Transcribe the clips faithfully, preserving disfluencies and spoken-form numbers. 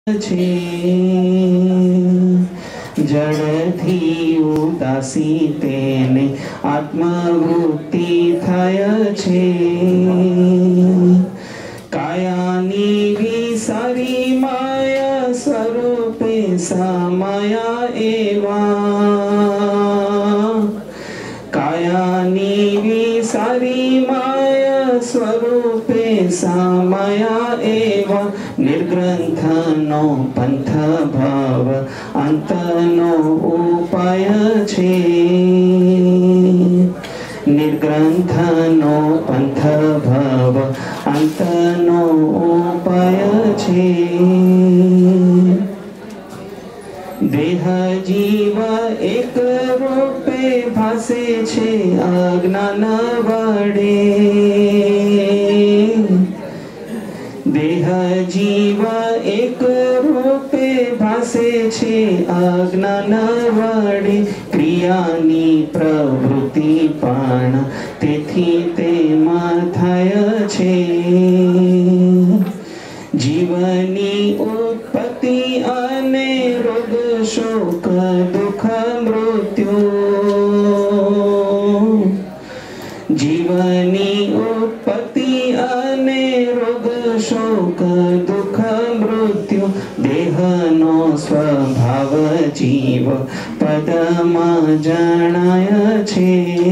છે જડથી ઉદાસી તેને આત્મવૃત્તિ થાય છે કાયાની વિસારી માયા સ્વરૂપે સમયા એવા કાયાની વિસારી માયા સ્વરૂપે સમયા એવા નિર્ગ્રંથનો પંથ ભાવ અંતનો ઉપાય છે નિર્ગ્રંથનો પંથ ભાવ અંતનો ઉપાય છે દેહ જીવ એક રૂપે ભાસે છે અજ્ઞાન વડે દેહ જીવ એક રૂપે ભાસે છે અજ્ઞાન વડે ક્રિયાની પ્રવૃત્તિ પણ તેથી તેમાં થાય છે જીવની ઉત્પત્તિ અને રોગ શોક દુઃખ મૃત્યુ જીવની ઉત્પત્તિ અને રોગ શોક દુઃખ મૃત્યુ દેહનો સ્વભાવ જીવ પદમાં જણાય છે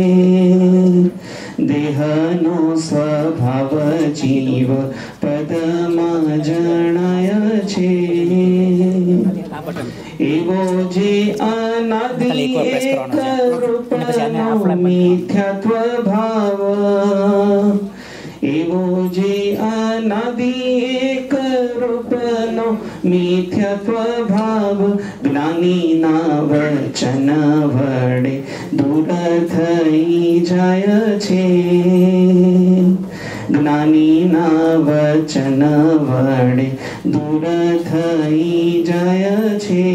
દેહનો સ્વભાવ જીવ પદમાં જણાય છે એવો જે અનાદિ એક રૂપનો મિથ્યાત્વ ભાવ એવો જે અનાદિ એક રૂપનો મિથ્યાત્વ ભાવ જ્ઞાનીના વચન વડે દૂર થઈ જાય છે જ્ઞાનીના વચન વડે દૂર થઈ જાય છે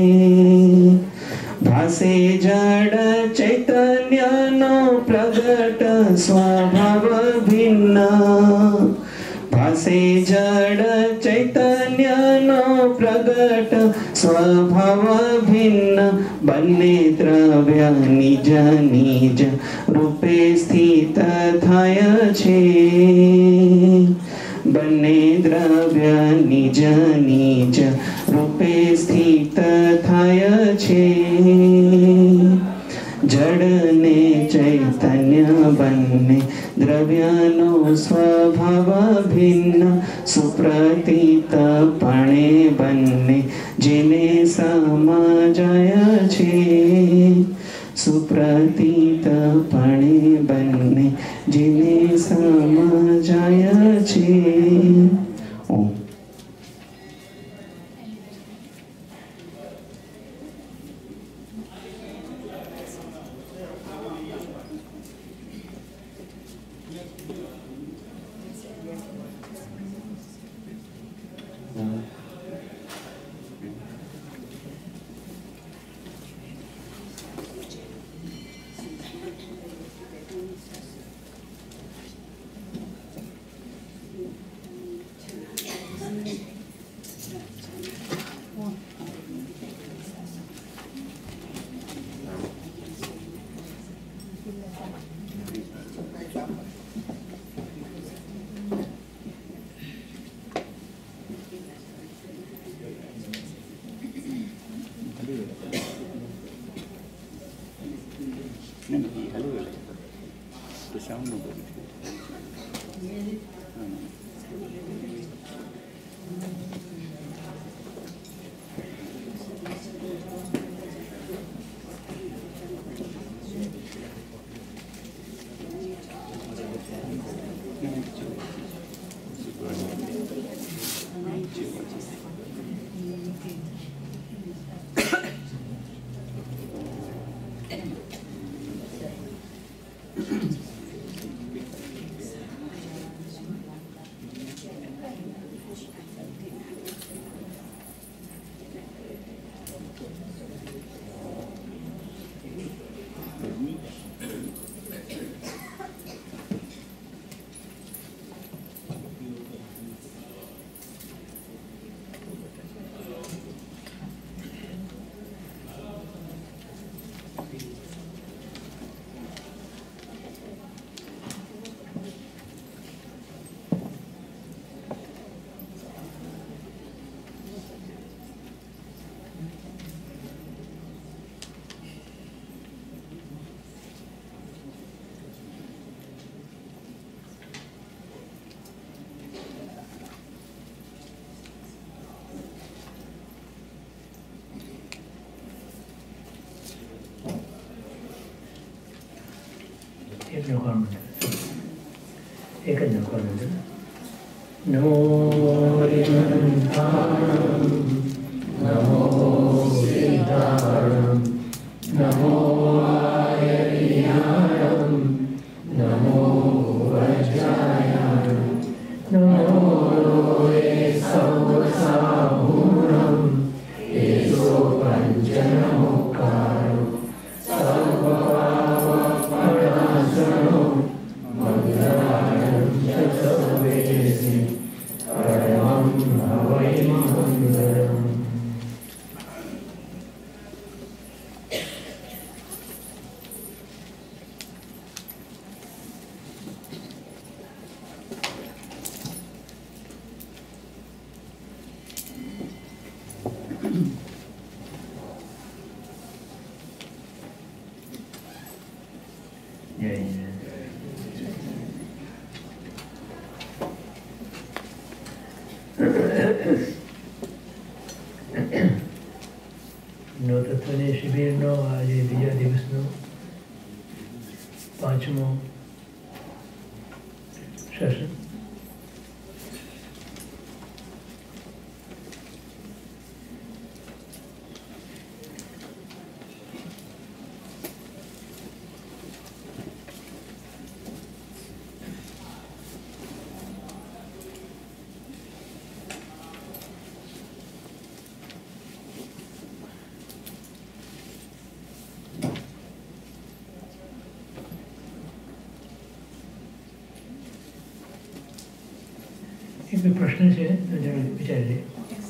ભાસે જડ ચૈતન્યનો પ્રગટ સ્વભાવ ભિન્ન ભાસે જડ ચૈતન્યનો પ્રગટ સ્વભાવ ભિન્ન બંને દ્રવ્ય નિજ નિજ રૂપે સ્થિત થાય છે બંને દ્રવ્ય નિજ નિજ રૂપે સ્થિત થાય છે જડ ને ચૈતન્ય બંને દ્રવ્યનો સ્વભાવ ભિન્ન સુપ્રતીતપણે બંને જેને સમજાય છે સુપ્રતીતપણે બંને જેને સમજાય છે ઓમ નમો હરિમંતાણમ નમો સિદ્ધાણમ નમો આયર્યાણમ નમો વજ્રાયાણમ નમો લોએ સૌસાહૂરમ એકો પંચનમુખારો સર્વપાવપણાસનો મંગલાણમ ચ સર્વેષિ પરમં ભવૈ મંગલમ. નવ તત્વની શિબિરનો આજે બીજા દિવસનો પાંચમો સેશન. એક પ્રશ્ન છે તો જરા વિચારી લે.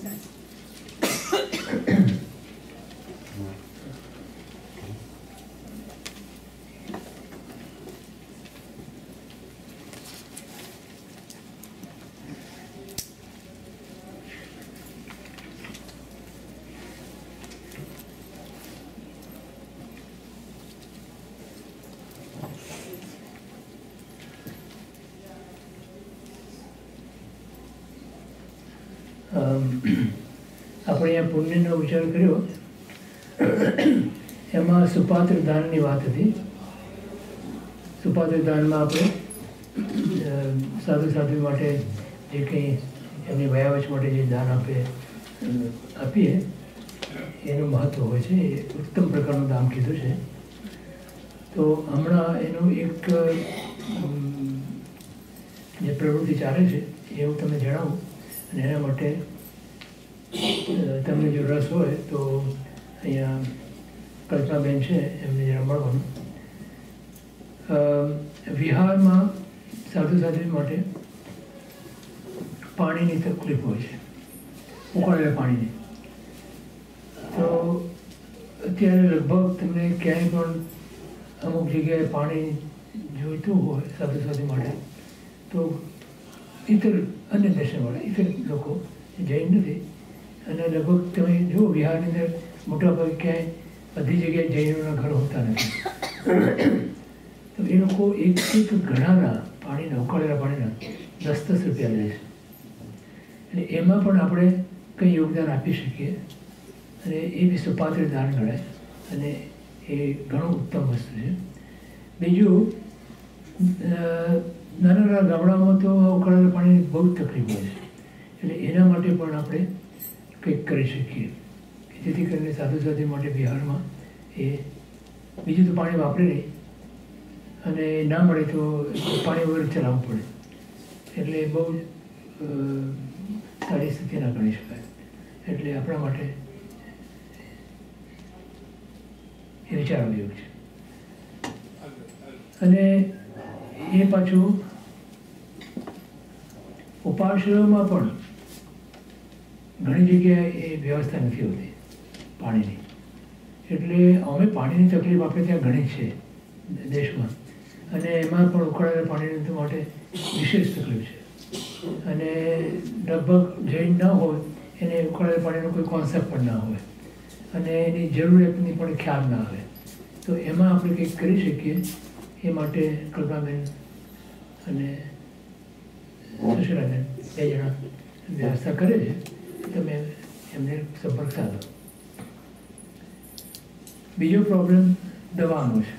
આપણે અહીંયા પુણ્યનો વિચાર કર્યો, એમાં સુપાત્ર દાનની વાત હતી. સુપાત્ર દાનમાં આપણે સાધુ સાધુ માટે જે કંઈ એમની વયાવચ માટે જે દાન આપે આપીએ એનું મહત્ત્વ હોય છે. એ ઉત્તમ પ્રકારનું દાન કીધું છે. તો હમણાં એનું એક જે પ્રવૃત્તિ ચાલે છે એ હું તમને જણાવું, અને એના માટે તમને જો રસ હોય તો અહીંયા કલ્પનાબેન છે એમને જરા મળવાનું. વિહારમાં સાધુ સાધુ માટે પાણીની તકલીફ હોય છે, ઉકાળેલા પાણીની. તો અત્યારે લગભગ તમને ક્યાંય પણ અમુક જગ્યાએ પાણી જોઈતું હોય સાધુ સાધુ માટે તો ઇતર અન્ય દેશોવાળા ઇતર લોકો જૈન નથી, અને લગભગ તમે જુઓ બિહારની અંદર મોટાભાગે ક્યાંય બધી જગ્યાએ જૈનોના ઘર હોતા નથી. તો એ લોકો એક એક ઘડાના પાણીના ઉકાળેલા પાણીના દસ દસ રૂપિયા લે છે. અને એમાં પણ આપણે કંઈ યોગદાન આપી શકીએ, અને એ બી સુપાત્ર દાન ગણાય, અને એ ઘણું ઉત્તમ વસ્તુ છે. બીજું, નાના નાના ગામડામાં તો ઉકાળેલા પાણીની બહુ જ તકલીફ હોય છે, એટલે એના માટે પણ આપણે કંઈક કરી શકીએ, જેથી કરીને સાધુ સાધુ માટે બિહારમાં એ બીજું તો પાણી વાપરે નહીં, અને ના મળે તો પાણી વગર ચલાવવું પડે, એટલે બહુ જ સારી સ્થિતિ ના ગણી શકાય. એટલે આપણા માટે એ વિચારવા યોગ છે. અને એ પાછું ઉપાશ્રયોમાં પણ ઘણી જગ્યાએ એ વ્યવસ્થા નથી હોતી પાણીની. એટલે અમે પાણીની તકલીફ આપણે ત્યાં ઘણી છે દેશમાં, અને એમાં પણ ઉકાળેલા પાણીની માટે વિશેષ તકલીફ છે. અને લગભગ જૈન ના હોય એને ઉકાળેલા પાણીનો કોઈ કોન્સેપ્ટ પણ ના હોય, અને એની જરૂરિયાતની પણ ખ્યાલ ના આવે. તો એમાં આપણે કંઈક કરી શકીએ એ માટે કલ્પાબેન અને સુશીલાબેન બે જણા વ્યવસ્થા કરે છે. તમે એમને સંપર્ક સાધો. બીજો પ્રોબ્લેમ દવાનો છે.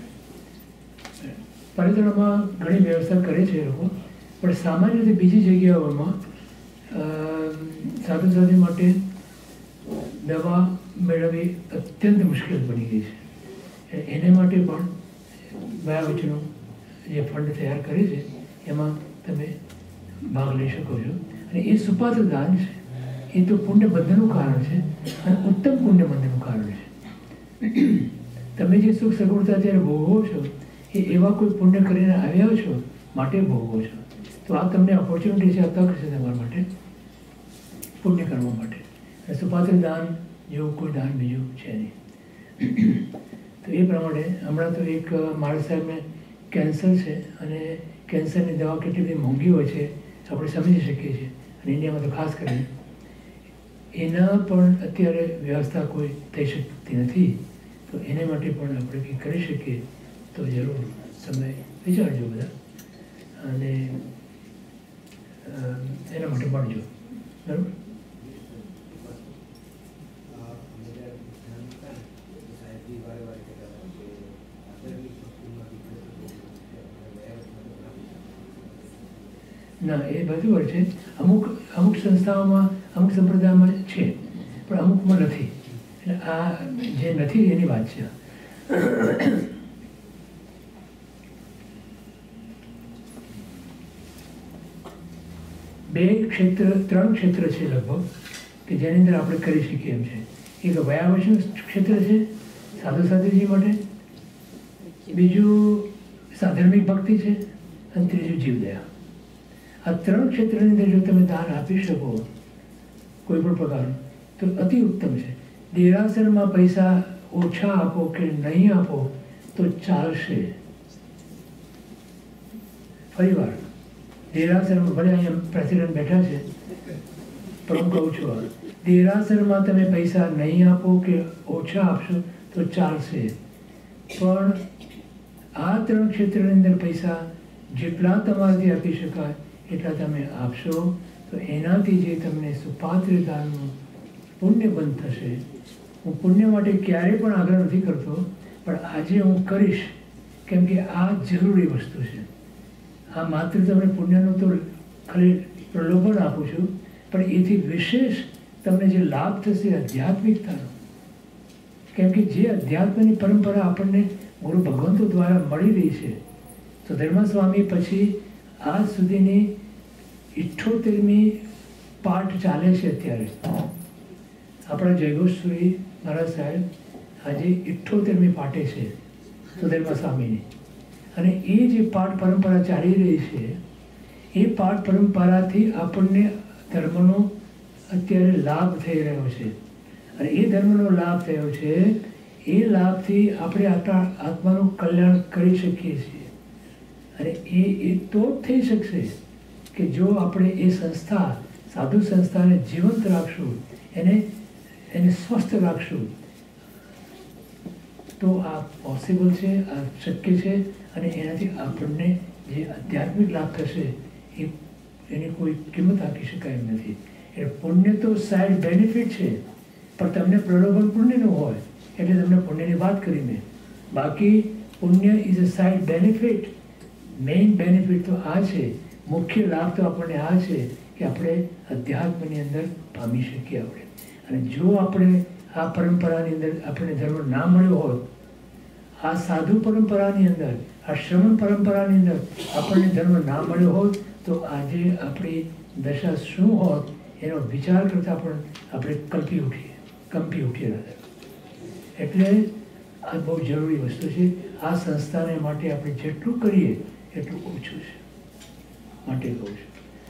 પરિતળમાં ઘણી વ્યવસ્થા કરે છે એ લોકો, પણ સામાન્ય રીતે બીજી જગ્યાઓમાં સાધુ સાધુ માટે દવા મેળવવી અત્યંત મુશ્કેલ બની ગઈ છે. એને માટે પણ ગયા વચનો જે ફંડ તૈયાર કરે છે એમાં તમે ભાગ લઈ શકો છો. અને એ સુપાત્ર દાન છે, એ તો પુણ્ય બંધનનું કારણ છે અને ઉત્તમ પુણ્ય બંધનનું કારણ છે. તમે જે સુખ સગવડતા અત્યારે ભોગવો છો એ એવા કોઈ પુણ્ય કરીને આવ્યા છો માટે ભોગવો છો. તો આ તમને ઓપોર્ચ્યુનિટી છે, આ તક છે તમારા માટે પુણ્ય કરવા માટે. અને સુપાત્ર દાન જેવું કોઈ દાન બીજું છે નહીં. તો એ પ્રમાણે હમણાં તો એક મારા સાહેબને કેન્સર છે અને કેન્સરની દવા કેટલી બધી મોંઘી હોય છે આપણે સમજી શકીએ છીએ, અને ઇન્ડિયામાં તો ખાસ કરીને એના પણ અત્યારે વ્યવસ્થા કોઈ થઈ શકતી નથી. તો એને માટે પણ આપણે કંઈક કરી શકીએ તો જરૂર સમય વિચારજો બધા, અને એના માટે મળજો. બરાબર? ના, એ બરાબર છે. અમુક અમુક સંસ્થાઓમાં અમુક સંપ્રદાયમાં છે પણ અમુકમાં નથી. એટલે આ જે નથી એની વાત છે. બે ક્ષેત્ર ત્રણ ક્ષેત્ર છે લગભગ કે જેની અંદર આપણે કરી શકીએ એમ છે. એક વયાવચન ક્ષેત્ર છે સાધુ સાધુજી માટે, બીજું સાધર્મિક ભક્તિ છે, અને ત્રીજું જીવદયા. આ ત્રણ ક્ષેત્રની અંદર જો તમે દાન આપી શકો કોઈ પણ પ્રકારનું તો અતિ ઉત્તમ છે. દેરાસરમાં પૈસા ઓછા આપો કે નહીં આપો તો ચાલશે. ફરી વાર, દેરાસરમાં ભલે અહીંયા પ્રેસિડેન્ટ બેઠા છે પણ હું કહું છું, દેરાસરમાં તમે પૈસા નહીં આપો કે ઓછા આપશો તો ચાલશે, પણ આ ત્રણ ક્ષેત્રની અંદર પૈસા જેટલા તમારાથી આપી શકાય એટલા તમે આપશો તો એનાથી જે તમને સુપાત્ર દાનનું પુણ્ય બંધ થશે. હું પુણ્ય માટે ક્યારેય પણ આગ્રહ નથી કરતો, પણ આજે હું કરીશ કેમ કે આ જરૂરી વસ્તુ છે. આ માત્ર તમને પુણ્યનું તો ખાલી પ્રલોભન આપું છું, પણ એથી વિશેષ તમને જે લાભ થશે આધ્યાત્મિકતાનો, કેમ કે જે અધ્યાત્મની પરંપરા આપણને ગુરુ ભગવંતો દ્વારા મળી રહી છે. તો ધર્મ સ્વામી પછી આજ સુધીની ઇઠ્ઠોતેરમી પાઠ ચાલે છે અત્યારે. આપણા જયઘોષસુરી મહારાજ સાહેબ આજે ઇઠ્ઠોતેરમી પાઠે છે સુધર્મા સ્વામીની, અને એ જે પાઠ પરંપરા ચાલી રહી છે એ પાઠ પરંપરાથી આપણને ધર્મનો અત્યારે લાભ થઈ રહ્યો છે. અને એ ધર્મનો લાભ થયો છે એ લાભથી આપણે આપણા આત્માનું કલ્યાણ કરી શકીએ છીએ. અને એ એ તો જ થઈ શકશે કે જો આપણે એ સંસ્થા સાધુ સંસ્થાને જીવંત રાખશું, એને એને સ્વસ્થ રાખશું, તો આ પોસિબલ છે, આ શક્ય છે. અને એનાથી આપણને જે આધ્યાત્મિક લાભ થશે એ એની કોઈ કિંમત આપી શકાય એમ નથી. એટલે પુણ્ય તો સાઈડ બેનિફિટ છે, પણ તમને પ્રલોભન પુણ્યનું હોય એટલે તમને પુણ્યની વાત કરી મેં. બાકી પુણ્ય is a side benefit. Main benefit તો આ છે, મુખ્ય લાભ તો આપણને આ છે કે આપણે અધ્યાત્મની અંદર પામી શકીએ આપણે. અને જો આપણે આ પરંપરાની અંદર આપણને ધર્મ ના મળ્યો હોત, આ સાધુ પરંપરાની અંદર, આ શ્રમણ પરંપરાની અંદર આપણને ધર્મ ના મળ્યો હોત તો આજે આપણી દશા શું હોત એનો વિચાર કરતાં પણ આપણે કલ્પી ઉઠીએ કંપી ઉઠીએ રહ્યા. એટલે આ બહુ જરૂરી વસ્તુ છે. આ સંસ્થાને માટે આપણે જેટલું કરીએ એટલું ઓછું છે, માટે કહું છું.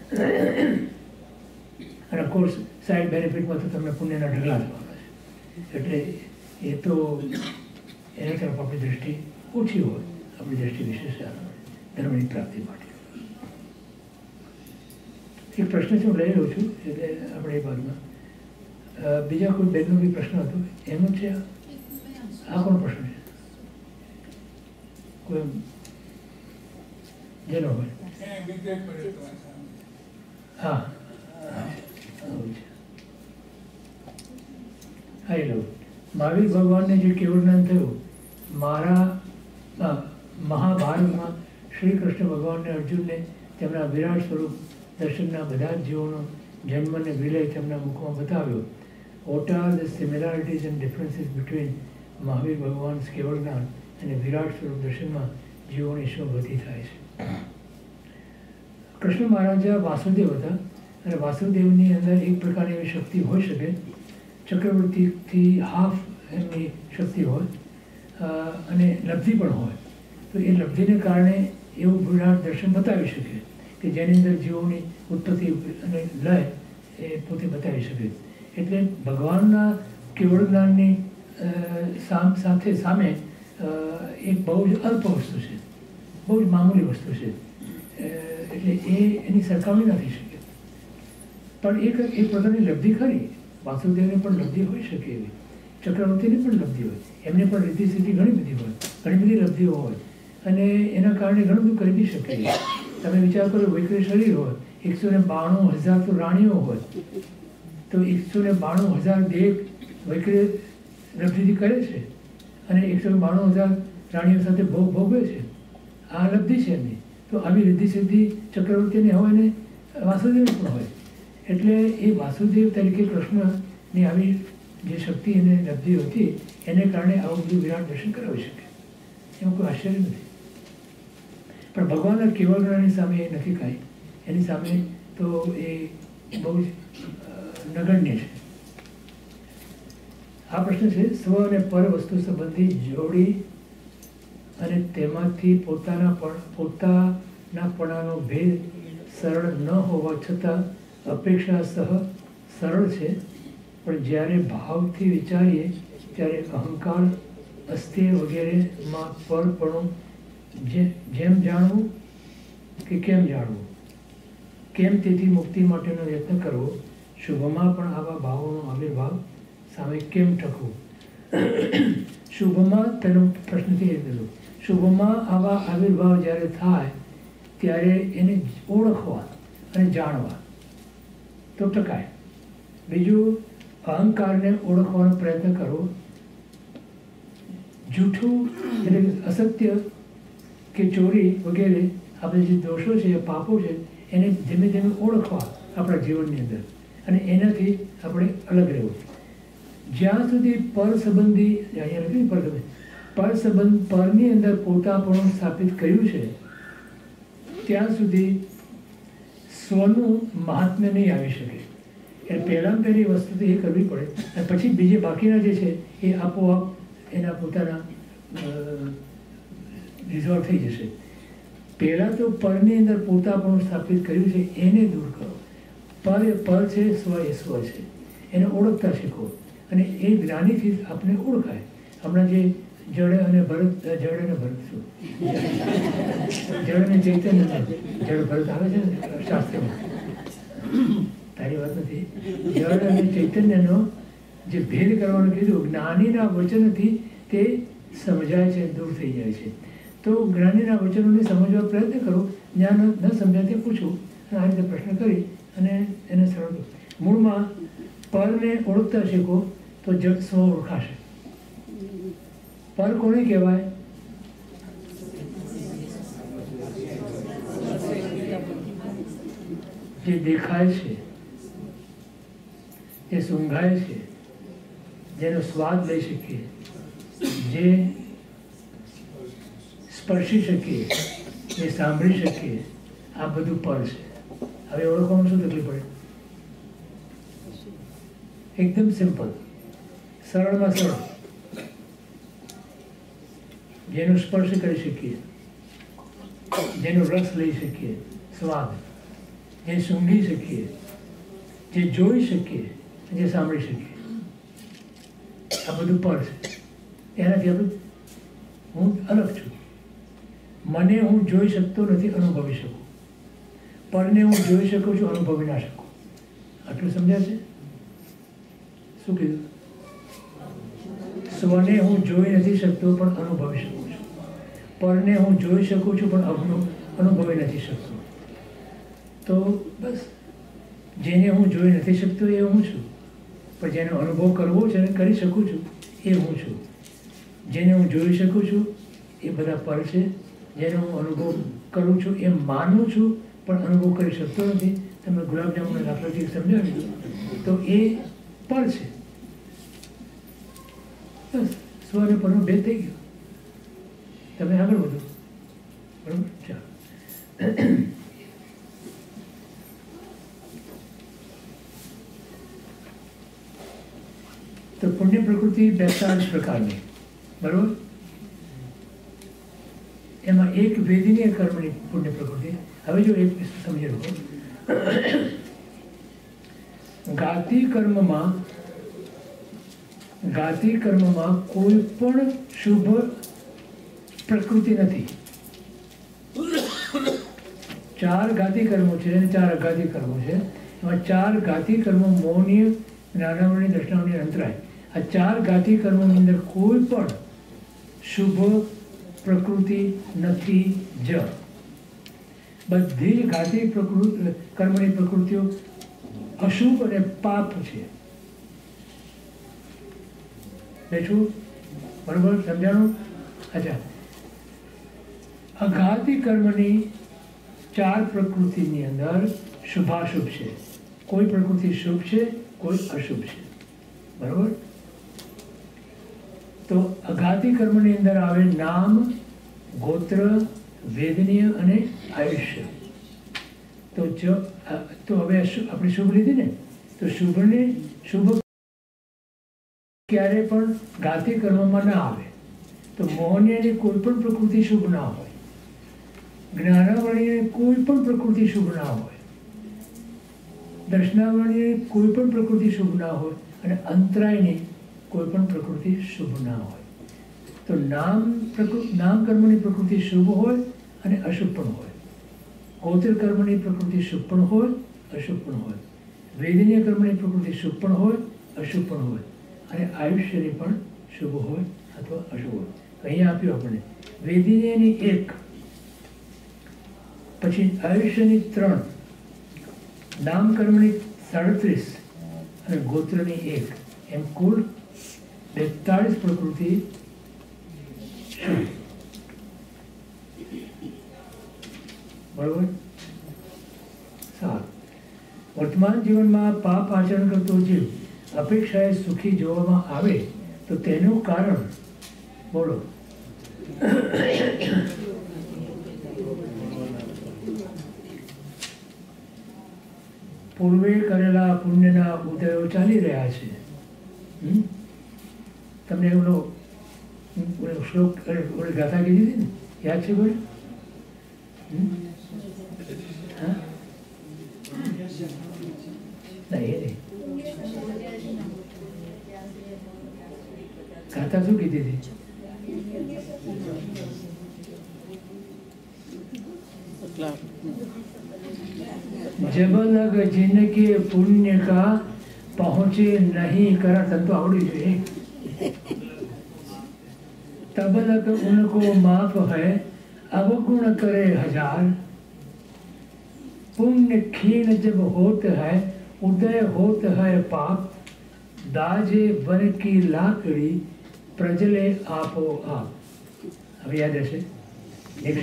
અને ઓફકોર્સ સાઈડ બેનિફિટમાં તો તમને પુણ્યના ઢગલા થવાના છે. એટલે એ તો એના તરફ આપણી દૃષ્ટિ ઓછી હોય, આપણી દૃષ્ટિ વિશેષ ધર્મની પ્રાપ્તિ માટે. એક પ્રશ્ન હું લઈ રહ્યો છું એટલે આપણે એ બાદમાં બીજા કોઈ બેનનો બી પ્રશ્ન હતો એનો છે. આ કોનો પ્રશ્ન છે? કોઈ જેનો હોય? હા હા એ લો. મહાવીર ભગવાનને જે કેવળ જ્ઞાન થયું, મારા મહાભારતમાં શ્રી કૃષ્ણ ભગવાનને અર્જુનને તેમના વિરાટ સ્વરૂપ દર્શનના બધા જ જીવોનો જન્મ અને વિલય તેમના મુખમાં બતાવ્યો. What are the similarities and differences between Mahavir ભગવાન કેવળ જ્ઞાન અને વિરાટ સ્વરૂપ દર્શનમાં જીવોની શું ગતિ થાય છે. કૃષ્ણ મહારાજા વાસુદેવ હતા અને વાસુદેવની અંદર એક પ્રકારની એવી શક્તિ હોઈ શકે, ચક્રવર્તીથી હાફ એમની શક્તિ હોય અને લબ્ધિ પણ હોય. તો એ લબ્ધિને કારણે એવું વિરાટ દર્શન બતાવી શકે કે જેની અંદર જીવોની ઉત્પત્તિ અને લય એ પોતે બતાવી શકે. એટલે ભગવાનના કેવળ જ્ઞાનની સાથે સામે એક બહુ જ અલ્પ વસ્તુ છે, બહુ જ મામૂલી વસ્તુ છે. એટલે એ એની સરખામણી નથી શકે. પણ એક એક પ્રકારની લબ્ધિ ખરી. વાસુદેવને પણ લબ્ધિ હોઈ શકે એવી, ચક્રવર્તીને પણ લબ્ધિ હોય, એમને પણ રીતિ સિદ્ધિ ઘણી બધી હોય, ઘણી બધી લબ્ધિઓ હોય અને એના કારણે ઘણું બધું કરી બી શકે. તમે વિચાર કરો, વૈકૃત શરીર હોય, એકસો ને બાણું હજાર તો રાણીઓ હોય, તો એકસો ને બાણું હજાર દેહ વૈકૃત લબ્ધિથી કરે છે અને એકસો ને બાણું હજાર રાણીઓ સાથે ભોગ ભોગવે છે. આ લબ્ધિ છે એમની. તો આવી રીતિ સિદ્ધિ ચક્રવર્તીને હોય ને વાસુદેવ પણ હોય. એટલે એ વાસુદેવ તરીકે કૃષ્ણની આવી જે શક્તિ અને લબ્ધિ હતી એને કારણે આવું બધું વિરાટ દર્શન કરાવી શકે. એમાં કોઈ આશ્ચર્ય નથી. પણ ભગવાનના કેવળ જ્ઞાનની સામે એ નથી કાંઈ. એની સામે તો એ બહુ જ નગણ્ય છે. આ પ્રશ્ન છે, સ્વ અને પર વસ્તુ સંબંધી જોડી અને તેમાંથી પોતાના પણ પોતાનાપણાનો ભેદ સરળ ન હોવા છતાં અપેક્ષા સહ સરળ છે. પણ જ્યારે ભાવથી વિચારીએ ત્યારે અહંકાર, અસ્થિર વગેરેમાં પરપણું જેમ જાણવું કે કેમ જાણવું, કેમ તેથી મુક્તિ માટેનો યત્ન કરવો, શુભમાં પણ આવા ભાવોનો આવિર્ભાવ સામે કેમ ટકવું. શુભમાં તેનો પ્રશ્નથી એ કીધું, શુભમાં આવા આવિર્ભાવ જ્યારે થાય ત્યારે એને ઓળખવા અને જાણવા તો ટકાય. બીજું, અહંકારને ઓળખવાનો પ્રયત્ન કરવો. જૂઠું એટલે અસત્ય કે ચોરી વગેરે આપણે જે દોષો છે, પાપો છે, એને ધીમે ધીમે ઓળખવા આપણા જીવનની અંદર અને એનાથી આપણે અલગ રહેવું. જ્યાં સુધી પર સંબંધી, અહીંયા નથી પર સંબંધ, પર સંબંધ પરની અંદર પોતાપણું સ્થાપિત કર્યું છે ત્યાં સુધી સ્વનું મહાત્મ્ય નહીં આવી શકે. એટલે પહેલાં પહેલી વસ્તુ તો એ કરવી પડે અને પછી બીજે બાકીના જે છે એ આપોઆપ એના પોતાના રિઝોલ્વ થઈ જશે. પહેલાં તો પરની અંદર પોતાપણું સ્થાપિત કર્યું છે એને દૂર કરો. પર એ પર છે, સ્વ એ સ્વ છે, એને ઓળખતા શીખો અને એ જ્ઞાનીથી આપણે ઓળખાય. હમણાં જે જળ અને ભરત, જળ અને ભરત શું જળ અને ચૈતન્ય, જળ ભરત આવે છે ને શાસ્ત્રમાં, તારી વાત નથી. જળ અને ચૈતન્યનો જે ભેદ કરવાનું કીધું, જ્ઞાનીના વચનથી તે સમજાય છે, દૂર થઈ જાય છે. તો જ્ઞાનીના વચનોને સમજવા પ્રયત્ન કરો. જ્યાં ન સમજાય તે પૂછવું અને આ રીતે પ્રશ્ન કરી અને એને સરળ. મૂળમાં પરને ઓળખતા શીખો તો જગ સ્વ ઓળખાશે. પર કોને કહેવાય? જે દેખાય છે, જે સૂંઘાય છે, જેનો સ્વાદ લઈ શકીએ, જે સ્પર્શી શકીએ, જે સાંભળી શકીએ, આ બધું પર છે. હવે ઓળખવામાં શું તકલીફ પડે? એકદમ સિમ્પલ, સરળમાં સરળ. જેનો સ્પર્શ કરી શકીએ, જેનો રસ લઈ શકીએ, સ્વાદ, જે સૂંઘી શકીએ, જે જોઈ શકીએ, જે સાંભળી શકીએ, આ બધું પર છે. એનાથી આપણે હું અલગ છું. મને હું જોઈ શકતો નથી, અનુભવી શકું. પરને હું જોઈ શકું છું, અનુભવી ના શકું. આટલું સમજાય છે? શું કીધું? સ્વને હું જોઈ નથી શકતો પણ અનુભવી શકું છું. પરને હું જોઈ શકું છું પણ અનુભવી નથી શકતો. તો બસ, જેને હું જોઈ નથી શકતો એ હું છું, પણ જેનો અનુભવ કરવો છે અને કરી શકું છું એ હું છું. જેને હું જોઈ શકું છું એ બધા પર છે. જેને હું અનુભવ કરું છું એ માનું છું પણ અનુભવ કરી શકતો નથી, તમે ગુલાબજાંબુનો દાખલાથી સમજાવ્યું તો એ પર છે. બસ સ્વ અને પરનો ભેદ થઈ ગયો. તમે આગળ વધો. બરાબર, ચાલો. તો પુણ્ય પ્રકૃતિ બેતાળીસ પ્રકારની, બરાબર. એમાં એક વેદનીય કર્મની પુણ્ય પ્રકૃતિ. હવે જો એક સમજી લો, ગાતી કર્મમાં ગાતી કર્મમાં કોઈ પણ શુભ પ્રકૃતિ નથી. ચાર ગાતી કર્મો છે અને ચાર અઘાતી કર્મો છે. એમાં ચાર ગાતી કર્મો મૌનીય, જ્ઞાનાવરણી, દર્શનાવરણી, અંતરાય. આ ચાર ગાતી કર્મોની અંદર કોઈ પણ શુભ પ્રકૃતિ નથી જ. બધી જ ઘાતી પ્રકૃતિ કર્મની પ્રકૃતિઓ અશુભ અને પાપ છે. બેઠું બરોબર સમજાણું? અચ્છા, અઘાતી કર્મની ચાર પ્રકૃતિની અંદર શુભાશુભ છે. કોઈ પ્રકૃતિ શુભ છે, કોઈ અશુભ છે. બરોબર. તો અઘાતી કર્મની અંદર આવે નામ, ગોત્ર, વેદનીય અને આયુષ્ય. તો જો તો હવે આપણે શુભ લીધી ને, તો શુભને શુભ ક્યારે પણ ગાતી કર્મમાં ના આવે. તો મોહનીયની કોઈ પણ પ્રકૃતિ શુભ ના હોય, જ્ઞાનાવરણીય કોઈ પણ પ્રકૃતિ શુભ ના હોય, દર્શનાવરણીય કોઈ પણ પ્રકૃતિ શુભ ના હોય, અને અંતરાયની કોઈ પણ પ્રકૃતિ શુભ ના હોય. તો નામ પ્રકૃતિ નામ કર્મની પ્રકૃતિ શુભ હોય અને અશુભ પણ હોય. ગોત્ર કર્મની પ્રકૃતિ શુભ પણ હોય, અશુભ પણ હોય. વેદનીય કર્મની પ્રકૃતિ શુભ પણ હોય, અશુભ પણ હોય. અને આયુષ્યની પણ શુભ હોય અથવા અશુભ હોય. અહીંયા આપ્યું આપણે વેદનીયની એક, પછી આયુષ્યની ત્રણ, નામ કર્મની સાડત્રીસ અને ગોત્રની એક, એમ કુલ બેતાળીસ પ્રકૃતિ શુભ. બરોબર. સારું. વર્તમાન જીવનમાં પાપ આચરણ કરતો જીવ અપેક્ષાએ સુખી જોવામાં આવે તો તેનું કારણ બોલો. પૂર્વે કરેલા પુણ્યના ઉદયો ચાલી રહ્યા છે. તમને એનો શ્લોક ગાથા કીધી હતી ને, યાદ છે કોઈ? હા, ના એ નહીં. ગાથા શું કીધી હતી? जब लग जिनके पुण्य का पहुँचे नहीं करा, तब तो आवड़ी है, तब लग उनको माफ है अवगुण करे हजार. पुण्य क्षीण जब होत है उदय होत है पाप, दाजे वन की लाकड़ी प्रजले आपो आप. अब याद है एक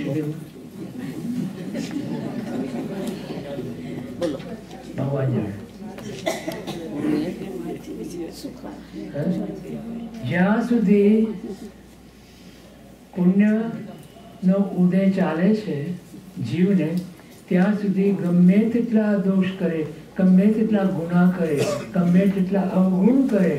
भगवान जाने જ્યાં સુધી પુણ્યનો ઉદય ચાલે છે જીવને, ત્યાં સુધી ગમે તેટલા દોષ કરે, ગમે તેટલા ગુનાહ કરે, ગમે તેટલા અવગુણ કરે,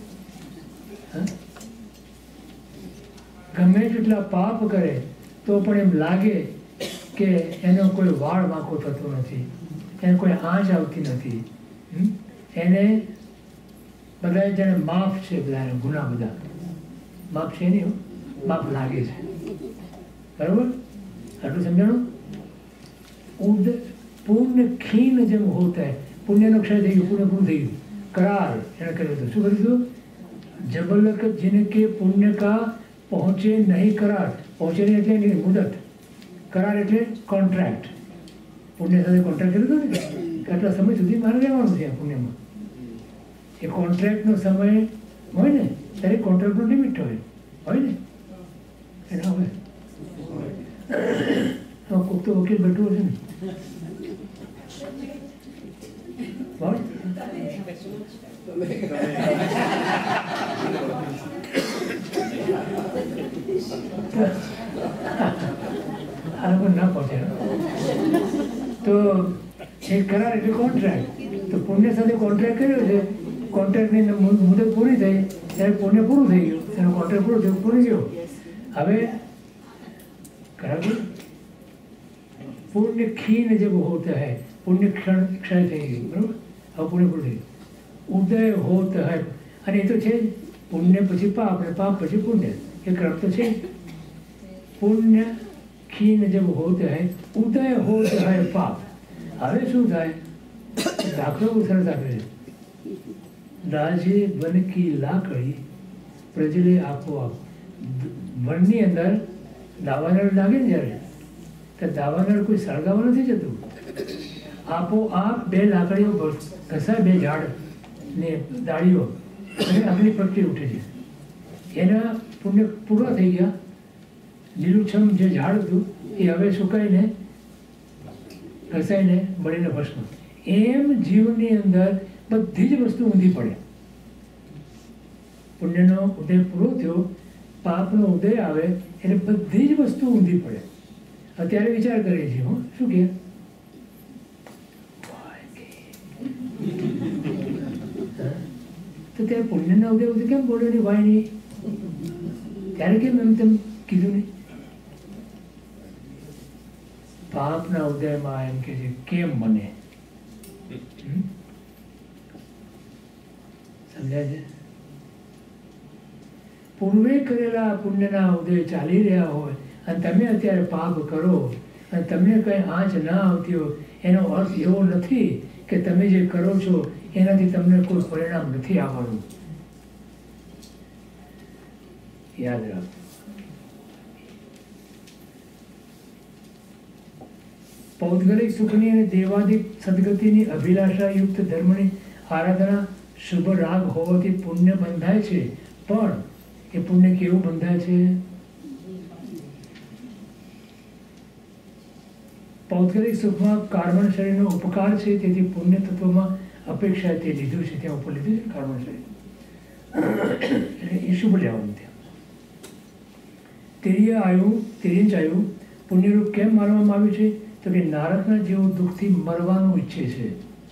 ગમે તેટલા પાપ કરે, તો પણ એમ લાગે કે એનો કોઈ વાળ વાંકો થતો નથી, એને કોઈ આંચ આવતી નથી. એને બધા જેને માફ છે, બધા ગુના બધા માફ છે નહીં, માફ લાગે છે. બરાબર? આટલું સમજાણું? ઉદ પુણ્ય ખીન જેમ હોતા હે, પુણ્યનો ક્ષય થઈ ગયું, પુણ્ય પૂરું થઈ ગયું. કરાર એને કર્યું હતું. શું કર્યું હતું? જબલક जिनके પુણ્ય કા પહોંચે નહીં કરાર. પહોંચે નહીં એટલે એની મુદત. કરાર એટલે કોન્ટ્રાક્ટ. પુણ્ય સાથે કોન્ટ્રાક્ટ કર્યો હતો ને, કેટલા સમય સુધી મારે રહેવાનું છે આ પુણ્યમાં. એ કોન્ટ્રાક્ટનો સમય હોય ને ત્યારે કોન્ટ્રાક્ટનો લિમિટ હોય હોય ને એને હવે કોઈક તો વકીલ બેઠો છે ને, What? આ લોકો ના પહોંચે તો એ કરાર એટલે કોન્ટ્રાક્ટ. તો પુણ્ય સાથે કોન્ટ્રાક્ટ કર્યો છે, કોન્ટ્રાક્ટની મુદત પૂરી થઈ ત્યારે પુણ્ય પૂરું થઈ ગયું, એનો કોન્ટ્રાક્ટ પૂરો થયો, પૂરી ગયો. હવે બરાબર પુણ્ય ખીન જબ હોતા હૈ, પુણ્ય ક્ષણ ક્ષય થઈ ગયું, બરાબર. હવે પુણ્ય પૂરું થઈ ગયું, ઉદય હોત હૈ. અને એ તો છે જ, પુણ્ય પછી પાપ અને પાપ પછી પુણ્ય, એ ક્રમ તો છે. પુણ્ય ખીન જબ હોત હૈ, ઉદય હોત હૈ પાપ. હવે શું થાય? દાખલો સરસ આપે છે. દાજે વન કી લાકડી પ્રજલે આપોઆપ. વનની અંદર દાવાનળ લાગે ને જ્યારે, તો દાવાનળ કોઈ સળગાવવા નથી જતું. આપોઆપ બે લાકડીઓ ઘસાય, બે ઝાડ ને ડાળીઓ, અને અગ્નિ પ્રગટી ઉઠે છે. એના પુણ્ય પૂરા થઈ ગયા. લીલુંછમ જે ઝાડ હતું એ હવે સુકાઈને ઘસાઈને બળીને ભસ્મ. એમ જીવનની અંદર બધી જ વસ્તુ ઊંધી પડે. પુણ્યનો ઉદય પૂરો થયો, પાપનો ઉદય આવે એટલે બધી જ વસ્તુ ઊંધી પડે. અત્યારે વિચાર કરીએ છીએ, હું શું કે તો ત્યારે પુણ્યના ઉદય ઉદય કેમ બોલ્યો નહીં, વાય નહીં? ત્યારે કેમ એમ તેમ કીધું નહીં? પાપના ઉદયમાં એમ કે છે કેમ મને સમજાય છે? પૂર્વે કરેલા પુણ્યના ઉદય ચાલી રહ્યા હોય અને તમે અત્યારે પાપ કરો અને તમને કઈ આંચ ના આવતી હોય, એનો અર્થ એવો નથી કે તમે જે કરો છો એનાથી તમને કોઈ પરિણામ નથી આવવાનું. યાદ રાખો. પૌદ્ગલિક સુખની અને દેવાદિક સદગતિની અભિલાષા યુક્ત ધર્મની આરાધના શુભ રાગ હોવાથી પુણ્ય બંધાય છે. પણ એ પુણ્ય કેવું બંધાય છે? પૌદ્ગલિક સુખમાં કાર્બન શરીરનો ઉપકાર છે, તેથી પુણ્ય તત્વમાં અપેક્ષા તે લીધું છે, ત્યાં ઉપર લીધું છે કાર્બન શરીર, એટલે એ શુભ લેવાનું. ત્યાં તેરીય આયુ તેરીંચ આયુ પુણ્યરૂપ કેમ માનવામાં આવ્યું છે? તો કે નારકના જેવો દુઃખથી મરવાનું ઈચ્છે છે,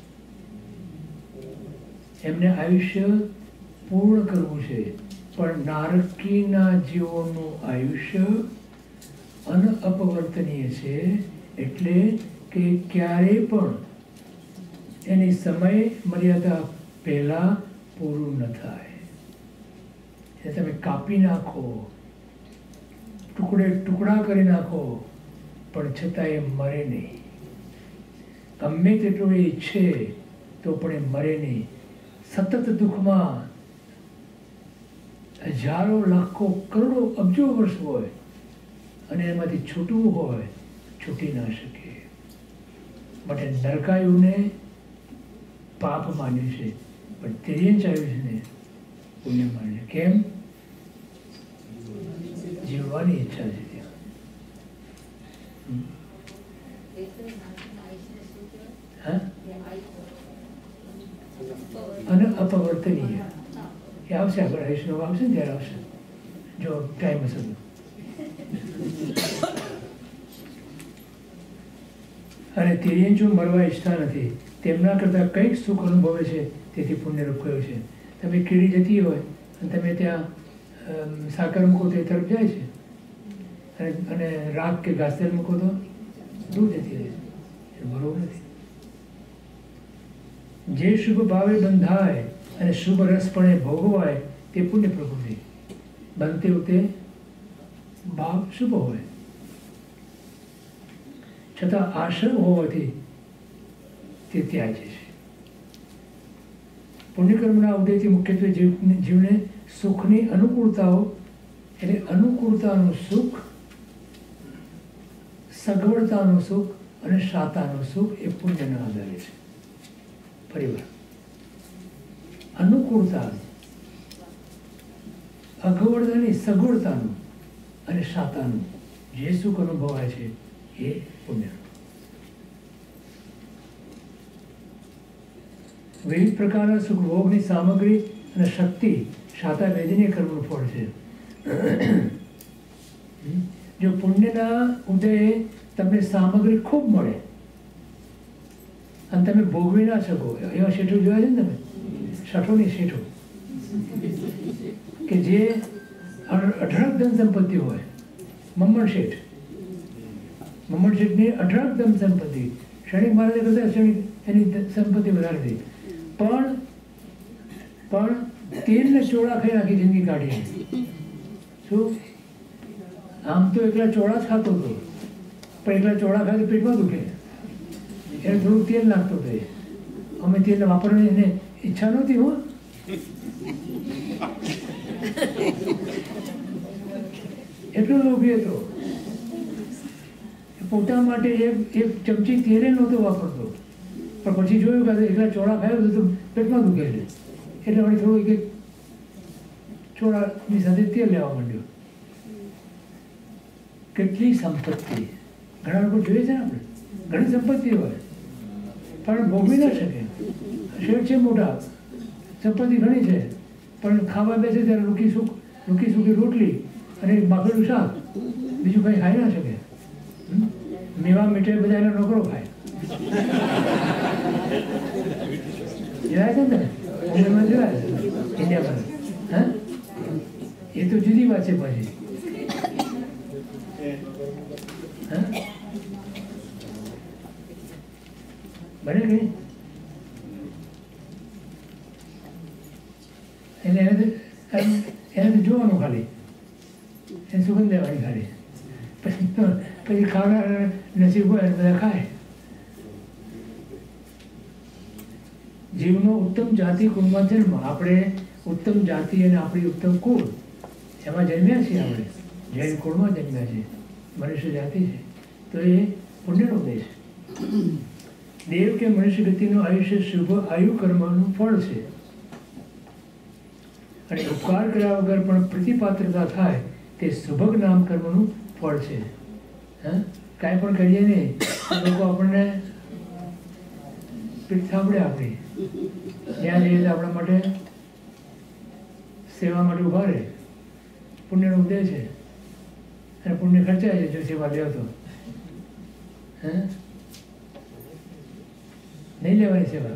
એમને આયુષ્ય પૂર્ણ કરવું છે. પણ નારકીના જીવોનું આયુષ્ય અનઅપવર્તનીય છે, એટલે કે ક્યારેય પણ એની સમય મર્યાદા પહેલા પૂરું ન થાય. એ તમે કાપી નાખો, ટુકડે ટુકડા કરી નાખો, પણ છતાં એ મરે નહીં. ગમે તેટલું એ ઈચ્છે તો પણ એ મરે નહીં. સતત દુઃખમાં હજારો લાખો કરોડો અબજો વર્ષ હોય અને એમાંથી છૂટવું હોય, છૂટી ના શકે. માટે નરકાયુને પાપ માન્યું છે, પણ તેરીંચ આયુષને પુણ્ય માન્યું. કેમ? જીવવાની ઈચ્છા છે ત્યાં. હા, અને અપવર્તનીય એ આવશે આગળ, આયુષ્ય આવશે ને ત્યારે આવશે, જો ટાઈમ હશે તો. અને તેરીંચો મરવા ઈચ્છતા નથી, તેમના કરતાં કંઈક સુખ અનુભવે છે, તેથી પુણ્યરૂપ કહ્યું છે. તમે કીડી જતી હોય અને તમે ત્યાં સાકર મૂકો તો એ તરફ જાય છે, અને અને રાખ કે ઘાસતેલ મૂકો તો દૂર જતી રહે છે, એ બરોબર નથી. જે શુભ ભાવે બંધાય અને શુભ રસપણે ભોગવાય તે પુણ્ય પ્રવૃત્તિ. બનતે વખતે ભાવ શુભ હોય, છતાં આશ્રમ હોવાથી તે ત્યાજે છે. પુણ્યકર્મના ઉદયથી મુખ્યત્વે જીવ જીવને સુખની અનુકૂળતાઓ, એટલે અનુકૂળતાનું સુખ, સગવડતાનું સુખ અને શાતાનું સુખ એ પુણ્યના આધારે છે. પરિવાર અનુકૂળતા, અગવડતાની સગવડતાનું અને શાતાનું જે સુખ અનુભવાય છે એ પુણ્ય. વિવિધ પ્રકારના સુખ ભોગની સામગ્રી અને શક્તિ શાતા વેદીને કર્મનું ફળ છે. જો પુણ્યના ઉદયે તમને સામગ્રી ખૂબ મળે અને તમે ભોગવી ના શકો, એવા શેઠો જોયા છે ને તમે? શઠોની શેઠો કે જે અઢળક ધન સંપત્તિ હોય. મમ્મણ શેઠ મમ્મણ શેઠની અઢળક ધન સંપત્તિ, ક્ષણિક મહારાજે કરતા ક્ષણિક એની સંપત્તિ વધારે હતી, પણ પણ તેલને ચોળા ખાઈ આખી જિંદગી કાઢી. શું? આમ તો એકલા ચોળા જ ખાતો હતો, પણ એકલા ચોળા ખાય તો પેટમાં દુખે, એને થોડું તેલ નાખતો હતો. અમે તેલ વાપરવાની એને ઈચ્છા નહોતી. હો એટલો લોભી હતો, પોતા માટે એક એક ચમચી તેલે નહોતો વાપરતો, પણ પછી જોયું કે એકલા ચોળા ખાયો તો પેટમાં દુખે છે, એટલે વળી થોડું એક ચોળાની સાથે તેલ લેવા માંડ્યો. કેટલી સંપત્તિ! ઘણા લોકો જોઈએ છે ને, આપણે ઘણી સંપત્તિ હોય પણ ભોગવી ના શકે. શેઠ છે મોટા, સંપત્તિ ઘણી છે, પણ ખાવા બેસે ત્યારે રૂકી સુખ રૂકી સુખી રોટલી અને બાફેલું શાક, બીજું કંઈ ખાઈ ના શકે. મેવા મીઠાઈ બધા એના નોકરો ખાય. જોયા છે ને, મુંબઈમાં જોયા છે, ઇન્ડિયામાં. હા, એ તો જુદી વાત છે. પછી હા, બને કે એને એને એને જોવાનું ખાલી, એને સુગંધ લેવાની ખાલી, પછી પછી ખાવનાર નસીબ હોય બધા ખાય. જીવનો ઉત્તમ જાતિ કુળમાં જન્મ. આપણે ઉત્તમ જાતિ અને આપણી ઉત્તમ કુળ એમાં જન્મ્યા છીએ. આપણે જૈન કુળમાં જન્મ્યા છીએ, મનુષ્ય જાતિ છે, તો એ પુણ્યનો દેશ. દેવ કે મનુષ્ય ગતિનું આયુષ્ય શુભ આયુ કર્મનું ફળ છે, અને ઉપકાર કર્યા વગર પણ પ્રતિપાત્રતા થાય તે શુભગ નામ કર્મનું ફળ છે. હા, કાંઈ પણ કરીએ નહીં, લોકો આપણને પીઠ સાંભળે આપણી, જ્યાં જઈએ તો આપણા માટે સેવા માટે ઉભા રહે. પુણ્યનો ઉદય છે, અને પુણ્ય ખર્ચાય છે જો સેવા લ્યો તો. હા, નહીં લેવાની સેવા.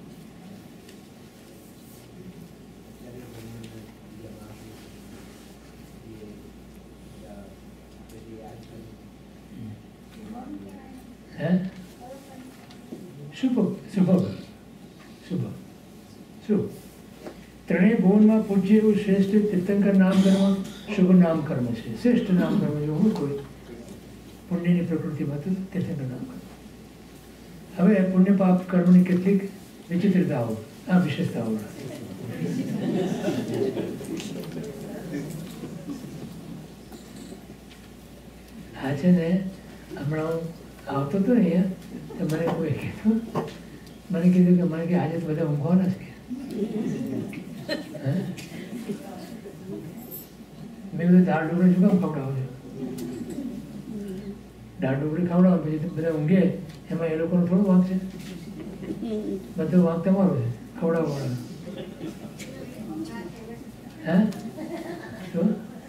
હે, શુભ શુભ શુભ શુભ ત્રણેય ભુવનમાં પૂજ્ય એવું શ્રેષ્ઠ તીર્થંકર નામ કર્મ શુભ નામ કર્મ છે. શ્રેષ્ઠ નામ કર્મ જો હું કોઈ પુણ્યની પ્રકૃતિમાં તો તીર્થંકર નામ કર્મ. હવે પુણ્ય પાપ કર્મની કેટલીક વિચિત્રતાઓ, આ વિશેષતાઓ. આ છે ને, હમણાં આવતો હતો ને અહીંયા, તો મને કોઈ કીધું મને કીધું કે મને કે આજે તો બધા ઊંઘવાના છે. મેં બધું દાળ ડુંગળી શું કામ ખવડાવું છું? દાળ ડુંગળી ખવડાવો પછી બધા ઊંઘે, એમાં એ લોકોનો થોડું વાંક છે? બધો વાંક તમારો છે, ખવડાવવાનો. હે, શું?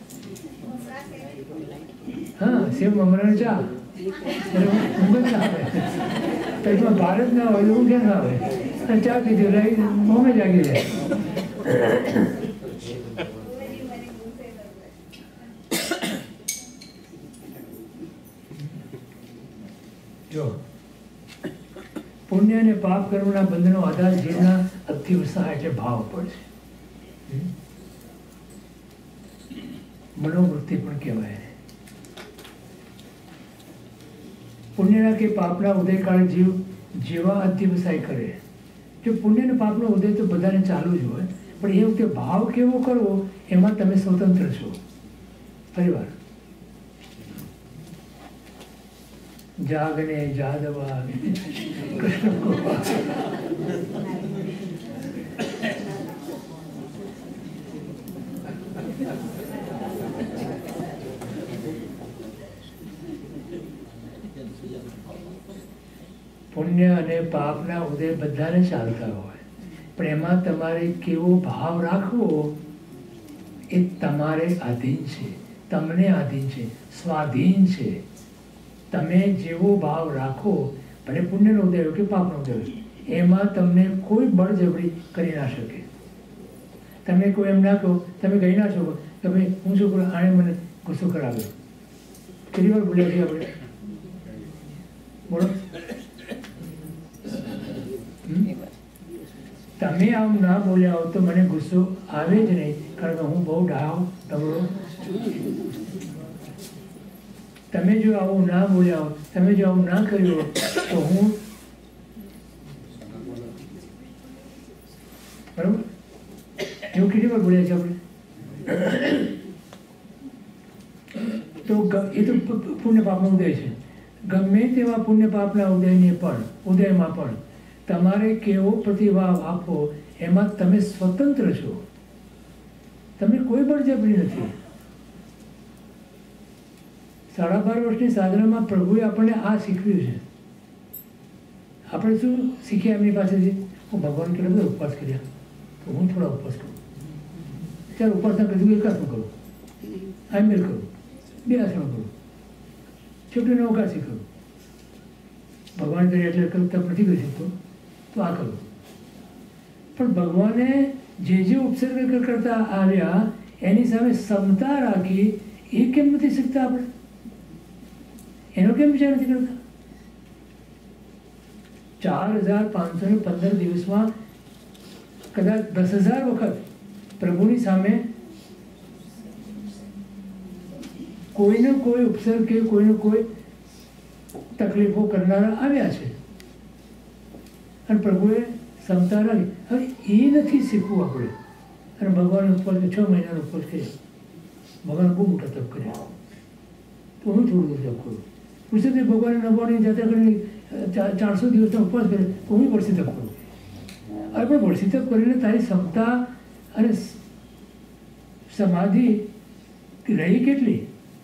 હા, સેવ મમરાની ચા, ઊંઘ જ ના આવે, પેટમાં ભારત ના હોય તો ઊંઘ ના આવે, અને ચા પીધી રહી મોમે જાગી જાય. જો પુણ્ય અને પાપ કર્મના બંધનો આધાર જીવના અતિવત્સાહ એટલે ભાવ પર છે. મનોવૃત્તિ પણ કહેવાય. પુણ્યના કે પાપના ઉદયકાળે જીવ જેવા અતિવસાય કરે. જો પુણ્ય અને પાપનો ઉદય તો બધાને ચાલુ જ હોય, પણ એ વખતે ભાવ કેવો કરવો એમાં તમે સ્વતંત્ર છો. ફરીવાર જાગને જાદવા કૃષ્ણ પુણ્ય અને પાપના ઉદય બધાને ચાલતા હોય. પણ એમાં તમારે કેવો ભાવ રાખવો એ તમારે આધીન છે, તમને આધીન છે, સ્વાધીન છે. તમે જેવો ભાવ રાખો, ભલે પુણ્યનો ઉદય હોય કે પાપનો ઉદય હોય, એમાં તમને કોઈ બળજબરી કરી ના શકે. તમે કોઈ એમ ના કહો, તમે કહી ના શકો કે ભાઈ હું શું કરું, આણે મને ગુસ્સો કરાવ્યો. કેટલી વાર બોલ્યા છીએ આપણે? બોલો. તમે આમ ના બોલ્યા હો તો મને ગુસ્સો આવે જ નહીં, કારણ કે હું બહુ ડાવ ડબડો. તમે જો આવું ના બોલ્યા હો, તમે જો આવું ના કર્યું હો, તો હું બરોબર એવું કેટલી વાર બોલ્યા છે આપણે? તો એ તો પુણ્ય પાપનો ઉદય છે. ગમે તેવા પુણ્ય પાપના ઉદયને પણ ઉદયમાં પણ તમારે કેવો પ્રતિભાવ આપવો, એમાં તમે સ્વતંત્ર છો. તમે કોઈ બળજબરી નથી. સાડા બાર વર્ષની સાધનામાં પ્રભુએ આપણને આ શીખવ્યું છે. આપણે શું શીખ્યા એમની પાસેથી? હું ભગવાન કેટલા બધા ઉપવાસ કર્યા, તો હું થોડા ઉપવાસ કરું. ત્યારે ઉપાસના કરી એક આસન કરું, આઈમેલ કરું, બે આસનો કરું, છોકરીને અવકાશી કરું. ભગવાન કરી એટલે તપ નથી કરી શકતો તો આ કરું. પણ ભગવાને જે જે ઉપસર્ગ કરતા આવ્યા એની સામે ક્ષમતા રાખી, એ કેમ નથી શીખતા આપણે? એનો કેમ વિચાર નથી કરતા? ચાર હજાર પાંચસો ને પંદર દિવસમાં કદાચ દસ હજાર વખત પ્રભુની સામે કોઈને કોઈ ઉપસર્ગ કે કોઈને કોઈ તકલીફો કરનારા આવ્યા છે, અને પ્રભુએ ક્ષમતા રાખી. હવે એ નથી શીખવું આપણે. અને ભગવાન ઉપવાસ છ મહિનાનો ઉપવાસ કર્યો, ભગવાન બહુ મોટા તપ કર્યા, તો હું થોડું તપ કરું. પુરુષોત્તમ ભગવાને નવાણી જાત્રા કરીને ચારસો દિવસનો ઉપવાસ કર્યો, તો હું વર્ષી તપ કરું. અરે પણ વર્ષી તપ કરીને તારી ક્ષમતા અને સમાધિ રહી કેટલી?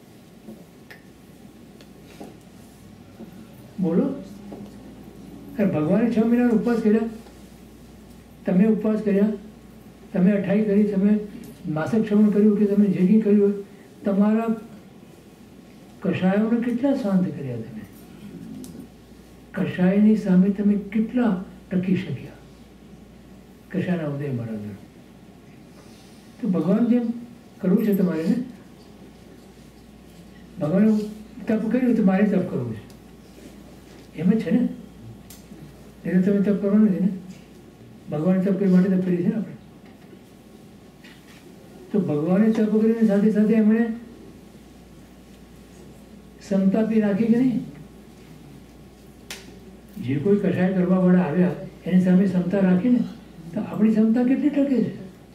બોલો. ભગવાને છ મહિનાનો ઉપવાસ કર્યા, તમે ઉપવાસ કર્યા, તમે અઠાઈ કરી, તમે માસક શ્રવણ કર્યું કે તમે જે કંઈ કર્યું હોય, તમારા કષાયોને કેટલા શાંત કર્યા તમે? કષાયની સામે તમે કેટલા ટકી શક્યા? કષાયના ઉદય બરાબર. તો ભગવાન જેમ કરવું છે તમારે ને, ભગવાને તપ કર્યું તો મારે તપ કરવું છે, એમ જ છે ને? એટલે તમે તપ કરવાનું નથી ને? ભગવાને તપ કરવા માટે તપ કરી છે ને આપણે. તો ભગવાને તપ કરીને સાથે સાથે એમણે ક્ષમતા બી રાખી કે નહીં? જે કોઈ કષાય કરવા વાળા આવ્યા એની સામે ક્ષમતા રાખીને, તો આપણી ક્ષમતા કેટલી ટકે છે?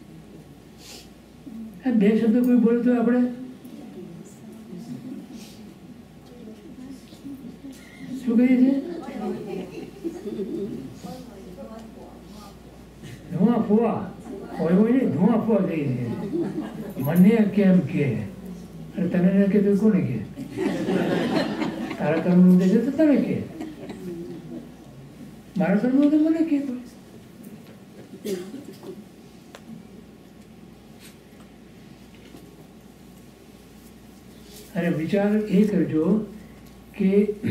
આ બે શબ્દ કોઈ બોલે તો આપણે શું કહીએ છીએ? ધુઆ ફુવા હોય હોય ને, ધુઆ ફુવા કહીએ છીએ. મને કેમ કે, અને તને ન કે તો કોને કે? તારા કર્મનું ઉદ્દેશ તો તને કે, મારા કર્મનું તો મને કે. અને વિચાર એ કરજો કે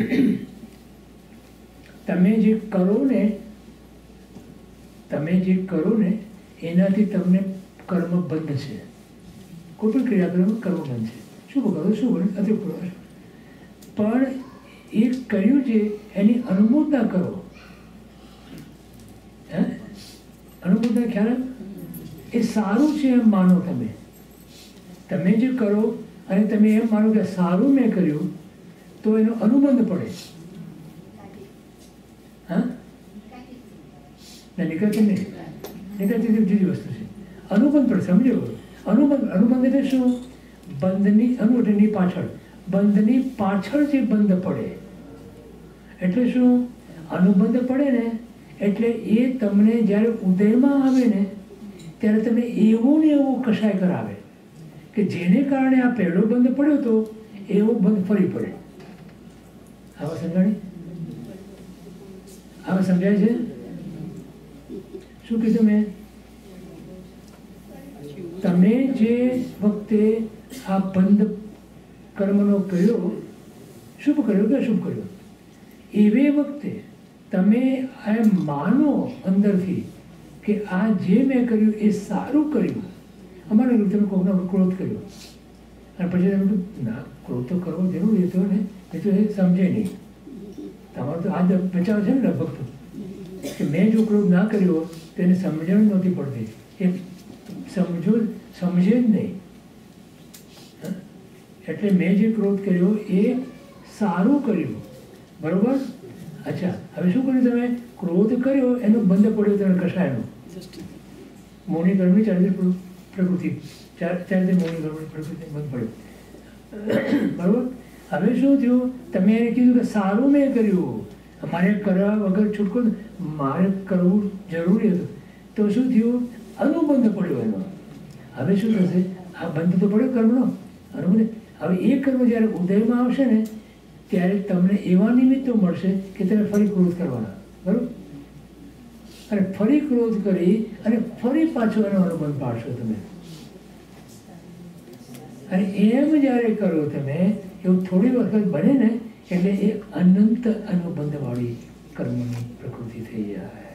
તમે જે કરો ને તમે જે કરો ને એનાથી તમને કર્મ બંધ છે. કોઈ પણ ક્રિયાક્રમ કર્મ બંધ છે. શું કરો શું બને અતિ પણ એ કર્યું છે એની અનુમોદના કરો. હે અનુમોદના ખ્યાલ? એ સારું છે એમ માનો. તમે તમે જે કરો અને તમે એમ માનો કે સારું મેં કર્યું, તો એનો અનુબંધ પડે. હા નિકળતી નહીં, નિકળતી જુદી વસ્તુ છે. અનુબંધ પડે, સમજો? અનુબંધ અનુબંધ એટલે શું? બંધની અનુ એટલેની પાછળ, બંધની પાછળ જે બંધ પડે એટલે શું? અનુબંધ પડે ને એટલે એ તમને જ્યારે ઉદયમાં આવે ને ત્યારે તમે એવું ને એવું કશાય કરાવે કે જેને કારણે આ પહેલો બંધ પડ્યો હતો એવો બંધ ફરી પડે. આવા સમજાણી? આવા સમજાય છે? શું કીધું મેં? તમે જે વખતે આ બંધ કર્મનો કર્યો, શુભ કર્યો કે અશુભ કર્યો, એવે વખતે તમે એમ માનો અંદરથી કે આ જે મેં કર્યું એ સારું કર્યું. અમારે તમે કોઈનો ક્રોધ કર્યો અને પછી તમે ના ક્રોધ તો કરવો જરૂરી હતો ને, એ તો એ સમજે નહીં. તમારો તો આ બચાવ છે ને લગભગ તો કે મેં જો ક્રોધ ના કર્યો તો એને સમજણ નહોતી પડતી. એ સમજો સમજે જ નહીં. એટલે મેં જે ક્રોધ કર્યો એ સારું કર્યું. બરોબર? અચ્છા, હવે શું કર્યું તમે? ક્રોધ કર્યો એનો બંધ પડ્યો તમે કશાયનો મોની કર્મની ચારિત્ર પ્રકૃતિ ચારિત્ર મોની કર્મની પ્રકૃતિ બંધ પડ્યો. બરોબર? હવે શું થયું? તમે એને કીધું કે સારું મેં કર્યું, મારે કરવા વગર છૂટકો મારે કરવું જરૂરી હતું. તો શું થયું? અનુબંધ પડ્યો એનો. હવે શું થશે? આ બંધ તો પડ્યો કર્મનો અનુબંધ. હવે એ કર્મ જ્યારે ઉદયમાં આવશે ને ત્યારે તમને એવા નિમિત્તો મળશે કે તમે ફરી ક્રોધ કરવાના. બરાબર? અને ફરી ક્રોધ કરી અને ફરી પાછો એનો અનુબંધ પાડશો તમે. અને એમ જ્યારે કરો તમે એવું થોડી વખત બને ને એટલે એ અનંત અનુબંધવાળી કર્મની પ્રકૃતિ થઈ જાય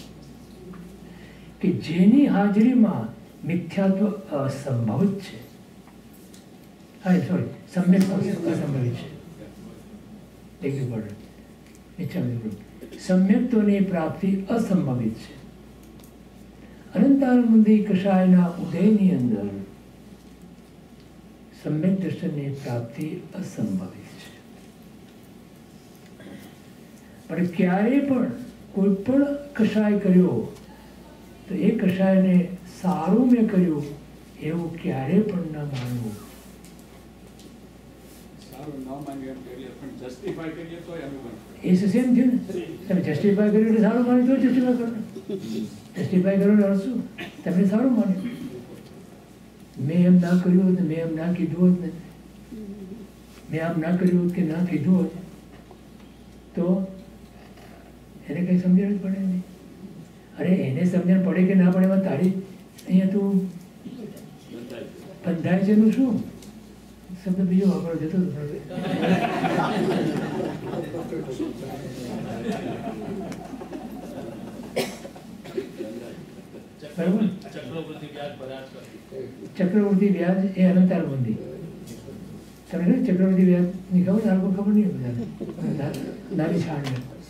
કે જેની હાજરીમાં મિથ્યાત્વ અસંભવિત છે. હા સોરી સમ્યક અસંભવિત છે. એક સમ્યક્ત્વની પ્રાપ્તિ અસંભવિત છે. અનંતાનુબંધી કષાયના ઉદયની અંદર સમ્યક દર્શનની પ્રાપ્તિ અસંભવિત છે. પણ ક્યારે પણ કોઈ પણ કષાય કર્યો તો એ કષાયને સારું મેં કર્યું એવું ક્યારે પણ ન માનવું. એ સેમ થયું ને. તમે જસ્ટિફાય કર્યું એટલે સારું માન્યું તો જસ્ટિફાય કરો. જસ્ટિફાય કર્યું એટલે શું? તમે સારું માન્યું. મેં એમ ના કર્યું હોત ને, મેં એમ ના કીધું હોત ને, મેં આમ ના કર્યું હોત કે ના કીધું હોત તો એને કંઈ સમજણ જ પડે નહીં. અરે એને સમજણ પડે કે ના પડે એમાં તારી અહીંયા તું બંધાય છે એનું શું? શબ્દ બીજો વાપરો જતો ચક્રવર્તી વ્યાજ એ અનંતાનુબંધી. તમને ચક્રવર્તી વ્યાજ ની ખબર? આ લોકો ખબર નહીં બધા નાની છાણ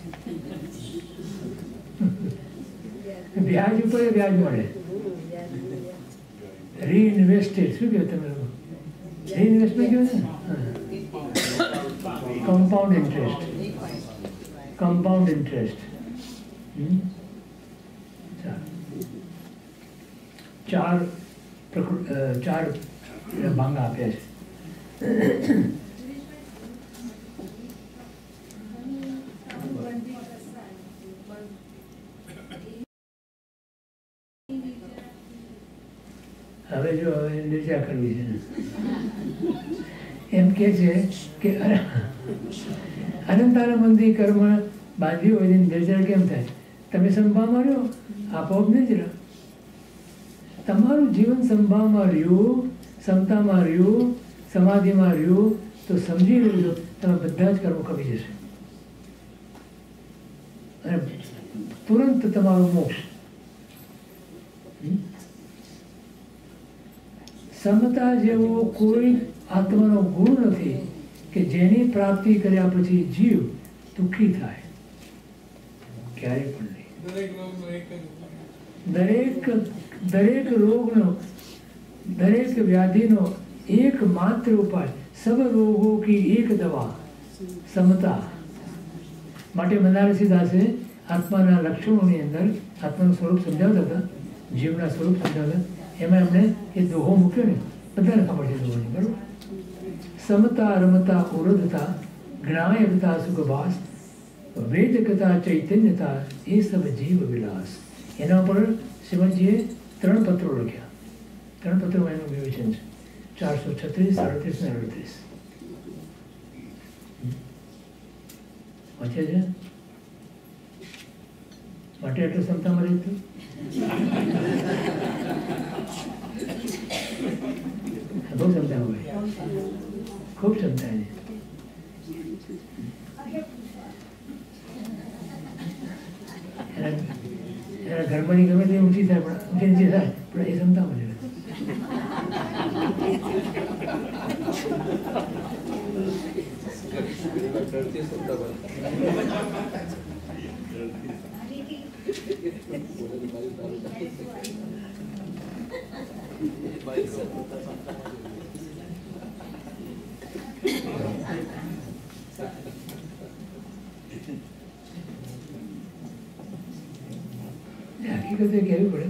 વ્યાજ ઉપર વ્યાજ મળે. રીઇન્વેસ્ટેડ શું કહ્યું તમે લોકો? રીઇન્વેસ્ટમેન્ટ કહ્યું ને? Compound interest. કમ્પાઉન્ડ ઇન્ટરેસ્ટ ચાર ચાર ભાંગ આપ્યા છે. હવે જો હવે નિર્જા કરવી છે એમ કે છે કે અનંતાનુબંધી કર્મ બાંધ્યું હોય નિર્જળ કેમ થાય? તમે સંભાવમાં રહ્યો આપોઆપ નહીં જ રહ્યો. તમારું જીવન સંભાવમાં રહ્યું, ક્ષમતામાં રહ્યું, સમાધિમાં રહ્યું તો સમજી લેજો તમે બધા જ કર્મો કમી જશે અને તુરંત તમારું મોક્ષ. સમતા જેવો કોઈ આત્માનો ગુણ નથી કે જેની પ્રાપ્તિ કર્યા પછી જીવ દુઃખી થાય. ક્યારે પણ નહીં. દરેક દરેક રોગનો, દરેક વ્યાધિનો એકમાત્ર ઉપાય, સબ રોગો કી એક દવા સમતા. માટે બનારસી દાસે આત્માના લક્ષણોની અંદર આત્માનું સ્વરૂપ સમજાવતા હતા, જીવના સ્વરૂપ સમજાવતા. એમાં એમણે એ દોહો મૂક્યો ને, બધાને ખબર છે દોહોની. બરાબર? સમતા રમતા ઉરદતા જ્ઞાયતા સુખભાસ વેદકતા ચૈતન્યતા એ સબ જીવ વિલાસ. એના પર શ્રીમદજીએ ત્રણ પત્રો લખ્યા. ત્રણ પત્રોમાં એનું વિવેચન છે. ચારસો છત્રીસ સાડત્રીસ ને અડત્રીસ વાંચ્યા છે. માટે એટલું ક્ષમતામાં રહેતું બહુ ક્ષમતા હોય, ખૂબ ક્ષમતા છે. એના ઘરમાંની ગમે તે ઊંચી થાય પણ ઊંચી નીચી થાય પણ એ ક્ષમતા મળે. હકીકતે કહેવી પડે.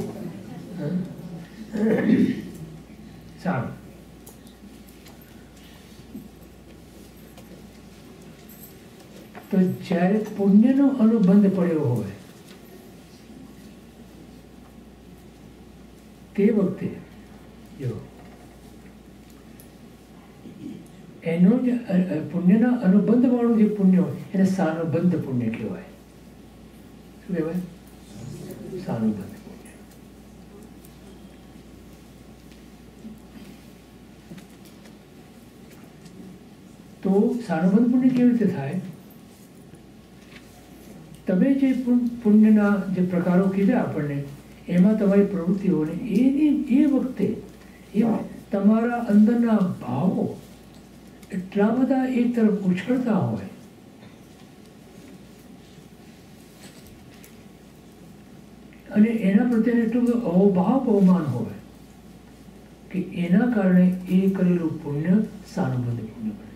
સારું, તો જ્યારે પુણ્યનો અનુબંધ પડ્યો હોય તે વખતે જો એનો જે પુણ્યના અનુબંધ વાળું જે પુણ્ય હોય એને સાનુબંધ પુણ્ય કહેવાય. શું કહેવાય? સાનુબંધ પુણ્ય. તો સાનુબંધ પુણ્ય કેવી રીતે થાય? તમે જે પુણ્યના જે પ્રકારો કીધા આપણને એમાં તમારી પ્રવૃત્તિઓને એની એ વખતે એ તમારા અંદરના ભાવો એટલા બધા એક તરફ ઉછળતા હોય અને એના પ્રત્યે એટલું બધું અવભાવ બહુમાન હોય કે એના કારણે એ કરેલું પુણ્ય સાનુબંધ પુણ્ય બને છે.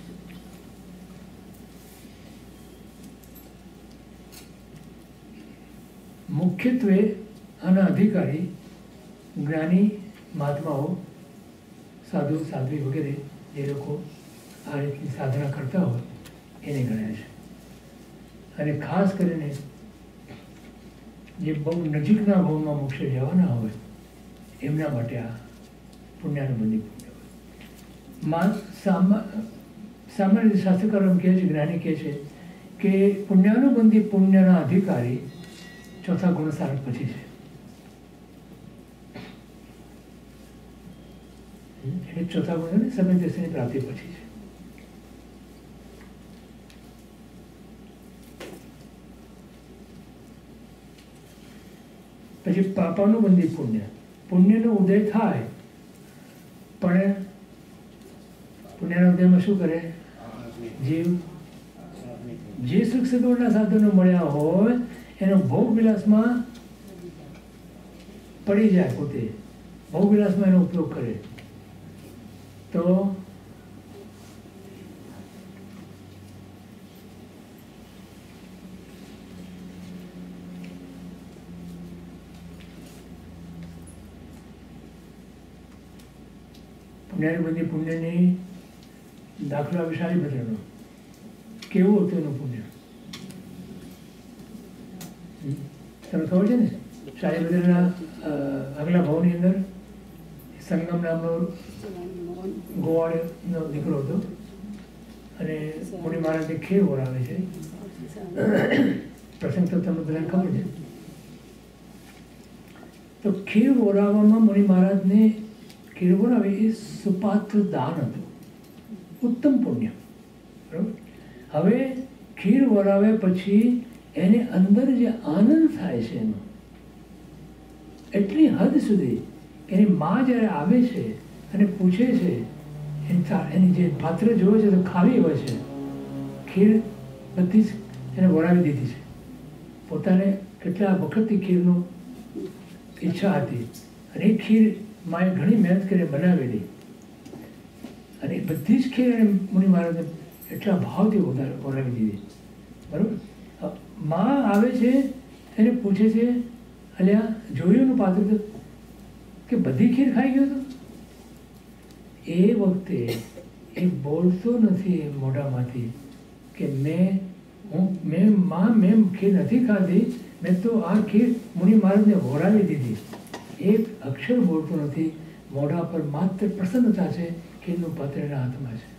મુખ્યત્વે આના અધિકારી જ્ઞાની મહાત્માઓ, સાધુ સાધ્વી વગેરે જે લોકો આ રીતની સાધના કરતા હોય એને ગણાય છે. અને ખાસ કરીને જે બહુ નજીકના ભાવમાં મોક્ષે જવાના હોય એમના માટે આ પુણ્યાનુબંધી પુણ્ય હોય. મા સામાન્ય રીતે શાસ્ત્રકારો એમ કહે છે, જ્ઞાની કહે છે કે પુણ્યાનુબંધી પુણ્યના અધિકારી ચોથા ગુણસારક પછી છે. એટલે ચોથા ગુણ સમય દર્શનની પ્રાપ્તિ પછી છે. પછી પાપાનુબંધી પુણ્ય, પુણ્યનો ઉદય થાય પણ પુણ્યના ઉદયમાં શું કરે? જીવ જે સુખ સગવડના સાધનો મળ્યા હોય એનો ભોગ વિલાસમાં પડી જાય, પોતે ભોગ વિલાસમાં એનો ઉપયોગ કરે તો પુણ્યાનુબંધી પુણ્યની દાખલો આવે શાળીભદ્રનો. કેવું હતું એનું પુણ્ય? તમને ખબર છે ને, શાળીભદ્રના આગલા ભાવની અંદર સંગમ નામનો ગોવાળનો દીકરો હતો અને મુનિ મહારાજને ખીર વરાવે છે. પ્રસંગ તો તમને બધાને ખબર છે. તો ખીર વરાવવામાં મુનિ મહારાજને ખીર વરાવે એ સુપાત્ર દાન હતું, ઉત્તમ પુણ્ય. બરાબર. હવે ખીર વરાવે પછી એને અંદર જે આનંદ થાય છે એનો એટલી હદ સુધી એની મા જ્યારે આવે છે અને પૂછે છે, એની જે પાત્ર જોવે છે તો ખાવી હોય છે, ખીર બધી જ એને વરાવી દીધી છે. પોતાને કેટલા વખતથી ખીરનું ઈચ્છા હતી અને એ ખીર માએ ઘણી મહેનત કરી બનાવેલી અને બધી જ ખીર એને મુનિ મહારાજને એટલા ભાવથી વધારે વરાવી દીધી. બરાબર. માં આવે છે એને પૂછે છે, અલ્યા જોયું નું પાત્ર કે બધી ખીર ખાઈ ગયો હતો? એ વખતે એ બોલતો નથી મોઢામાંથી કે મેં હું મેં માં મેં ખીર નથી ખાધી, મેં તો આ ખીર મુનિ મહારાજને વરાવી દીધી. એક અક્ષર બોલતો નથી, મોઢા પર માત્ર પ્રસન્નતા છે, ખીરનું પાત્ર એના હાથમાં છે.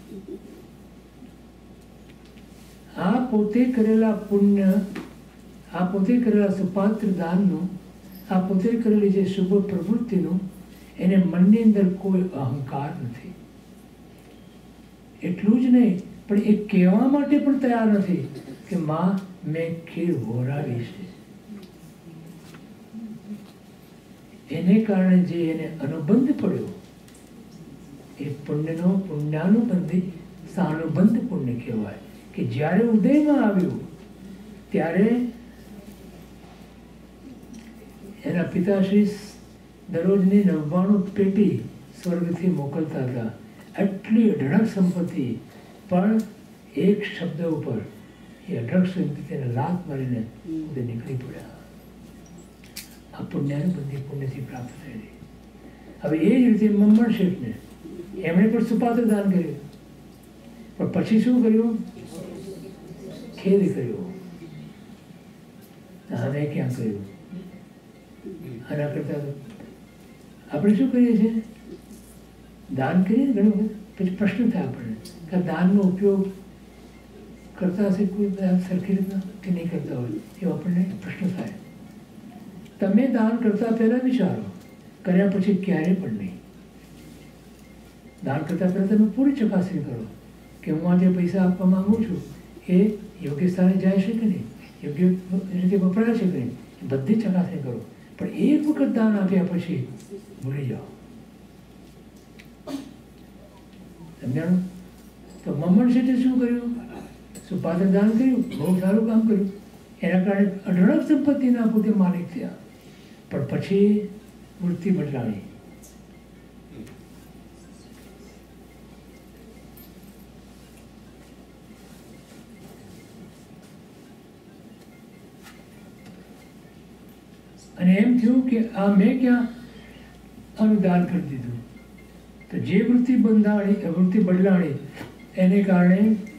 આ પોતે કરેલા પુણ્ય આ પોતે કરેલા સુપાત્ર દાનનું, આ પોતે કરેલી જે શુભ પ્રવૃત્તિનું એને મનની અંદર કોઈ અહંકાર નથી. એટલું જ નહીં, પણ એ કહેવા માટે પણ તૈયાર નથી કે માં મેં ખીર હોરાવી છે. એને કારણે જે એને અનુબંધ પડ્યો એ પુણ્યનો પુણ્યાનુબંધી સાનુબંધ પુણ્ય કહેવાય. કે જ્યારે ઉદયમાં આવ્યું ત્યારે એના પિતાશ્રી દરરોજની નવ્વાણું પેટી સ્વર્ગથી મોકલતા હતા. આટલી અઢળક સંપત્તિ, પણ એક શબ્દ ઉપર એ અઢળક સંપત્તિને લાત મારીને ઉદય નીકળી પડ્યા. આ પુણ્યાનુબંધી પુણ્યથી પ્રાપ્ત થયેલી. હવે એ જ રીતે મમ્મણ શેઠને એમણે પણ સુપાત્ર દાન કર્યું, પણ પછી શું કર્યું? ખેદ કર્યો. આને ક્યાં કર્યું? આના કરતા આપણે શું કરીએ છીએ? દાન કરીએ ને ઘણું, પછી પ્રશ્ન થાય આપણને કે દાનનો ઉપયોગ કરતા હશે કોઈ સરખી રીતના કે નહીં કરતા હોય, એવો આપણને પ્રશ્ન થાય. તમે દાન કરતા પહેલા વિચારો, કર્યા પછી ક્યારે પણ નહીં. દાન કરતા પહેલા તમે પૂરી ચકાસણી કરો કે હું આ જે પૈસા આપવા માંગુ છું એ યોગ્ય સ્થાને જાય છે કે નહીં, યોગ્ય રીતે વપરાય છે કે નહીં, બધી ચકાસણી કરો. પણ એક વખત દાન આપ્યા પછી ભૂલી જાઓ. સમજાણું? તો મમ્મણ શેઠે શું કર્યું? સુપાત્ર દાન કર્યું, બહુ સારું કામ કર્યું. એના કારણે અઢળક સંપત્તિના પોતે માલિક થયા. પણ પછી વૃત્તિ બદલાણી. અને એમ થયું કે આ મેં ક્યાં અનુદાન કરી દીધું. તો જે વૃત્તિ બંધાણી, વૃત્તિ બદલાણી, એને કારણે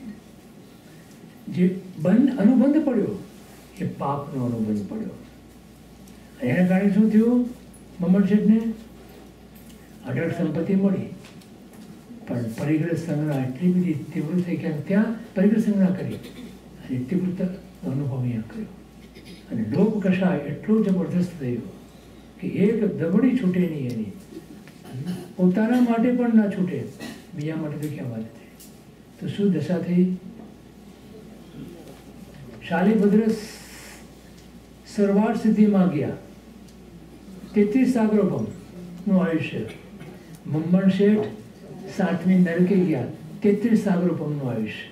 જે બંધ અનુબંધ પડ્યો એ પાપનો અનુબંધ પડ્યો. એના કારણે શું થયું? મમ્મણ શેઠને અઢળક સંપત્તિ મળી, પણ પરિગ્રહ સંગ્રહ એટલી બધી તીવ્ર થઈ કે ત્યાં પરિગ્રહ સંગ્રહ કરી અને તીવ્રતા અનુભવ અહીંયા કર્યો. અને લોક કષાય એટલો જબરદસ્ત થયો કે એક દબડી છૂટે નહીં એની. પોતાના માટે પણ ના છૂટે, બીજા માટે તો ક્યાં વાત થઈ. તો શું દશા થઈ? શાલીભદ્ર સરવાર સિદ્ધિમાં ગયા, તેત્રીસ સાગરોપમ નું આયુષ્ય. મમ્મણ શેઠ સાતમી નરકે ગયા, તેત્રીસ સાગરોપમ નું આયુષ્ય.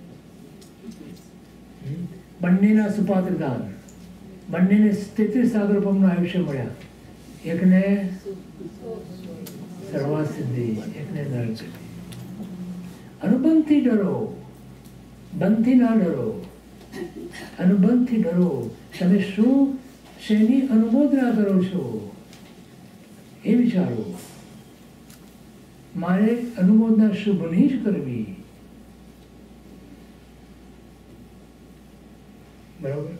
બંનેના સુપાત્ર દાન, બંનેને તેત્રીસ સાગરોપમનું આયુષ્ય મળ્યા. એકને સર્વા સિદ્ધિ, એકને નરક. અનુબંધથી ડરો, બંધથી ના ડરો. અનુબંધથી ડરો. તમે શું શેની અનુમોદના કરો છો એ વિચારો. મારે અનુમોદના શુભની જ કરવી. બરાબર?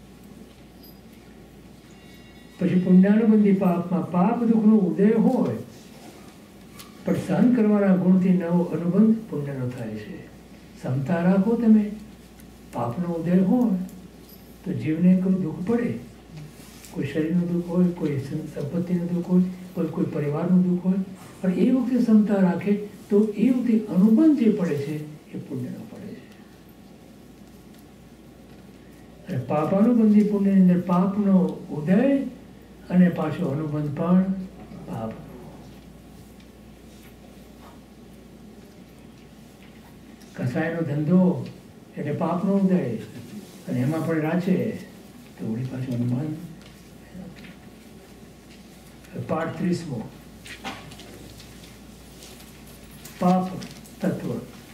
પછી પુણ્યાનુબંધી પાપમાં પાપ દુઃખનો ઉદય હોય, પણ સહન કરવાના ગુણથી નવો અનુબંધ પુણ્યનો થાય છે. ક્ષમતા રાખો તમે. પાપનો ઉદય હોય તો જીવને કોઈ દુઃખ પડે, કોઈ શરીરનું દુઃખ હોય, કોઈ સંપત્તિનું દુઃખ હોય, કોઈ કોઈ પરિવારનું દુઃખ હોય, પણ એ વખતે ક્ષમતા રાખે તો એ વખતે અનુબંધ જે પડે છે એ પુણ્યનો પડે છે. અને પાપાનુબંધી પુણ્યની અંદર પાપનો ઉદય અને પાછો અનુબંધ પણ પાપ. કસાયનો ધંધો એટલે પાપનો ઉદય, અને એમાં પણ રાચે તો વળી પાછું અનુબંધ. પાઠ ત્રીસમો, પાપ તત્વ.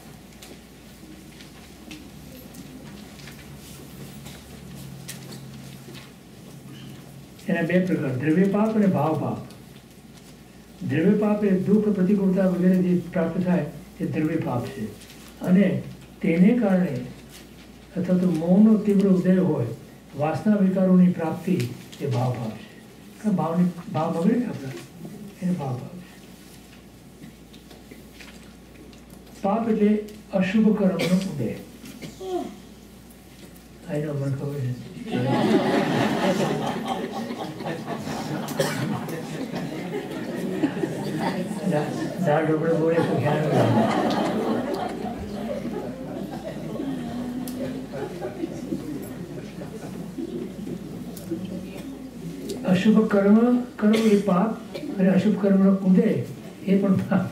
એના બે પ્રકાર, દ્રવ્ય પાપ અને ભાવ પાપ. દ્રવ્ય પાપ એ દુઃખ, પ્રતિકૂળતા વગેરે જે પ્રાપ્ત થાય તે દ્રવ્ય પાપ છે. અને તેને કારણે અથવા તો મોહનો તીવ્ર ઉદય હોય, વાસના વિકારોની પ્રાપ્તિ એ ભાવ પાપ છે. ભાવની ભાવ બગડે ને આપણા, એને ભાવ પાપ છે. પાપ એટલે અશુભ કર્મનો ઉદય. આનો મને ખબર છે. દાળ ઢોકળા બોલે તો ખ્યાલ નથી. અશુભ કર્મ કરવું એ પાપ અને અશુભ કર્મનો ઉદય એ પણ પાપ.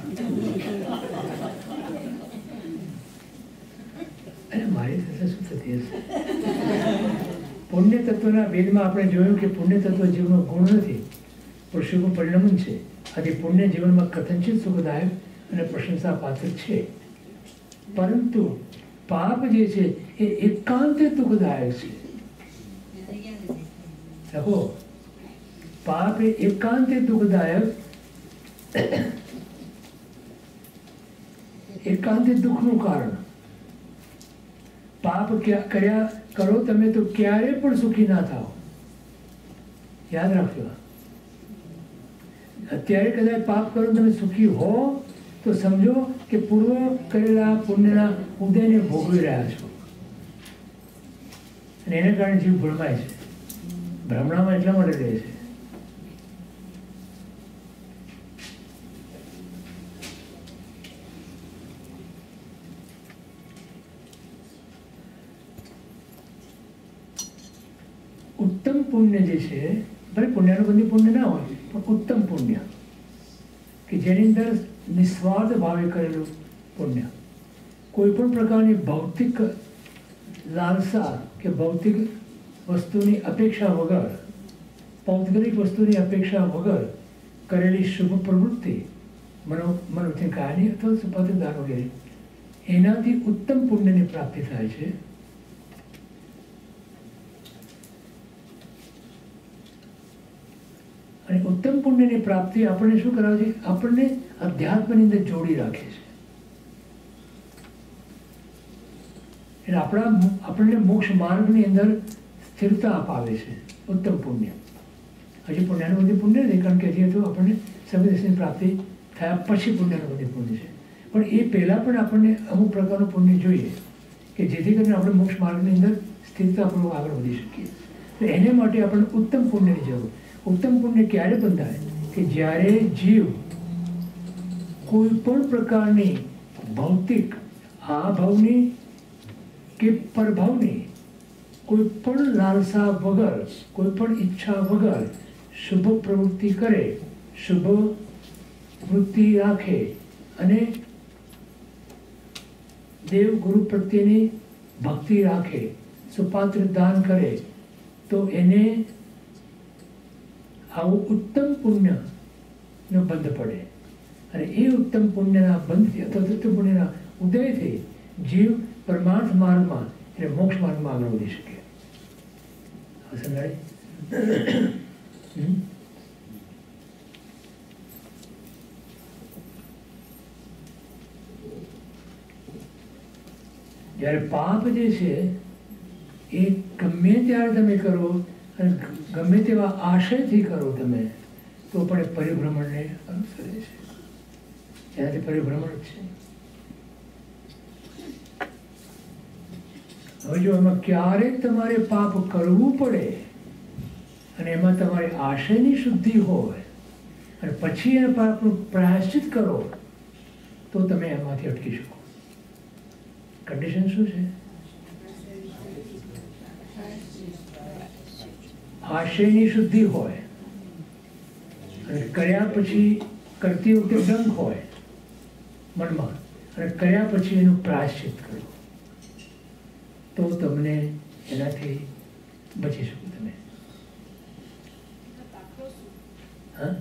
અને મારી સાથે શું થતી હશે? પુણ્ય તત્વના વેદમાં આપણે જોયું કે પુણ્ય તત્વ જીવનનો ગુણ નથી પણ શુભ પરિણામ છે. આથી પુણ્ય જીવનમાં કથનચિત સુખદાયક અને પ્રશંસા પાત્ર છે, પરંતુ પાપ જે છે એ એકાંતે દુઃખદાયક છે. લખો, પાપ એ એકાંતે દુઃખદાયક, એકાંતે દુઃખનું કારણ. પાપ કર્યા કરો તમે તો ક્યારે પણ સુખી ના થાઓ. યાદ રાખજો. અત્યારે કદાચ પાપ કરો તમે સુખી હો તો સમજો કે પૂર્વ કરેલા પુણ્યના ઉદયને ભોગવી રહ્યા છો અને એને કારણે જીવ ભ્રમાય છે. ભ્રમણામાં એટલા માટે રહે છે. ઉત્તમ પુણ્ય જે છે, ભલે પુણ્યનું બંધી પુણ્ય ના હોય પણ ઉત્તમ પુણ્ય કે જેની અંદર નિસ્વાર્થ ભાવે કરેલું પુણ્ય, કોઈ પણ પ્રકારની ભૌતિક લાલસા કે ભૌતિક વસ્તુની અપેક્ષા વગર, પૌદ્ગલિક વસ્તુની અપેક્ષા વગર કરેલી શુભ પ્રવૃત્તિ, મનો મનોથી કાયની અથવા સુપાત્ર દાન વગેરે, એનાથી ઉત્તમ પુણ્યની પ્રાપ્તિ થાય છે. અને ઉત્તમ પુણ્યની પ્રાપ્તિ આપણને શું કરાવે છે? આપણને અધ્યાત્મની અંદર જોડી રાખે છે. એટલે આપણા આપણને મોક્ષ માર્ગની અંદર સ્થિરતા અપાવે છે ઉત્તમ પુણ્ય. હજી પુણ્યનું બધી પુણ્ય નથી, કારણ કે હજી તો આપણને સર્વદેશની પ્રાપ્તિ થયા પછી પુણ્યનું બધી પુણ્ય છે. પણ એ પહેલાં પણ આપણને અમુક પ્રકારનું પુણ્ય જોઈએ કે જેથી કરીને આપણે મોક્ષ માર્ગની અંદર સ્થિરતાપૂર્વક આગળ વધી શકીએ. તો એને માટે આપણને ઉત્તમ પુણ્યની જરૂર. ઉત્તમ પુણ્ય ક્યારે બંધાય? કે જ્યારે જીવ કોઈ પણ પ્રકારની ભૌતિક આભાવની કે પરભાવની કોઈ પણ લાલસા વગર, કોઈ પણ ઈચ્છા વગર શુભ પ્રવૃત્તિ કરે, શુભ વૃત્તિ રાખે અને દેવ ગુરુ પ્રત્યેની ભક્તિ રાખે, સુપાત્ર દાન કરે, તો એને આવું ઉત્તમ પુણ્યનો બંધ પડે. અને એ ઉત્તમ પુણ્યના બંધથી અથવા ઉત્તમ પુણ્યના ઉદયથી જીવ પરમાર્થ માર્ગમાં એટલે મોક્ષ માર્ગમાં આગળ વધી શકે. સમજાય? જ્યારે પાપ જે છે એ ગમે ત્યારે તમે કરો અને ગમે તેવા આશયથી કરો તમે તો પણ એ પરિભ્રમણને અનુસરે છે. એનાથી પરિભ્રમણ જ છે. હવે જો એમાં ક્યારેક તમારે પાપ કરવું પડે અને એમાં તમારી આશયની શુદ્ધિ હોય અને પછી એ પાપનું પ્રાયશ્ચિત કરો તો તમે એમાંથી અટકી શકો. કન્ડિશન શું છે? આશયની શુદ્ધિ હોય અને કર્યા પછી કરતી વખતે ડંક હોય મનમાં અને કર્યા પછી એનું પ્રાયશ્ચિત કરો તો તમને એનાથી બચી શકો તમે. હા,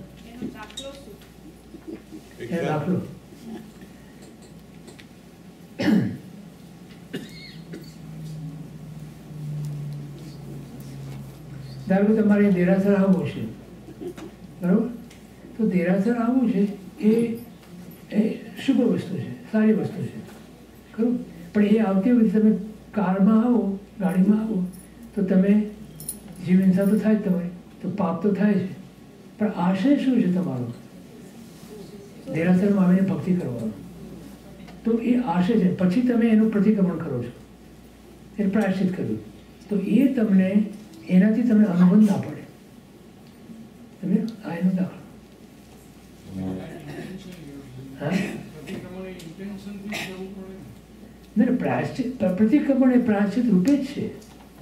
એનો દાખલો ધારો કે તમારે દેરાસર આવવું છે, બરાબર? તો દેરાસર આવવું છે એ એ શુભ વસ્તુ છે, સારી વસ્તુ છે, ખરું? પણ એ આવતી વખતે તમે કારમાં આવો, ગાડીમાં આવો તો તમે જીવ હિંસા તો થાય જ તમારી, તો પાપ તો થાય છે. પણ આશય શું છે તમારો? દેરાસરમાં આવીને ભક્તિ કરવાનો. તો એ આશય છે. પછી તમે એનું પ્રતિક્રમણ કરો છો, એને પ્રાયશ્ચિત કર્યું, તો એ તમને એનાથી તમને અનુબંધ ના પડે. તમે આ એનો દાખલો હા ના, પ્રાયશ્ચિત પ્રતિક્રમણ એ પ્રાયશ્ચિત રૂપે જ છે.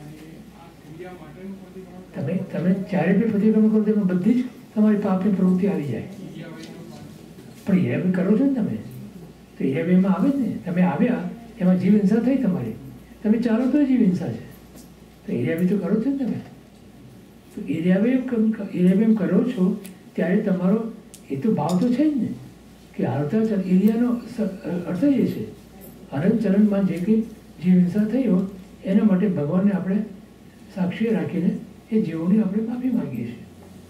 તમે તમે જ્યારે બી પ્રતિક્રમણ કરો તેમાં બધી જ તમારી પાપની પ્રવૃત્તિ આવી જાય. પણ એ બી કરો છો ને તમે, તો એ બેમાં આવે જ ને. તમે આવ્યા એમાં જીવ હિંસા થઈ તમારી, તમે ચાલો તો જીવ હિંસા છે. તો એરિયા બી તો કરો છો ને તમે. તો એરિયા બી એરિયા બી કરો છો ત્યારે તમારો એ તો ભાવ તો છે જ ને કે હાલતા ચાલ એરિયાનો અર્થ જ એ છે હલન ચલનમાં જે કંઈ જીવ હિંસા થઈ હોય એના માટે ભગવાનને આપણે સાક્ષી રાખીને એ જીવોની આપણે માફી માંગીએ છીએ.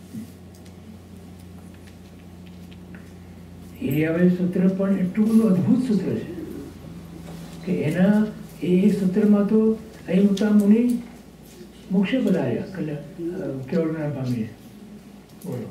એરિયાવાળી સૂત્ર પણ એટલું બધું અદ્ભુત સૂત્ર છે કે એના એ સૂત્રમાં તો અહીં ઉત્તા મુનિ મોક્ષે પધાર્યા કલ્યા કેવળ જ્ઞાન પામીને. બોલો.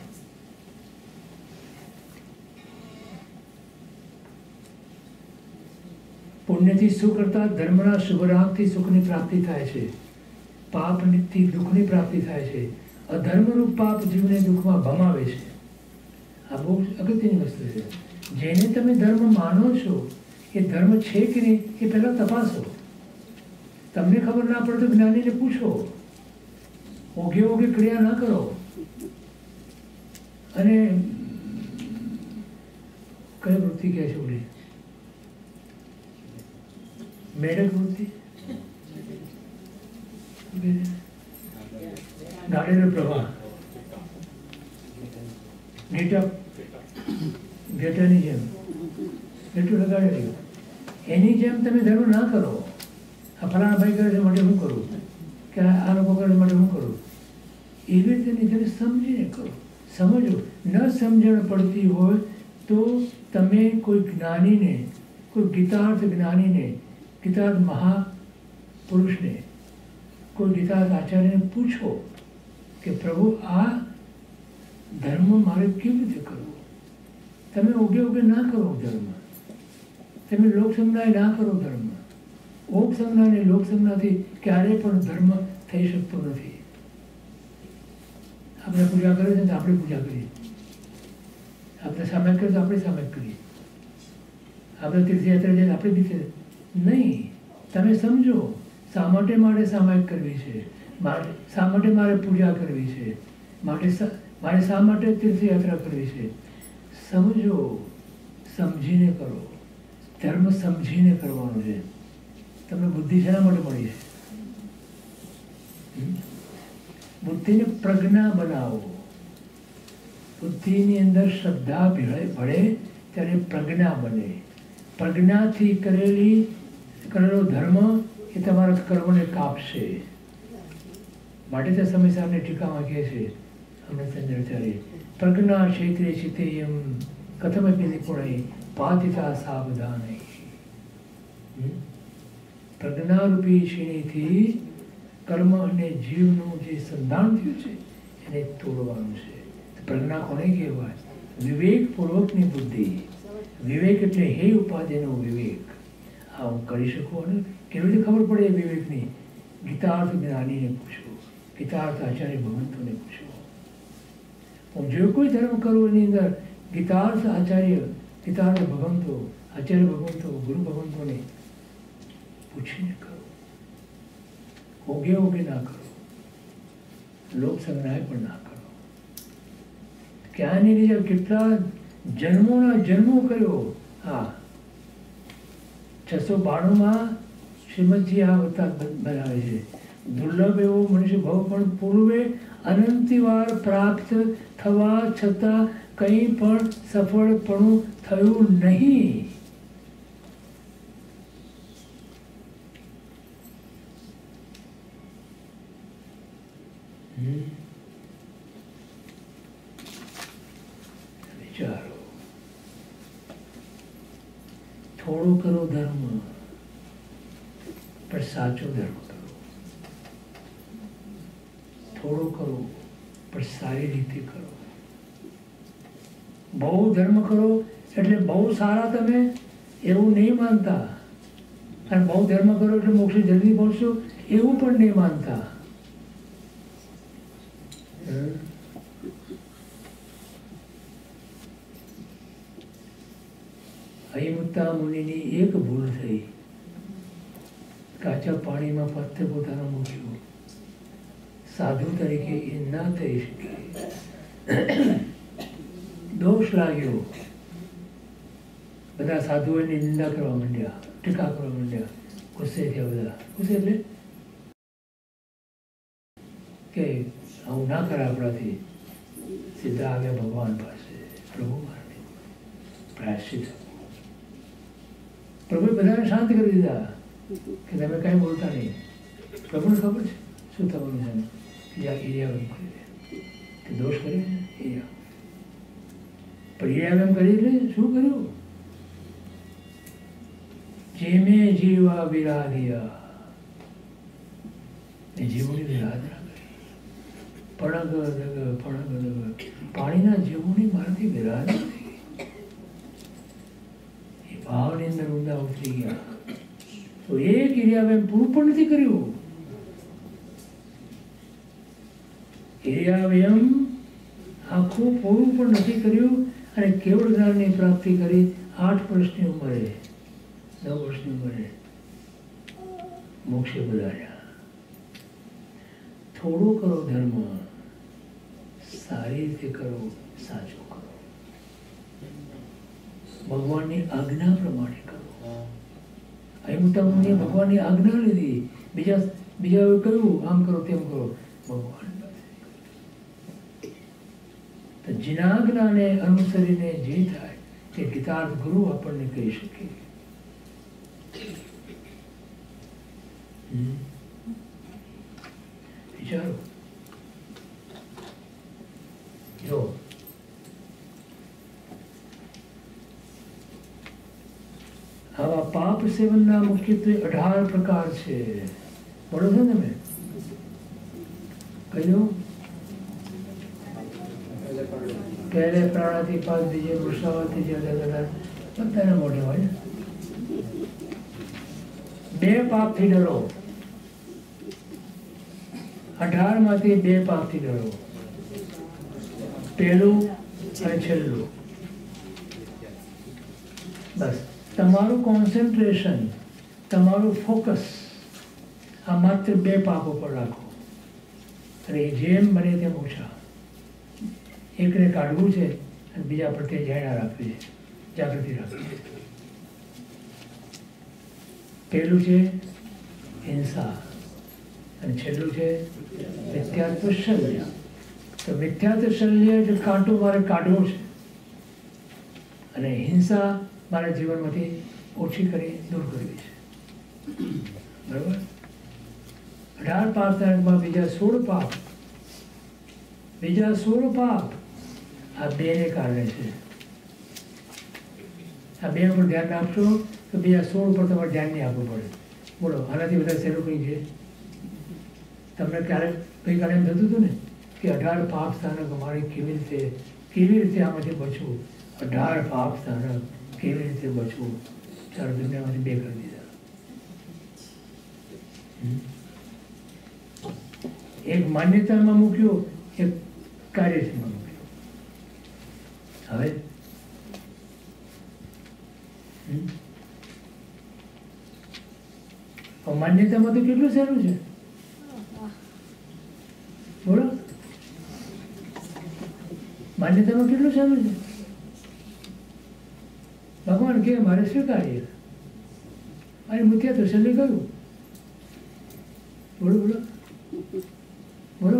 પુણ્યથી સુખ કરતા ધર્મના શુભરાગથી સુખની પ્રાપ્તિ થાય છે. પાપથી દુઃખની પ્રાપ્તિ થાય છે. અધર્મરૂપ પાપ જીવને દુઃખમાં ભમાવે છે. આ બહુ અગત્યની વસ્તુ છે. જેને તમે ધર્મ માનો છો એ ધર્મ છે કે નહીં એ પહેલાં તપાસો. તમને ખબર ના પડે તો જ્ઞાનીને પૂછો. ઓગે ઓગે ક્રિયા ના કરો. અને કઈ વૃત્તિ કહે છે ઓલી મેડક વૃત્તિ, ગાડીનો પ્રવાહ, ગેટા ગેટાની જેમ ગેટું લગાડી રહ્યું એની જેમ તમે ધર્મ ના કરો. આ ફલાણા ભાઈ કરે છે માટે હું કરું, કે આ લોકો કરે માટે હું કરું, એવી રીતે નહીં. તમે સમજીને કરો. સમજો. ન સમજણ પડતી હોય તો તમે કોઈ જ્ઞાનીને, કોઈ ગીતાર્થ જ્ઞાનીને, ગીતાર્થ મહાપુરુષને, કોઈ ગીતાર્થ આચાર્યને પૂછો કે પ્રભુ આ ધર્મ મારે કેવી રીતે કરવો. તમે ઉગે ઉગે ના કરો ધર્મ. તમે લોકસંજ્ઞાએ ના કરો ધર્મ. ઓપસંજ્ઞા અને લોકસંજ્ઞાથી ક્યારેય પણ ધર્મ થઈ શકતો નથી. આપણે પૂજા કરીએ છીએ તો આપણે પૂજા કરીએ, આપણે સામાયિક કરીએ તો આપણે સામાયિક કરીએ, આપણે તીર્થયાત્રા જઈએ આપણે બી નહીં. તમે સમજો શા માટે મારે સામાયિક કરવી છે, મારે શા માટે મારે પૂજા કરવી છે, માટે મારે શા માટે તીર્થયાત્રા કરવી છે. સમજો. સમજીને કરો. ધર્મ સમજીને કરવાનો છે. તમને બુદ્ધિ શેના માટે મળી છે? બુદ્ધિને પ્રજ્ઞા બનાવો. બુદ્ધિની અંદર શ્રદ્ધા ભળે ભળે ત્યારે પ્રજ્ઞા બને. પ્રજ્ઞાથી કરેલી કરેલો ધર્મ એ તમારા કર્મને કાપશે. માટે તે સમય સામને ટીકામાં કહે છે અમને સંજયચાર્ય પ્રજ્ઞા ક્ષેત્રે ચિતેયમ કથમપી નિપુણય પાતિતા સાવધાન. પ્રજ્ઞારૂપી શ્રેણીથી કર્મ અને જીવનું જે સંધાન થયું છે એને તોડવાનું છે. પ્રજ્ઞા કોને કહેવાય? વિવેકપૂર્વકની બુદ્ધિ. વિવેક એટલે હે ઉપાધિનો વિવેક. આ હું કરી શકું અને કેવી રીતે ખબર પડે વિવેકની? ગીતાર્થ જ્ઞાનીને પૂછો, ગીતાર્થ આચાર્ય ભગવંતોને પૂછો. હું જો કોઈ ધર્મ કરું એની અંદર ગીતાર્થ આચાર્ય, ગીતાર્થ ભગવંતો, આચાર્ય ભગવંતો, ગુરુ ભગવંતોને પૂછીને કરો. ઓગે ઓગે ના કરો. લોક સંગ્રહ પણ ના કરો. ક્યાંની રીતે કેટલા જન્મોના જન્મો કર્યો. હા, છસો બાણુંમાં શ્રીમદજી આ વતા બનાવે છે. દુર્લભ એવો મનુષ્ય ભાવ પણ પૂર્વે અનંતિવાર પ્રાપ્ત થવા છતાં કંઈ પણ સફળપણું થયું નહીં. વિચારો. થોડો કરો ધર્મ, પણ સાચો ધર્મ કરો. થોડો કરો પણ સારી રીતે કરો. બહુ ધર્મ કરો એટલે બહુ સારા તમે એવું નહીં માનતા, અને બહુ ધર્મ કરો એટલે મોક્ષે જલ્દી પહોંચશો એવું પણ નહીં માનતા. અહિમુત્તા મુનિની એક ભૂલ થઈ, કાચા પાણીમાં પથ્થર પોતાનો મૂક્યો. સાધુ તરીકે એ ના થઈ શકે. દોષ લાગ્યો. બધા સાધુઓની નિંદા કરવા માંડ્યા, ટીકા કરવા માંડ્યા. ગુસ્સે થયા બધા. ગુસ્સે એટલે કે આવું ના કરે આપણાથી. સીધા આવ્યા ભગવાન પાસે, પ્રભુ મારે પ્રાયશ્ચિત. પ્રભુએ બધાને શાંત કરી દીધા કે તમે કાંઈ બોલતા નહીં. પ્રભુને ખબર છે શું થવાનું છે. જ્યાં એરિયા કરી દે કે દોષ કરી એરિયા પણ એરિયા કરી એટલે શું કર્યું? જેમે જીવા વિરાધ્યા એ જીવોની વિરાધના કરી. પણગ દગ પણગ દગ પાણીના જીવોની મારાથી વિરાધના થઈ ગઈ. એ ભાવની અંદર ઊંડા ઉતરી ગયા. તો એક એરિયા પૂરું પણ નથી કર્યું. એરિયા આખું પૂરું પણ નથી કર્યું અને કેવળ જ્ઞાનની પ્રાપ્તિ કરી. આઠ વર્ષની ઉંમરે, નવ વર્ષની ઉંમરે મોક્ષે પધાર્યા. થોડો કરો ધર્મ, સારી રીતે કરો, સાચો કરો, ભગવાનની આજ્ઞા પ્રમાણે કરો. અહીં તમને ભગવાનની આજ્ઞા લીધી. બીજા બીજા કહ્યું આમ કરો તેમ કરો. ભગવાન જીનાજ્ઞાને અનુસરીને જે થાય તે ગીતાર્થ ગુરુ આપણને કહી શકે. વિચારો. જો આવા પાપ સેવનના મુખ્યત્વે અઢાર પ્રકાર છે. બોલો છો તમે? કહ્યું પહેલે પ્રાણાથી પાસ, બીજે વૃષાવથી, બધાને મોઢે હોય. બે પાપથી ડરો. અઢાર માંથી બે પાપથી ડરો. પહેલું અને છેલ્લું. બસ તમારું કોન્સન્ટ્રેશન, તમારું ફોકસ આ માત્ર બે પાપ ઉપર રાખો. અને જેમ બને તેમ ઓછા. એકને કાઢવું છે અને બીજા પ્રત્યે જાણ્યા રાખવી છે, જાગૃતિ રાખવી છે. પહેલું છે હિંસા અને છેલ્લું છે મિથ્યાત્વશલ્ય. તો મિથ્યાત્વશલ્ય એટલે કાંટો મારે કાઢવો છે અને હિંસા મારા જીવનમાંથી ઓછી કરી દૂર કરવી છે. બરાબર? અઢાર પાપમાં બીજા સોળ પાપ બીજા સોળ પાપ આ બેને કારણે છે. આ બે ઉપર ધ્યાન આપશો તો બીજા સોળ ઉપર તમારે ધ્યાન નહીં આપવું પડે. બોલો, આનાથી બધા સહેલું કંઈ છે? તમને ક્યારેક ગઈકાલે એમ થતું હતું ને કે અઢાર પાપ સ્થાનક અમારે કેવી રીતે કેવી રીતે આમાંથી બચવું? અઢાર પાપ સ્થાનક કેવી રીતે બચવું? ચાલો દુનિયામાંથી બે કરી દીધા. એક માન્યતામાં મૂક્યો, એક કાર્યમાં મૂક્યો. હવે માન્યતામાં તો કેટલું સહેલું છે. બોલો, માન્યતામાં કેટલું સહેલું છે. ભગવાન કે મારે સ્વીકારીએ. મારે મુખ્ય તો છેલ્લે કહ્યું. બોલો બોલો બોલો.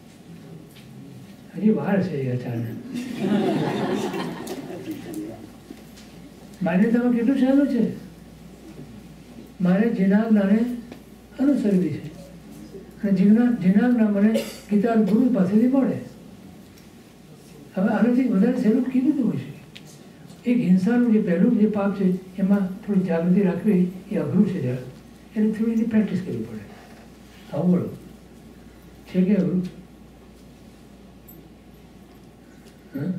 હજી વાર છે અચાનક. માન્યતામાં કેટલું સહેલું છે. મારે જેના જ્ઞાને અનુસરવી છે અને જેના જેના જ્ઞાન મને ગીતા ગુરુ પાસેથી મળે. હવે આનાથી વધારે સહેલું કીધું હોય છે. એક હિંસાનું જે પહેલું જે પાપ છે એમાં થોડી જાગૃતિ રાખવી એ અઘરું છે જરા. એટલે થોડી એની પ્રેક્ટિસ કરવી પડે. હા બોલો, છે કે અઘરું? હા,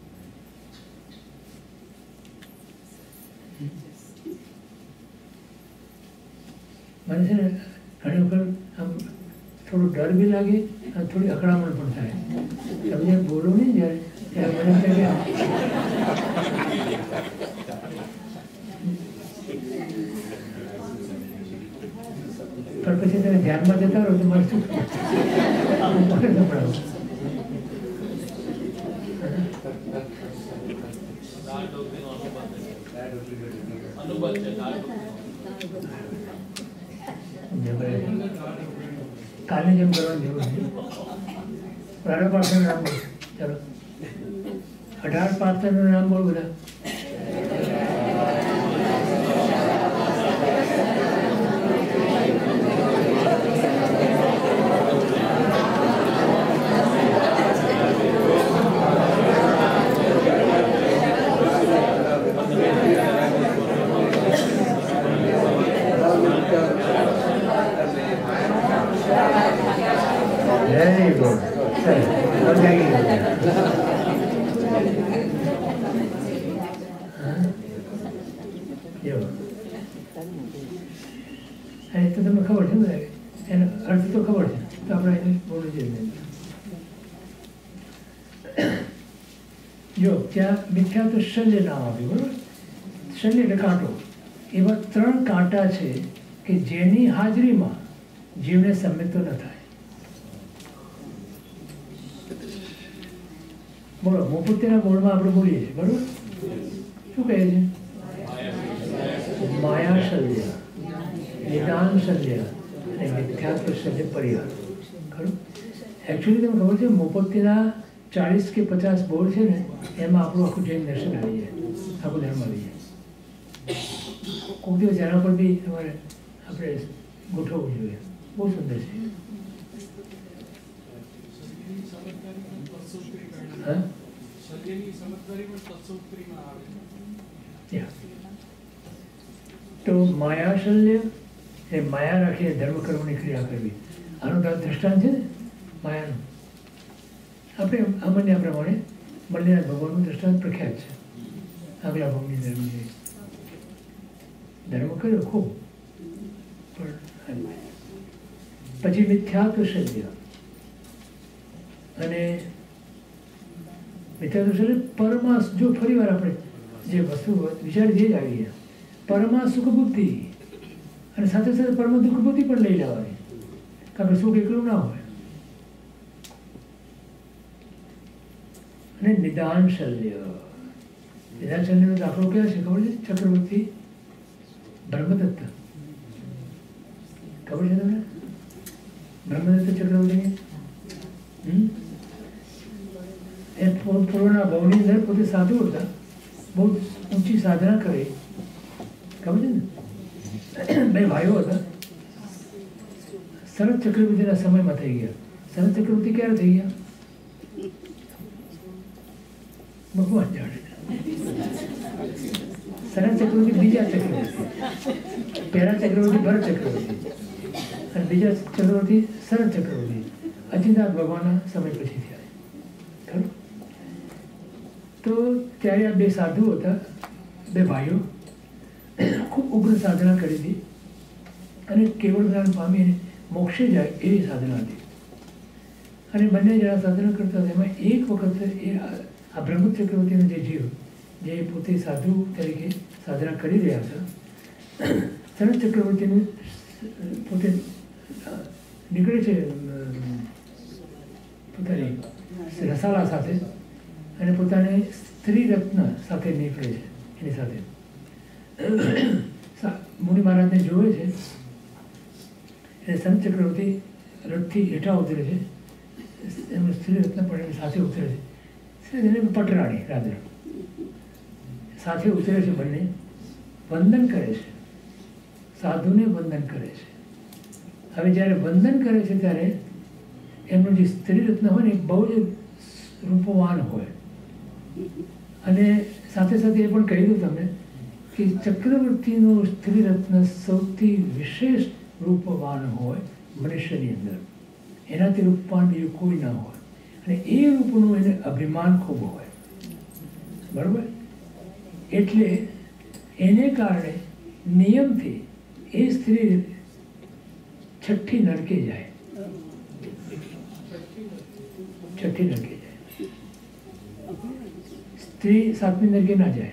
મને છે ને ઘણી વખત આમ થોડું ડર બી લાગે અને થોડી અકળામણ પણ થાય. તમે બોલો નહીં જ્યારે ત્યારે મને ધ્યાનમાં જતા રહો તો મારે શું પકડ સંભળાવો. કાલની જેમ કરવાની જરૂર છે. અઢાર પાર્સલ નામ બોલ. ચાલો અઢાર પાર્સલ નું નામ બોલ બધા. Very good. અને તો તમને ખબર છે ને એનો અર્થ તો ખબર છે તો આપણે એને બોલવું જોઈએ. જો ત્યાં મિથ્યા તો શલ્ય નામ આપ્યું બરોબર. શલ્ય એટલે કાંટો. એવા ત્રણ કાંટા છે કે જેની હાજરીમાં જીવને સંમિત તો ન થાય. બોલો મોપુત્યના મૂળમાં આપણે બોલીએ છીએ બરોબર. શું કહે છે? માયાશલ્ય, નિદાનશલ્ય અને મિથ્યાત્વશલ્ય પરિહાર. ખરું? એકચ્યુઅલી તમને ખબર છે મોપુત્યના ચાલીસ કે પચાસ બોર્ડ છે ને એમાં આપણું આખું જૈન દર્શન આવી જાય, આખું ધર્મ આવી જાય. કોઈ દિવસ એના પર બી તમારે આપણે ગોઠવવું જોઈએ. બહુ સુંદર છે. હા તો માયાશલ્ય એ માયા રાખીને ધર્મ કર્મની ક્રિયા કરવી. આનું દ્રષ્ટાંત છે ને માયાનું. આપણે અમન્ય પ્રમાણે મલ્લિનાથ ભગવાનનું દ્રષ્ટાંત પ્રખ્યાત છે. આગલા ભવની ધર્મ છે. ધર્મ કર્યો ખૂબ પણ પછી મિથ્યાત્વશલ્ય અને મિથ્યાત્વશલ્ય પરમા. જો ફરી વાર આપણે જે વસ્તુ વિચારી જે જ આવી ગયા પરમા સુખ બુદ્ધિ અને સાથે સાથે પરમ દુઃખ બુદ્ધિ પણ લઈ લેવાની, કારણ કે સુખ એકલું ના હોય. અને નિદાનશલ્ય, નિદાનશલ્યનો દાખલો ક્યાં છે ખબર છે? ચક્રવર્તી બ્રહ્મદત્ત. ખબર છે તમને બ્રહ્મદત્ત ચક્રવર્તી? હમ એ પૂર્વના ભાવની અંદર પોતે સાધુ હતા, બહુ ઊંચી સાધના કરી. ખબર છે ને? બે ભાઈઓ હતા. શરદ ચક્રવર્તીના સમયમાં થઈ ગયા. શરદ ચક્રવર્તી ક્યારે થઈ ગયા? ભગવાન જાણે. શરદ ચક્રવર્તી બીજા ચક્રવર્તી. પહેલા ચક્રવર્તી ભરત ચક્રવર્તી અને બીજા ચક્રવર્તી શરદ ચક્રવર્તી અચિંતાથ ભગવાનના સમય પછી થયા. ખરું? તો ત્યારે આ બે સાધુ હતા, બે ભાઈઓ. ખૂબ ઉગ્ર સાધના કરી હતી અને કેવળ જ્ઞાન પામીને મોક્ષે જાય એવી સાધના હતી. અને બંને જણા સાધના કરતા હતા. એમાં એક વખત એ આ બ્રહ્મ ચક્રવર્તીનો જે જીવ જે પોતે સાધુ તરીકે સાધના કરી રહ્યા હતા, શરદ ચક્રવર્તીનું પોતે નીકળે છે પોતાની રસાલા સાથે અને પોતાને સ્ત્રી રત્ન સાથે નીકળે છે. એની સાથે મુનિ મહારાજને જોવે છે એટલે સંત ચક્રવર્તી રથથી હેઠા ઉતરે છે. એમનું સ્ત્રી રત્ન પણ એની સાથે ઉતરે છે. એને પટરાણી રાધા સાથે ઉતરે છે. બંને વંદન કરે છે, સાધુને વંદન કરે છે. હવે જ્યારે વંદન કરે છે ત્યારે એમનું જે સ્ત્રી રત્ન હોય ને એ બહુ જ રૂપવાન હોય. અને સાથે સાથે એ પણ કહી દઉં તમને કે ચક્રવર્તીનું સ્ત્રી રત્ન સૌથી વિશેષ રૂપવાન હોય મનુષ્યની અંદર. એનાથી રૂપવાન બીજું કોઈ ના હોય. અને એ રૂપનું એને અભિમાન ખૂબ હોય. બરાબર? એટલે એને કારણે નિયમથી એ સ્ત્રી છઠ્ઠી નરકે જાય. છઠ્ઠી નરકે જાય. સ્ત્રી સાતમી નરકે ના જાય,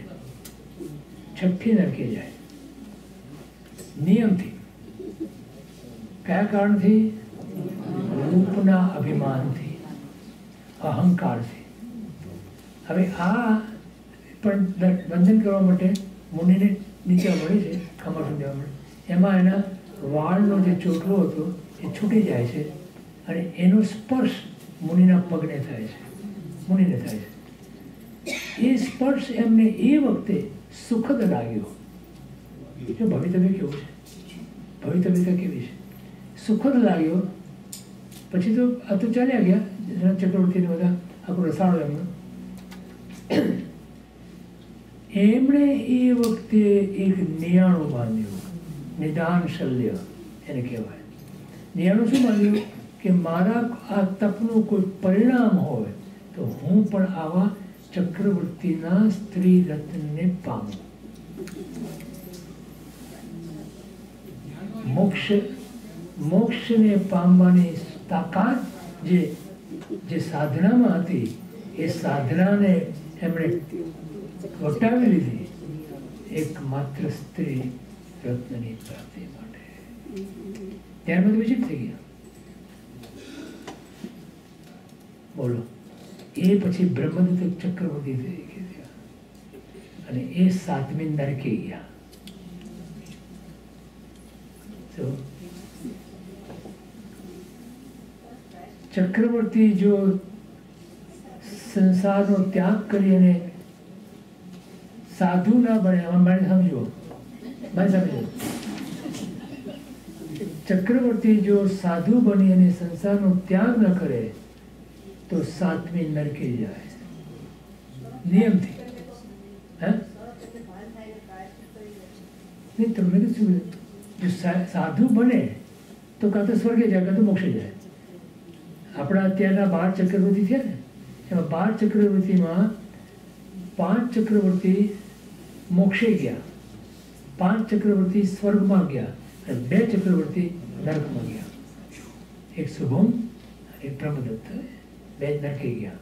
છઠ્ઠી નરકે જાય નિયમથી. કયા કારણથી? રૂપના અભિમાનથી, અહંકારથી. હવે આ પણ બંધન કરવા માટે મુનિને નીચે મળે છે, કમર સુધી મળે. એમાં એના વાળનો જે ચોટલો હતો એ છૂટી જાય છે અને એનો સ્પર્શ મુનિના પગને થાય છે, મુનિને થાય છે. એ સ્પર્શ એમને એ વખતે સુખદ લાગ્યો. જો ભવિતવ્ય કેવું છે, ભવિતવ્યતા કેવી છે, સુખદ લાગ્યો. પછી તો આ તો ચાલ્યા ગયા ચક્રવર્તીને બધા આખું રસાળો એમનો. એમણે એ વખતે એક નિયાણું બાંધ્યું, નિદાન શલ્ય એને કહેવાય. નિયાણું શું બાંધ્યું કે મારા આ તપનું કોઈ પરિણામ હોય તો હું પણ આવા ચક્રવર્તીના સ્ત્રી રત્નને પામું. મોક્ષ મોક્ષને પામવાની તાકાત જે જે સાધનામાં હતી એ સાધનાને એમણે વટાવી લીધી એકમાત્ર સ્ત્રી રત્નની પ્રાપ્તિ માટે. ત્યારબાદ વિચિત થઈ ગયા. બોલો, એ પછી બ્રહ્મદત્ત ચક્રવર્તી થઈ ગયા અને એ સાતમી નરકે ગયા. તો ચક્રવર્તી જો સંસારનો ત્યાગ કરી અને સાધુ ના બને, મારે સમજો, મારે સમજો, ચક્રવર્તી જો સાધુ બની અને સંસારનો ત્યાગ ન કરે તો સાતમી નરકે જાય નિયમથી. હે નહીં, તમને શું, જો સાધુ બને તો કાં તો સ્વર્ગે જાય કાં તો મોક્ષે જાય. આપણા અત્યારના બાર ચક્રવર્તી થયા ને, એમાં બાર ચક્રવર્તીમાં પાંચ ચક્રવર્તી મોક્ષે ગયા, પાંચ ચક્રવર્તી સ્વર્ગમાં ગયા અને બે ચક્રવર્તી નરકમાં ગયા. એક શુભમ અને એક બ્રહ્મદત્ત, બે નરકે ગયા.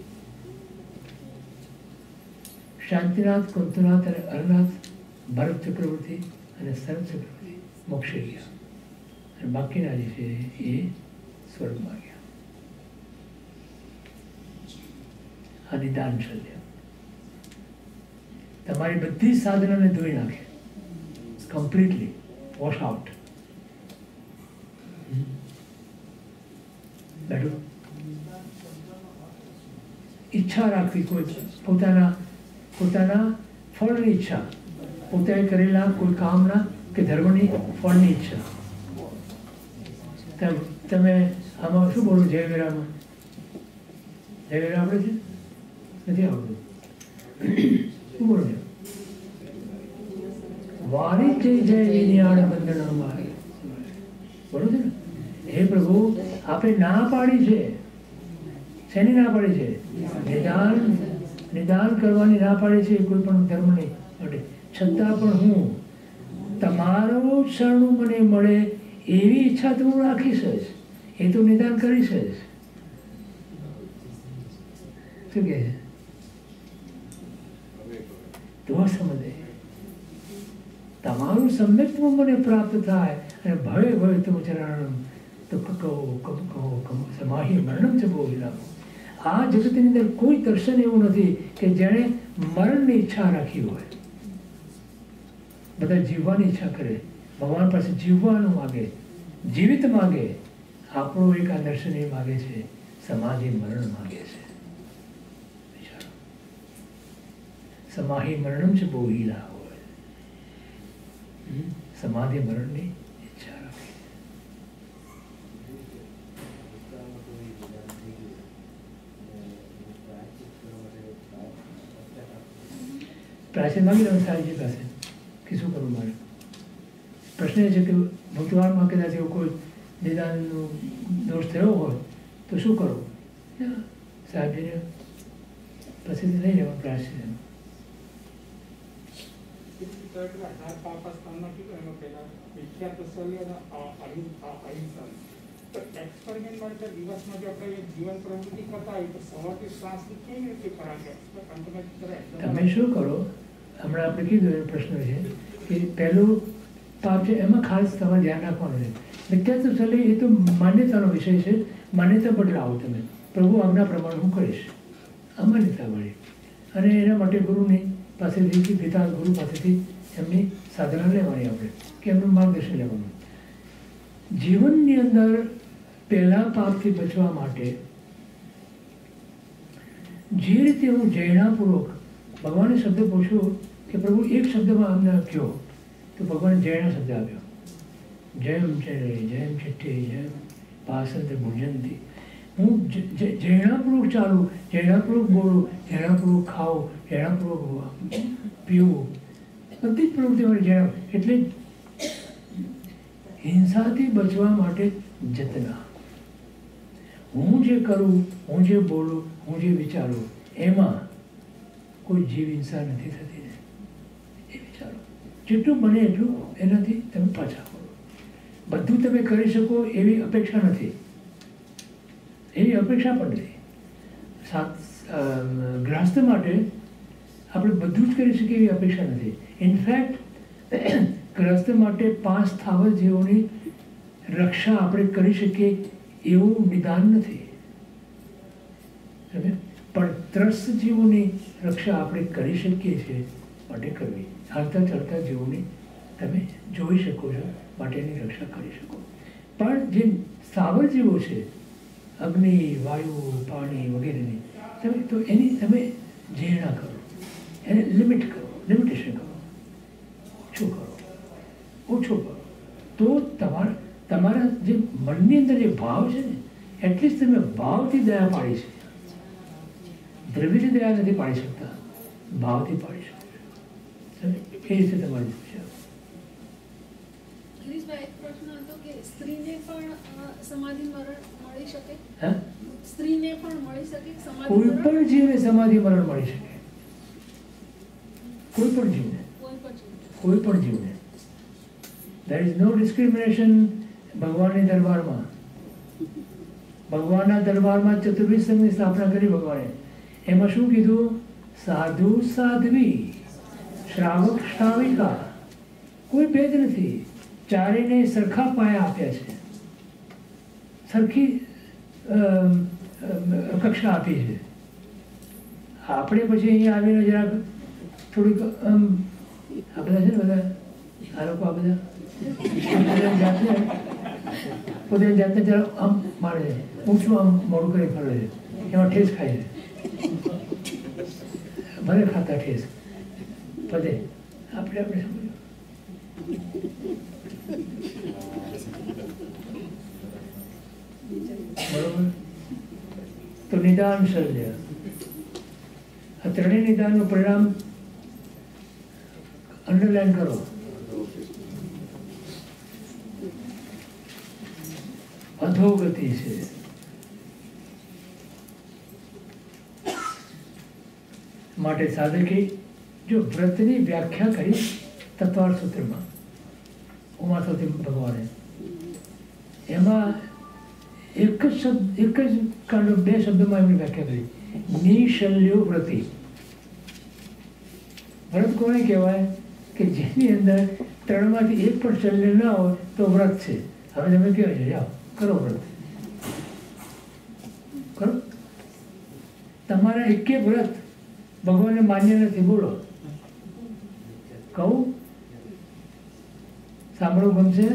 શાંતિનાથ, કુંતનાથ અને અરનાથ, ભરત ચક્રવર્તી અને શરદ ચક્રવર્તી મોક્ષે ગયા અને બાકીના જે છે એ સ્વર્ગમાં ગયા. આ નિદાન શલ્ય તમારી બધી સાધનાને ધોઈ નાખે, કમ્પ્લીટલી વોશ આઉટ. બેઠું ઈચ્છા રાખવી, કોઈ પોતાના પોતાના ફળની ઈચ્છા, પોતે કરેલા કોઈ કામના કે ધર્મની ફળની ઈચ્છા. તમે આમાં શું બોલો? જયવીરામાં જયવીરા આપણે છે નથી આવડતું, શું બોલો? વારી જય જય વિનિયાણ બંધનમાં બોલો છે ને. હે પ્રભુ, આપણે ના પાડી છે, શેની ના પાડી છે? નિદાન નિદાન કરવાની ના પાડી છે કોઈ પણ ધર્મની માટે. છતાં પણ હું તમારો શરણું મને મળે એવી ઈચ્છા તો હું રાખીશ જ, એ તો નિદાન કરીશ જ. શું કહે છે? તો સમજે તમારું સમ્યક્ત્વ મને પ્રાપ્ત થાય અને ભય ભય તો ચરણ તો કહો કમ કહો કમ સમાહી મરણમ છે બહુ વિલાપો. આ જગતની અંદર કોઈ દર્શન એવું નથી કે જેણે મરણની ઈચ્છા રાખી હોય. બધા જીવવાની ઈચ્છા કરે, ભગવાન પાસે જીવવાનું માગે, જીવિત માગે. આપણું એક આ દર્શન એ માગે છે, સમાધિ મરણ માગે છે. સમાહિ મરણમ છે બહુ હીલા હોય, સમાધિ મરણની ઈચ્છા રાખે. પ્રાચીન માગી રહ્યો સાહેબજી પાસે કે શું કરવું મારે. પ્રશ્ન એ છે કે ભૂતકાળમાં કદાચ એવો કોઈ નિદાનનો દોષ થયો હોય તો શું કરવું? સાહેબજીને પછીથી નહીં રહેવા પ્રાચીન. તમે શું કરો? હમણાં આપણે કીધું એ પ્રશ્ન છે કે પહેલું પાપ છે, એમાં ખાસ તમારે ધ્યાન રાખવાનું છે મિથ્યાત્વ ચાલે એ તો માન્યતાનો વિષય છે. માન્યતા બદલાવો તમે, પ્રભુ આજ્ઞા પ્રમાણે હું કરીશ, આ માન્યતા મળી. અને એના માટે ગુરુની પાસેથી, પિતા ગુરુ પાસેથી એમની સાધના લેવાની આપણે, કે એમનું માર્ગદર્શન લેવાનું. જીવનની અંદર પહેલા પાપથી બચવા માટે જે રીતે હું જૈણાપૂર્વક ભગવાનને શબ્દ પૂછ્યો કે પ્રભુ એક શબ્દમાં અમને કહો, તો ભગવાને જૈણા શબ્દ આપ્યો. જયમ ચરે જયમ ચિઠ્ઠે જયમ પાસંત ભોજનથી. હું જૈણાપૂર્વક ચાલું, જૈણાપૂર્વક બોલું, જૈણાપૂર્વક ખાવું, જૈણાપૂર્વક પીવું, બધી જ પ્રવૃત્તિ મારી જૈના. એટલે હિંસાથી બચવા માટે જતના. હું જે કરું, હું જે બોલું, હું જે વિચારું, એમાં કોઈ જીવ હિંસા નથી થતી. એ વિચારો જેટલું બને એટલું એનાથી તમે પાછા કરો. બધું તમે કરી શકો એવી અપેક્ષા નથી, એવી અપેક્ષા પણ નથી. સાત ગ્રહસ્થ માટે આપણે બધું જ કરી શકીએ એવી અપેક્ષા નથી. ઇનફેક્ટ ગ્રહસ્થ માટે પાંચ સ્થાવર જીવોની રક્ષા આપણે કરી શકીએ એવું નિદાન નથી. પણ ત્રસ્ત જીવોની રક્ષા આપણે કરી શકીએ છીએ માટે કરવી. હાલતા ચાલતા જીવોની તમે જોઈ શકો છો માટેની રક્ષા કરી શકો. પણ જે સ્થાવર જીવો છે, અગ્નિ, વાયુ, પાણી વગેરેની, તમે તો એની તમે ઝેરણા કરો, એને લિમિટ કરો, લિમિટેશન કરો, ઓછું કરો, ઓછું કરો. તો તમારા તમારા જે મનની અંદર જે ભાવ છે ને, એટલીસ્ટ તમે ભાવથી દયા પાડી છે. દ્રવ્યથી દયા નથી પાડી શકતા, ભાવથી પાડી શકો. એ રીતે તમારી પૂછ્યા. ગિરીશભાઈ, એક પ્રશ્ન હતો કે સ્ત્રીને પણ સમાધિ મરણ મળી શકે? હા, સ્ત્રીને પણ મળી શકે સમાધિ કોઈ મરણ? પણ જીવને સમાધિ મરણ મળી શકે. કોઈ પણ જીવને, કોઈ પણ જીવને. કોઈ પણ જીવને. દેર ઇઝ નો ડિસ્ક્રિમિનેશન ભગવાનની દરબારમાં. ભગવાનના દરબારમાં ચતુર્વિધ સંઘની સ્થાપના કરી ભગવાને. એમાં શું કીધું? સાધુ સાધ્વી, શ્રાવક શ્રાવિકા, કોઈ ભેદ નથી. ચારેને સરખા પાયા આપ્યા છે, સરખી કક્ષા આપી છે. આપણે પછી અહીંયા આવીને જરાક થોડીક આમ આ બધા છે ને, બધા આ લોકો આ બધા જાતને પોતાની જાતને જરા આમ મારે છે, ઊંચું આમ મોડું કરી ફરે છે, એમાં ઠેસ ખાય છે. ભલે ખાતા ઠેસ પદે આપણે આપણે સમજ્યું. બરોબર. તો નિદાન સર્જ્ય, આ ત્રણેય નિદાનનું પરિણામ અંડરલાઈન કરો. અધોગતિ છે. માટે સાધકે જો વ્રતની વ્યાખ્યા કરી તત્વાર્થ સૂત્રમાં ઉમાસતી ભગવાને, એમાં એક જ શબ્દ, એક જ કાંડ, બે શબ્દમાં એમની વ્યાખ્યા કરી. નિશલ્યો વ્રતિ. વ્રત કોને કહેવાય? કે જેની અંદર ત્રણમાંથી એક પણ શલ્ય ના હોય તો વ્રત છે. હવે તમે કહેવાય છે જાઓ કરો વ્રત, કરો. તમારા એકે વ્રત ભગવાનને માન્ય નથી. બોલો, કહું? સાંભળવું ગમશે?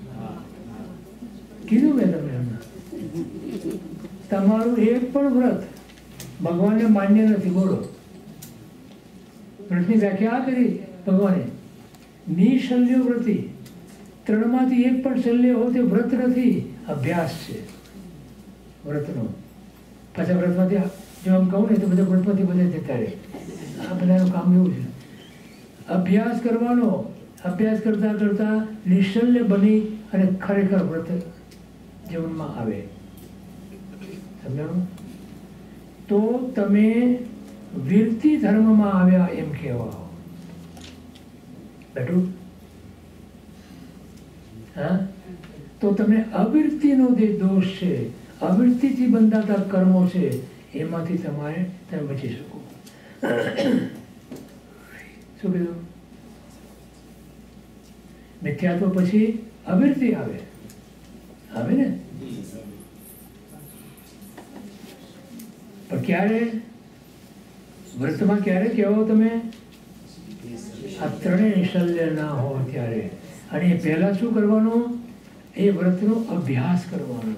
કીધું મેં તમને હમણાં, તમારું એક પણ વ્રત ભગવાનને માન્ય નથી. બોલો, વ્રતની વ્યાખ્યા આ કરી ભગવાને. નિશલ્યો વ્રતિ. ત્રણમાંથી એક પણ શલ્ય હોય તે વ્રત નથી, અભ્યાસ છે વ્રતનો. પાછા વ્રતમાંથી જો આમ કહું ને તો બધા વ્રતમાંથી બધા જતા રહે. આ બધાનું કામ એવું છે. અભ્યાસ કરવાનો. અભ્યાસ કરતા કરતા નિશલ્ય બની અને ખરેખર વ્રત જીવનમાં આવે. સમજાણું? તો તમે વીરતી ધર્મમાં આવ્યા એમ કહેવાઓ. બેઠું? હા, તો તમને અવિરતિનો જે દોષ છે, અવિરતિથી બંધાતા કર્મો છે, એમાંથી તમારે તમે બચી શકો. શું કીધું? મિથ્યાત્વ પછી અવિરતિ આવે. આવે ને? પણ ક્યારે વ્રતમાં ક્યારે કહેવો તમે? આ ત્રણેય શલ્ય ના હોય ત્યારે. અને એ પહેલા શું કરવાનું? એ વ્રતનો અભ્યાસ કરવાનો.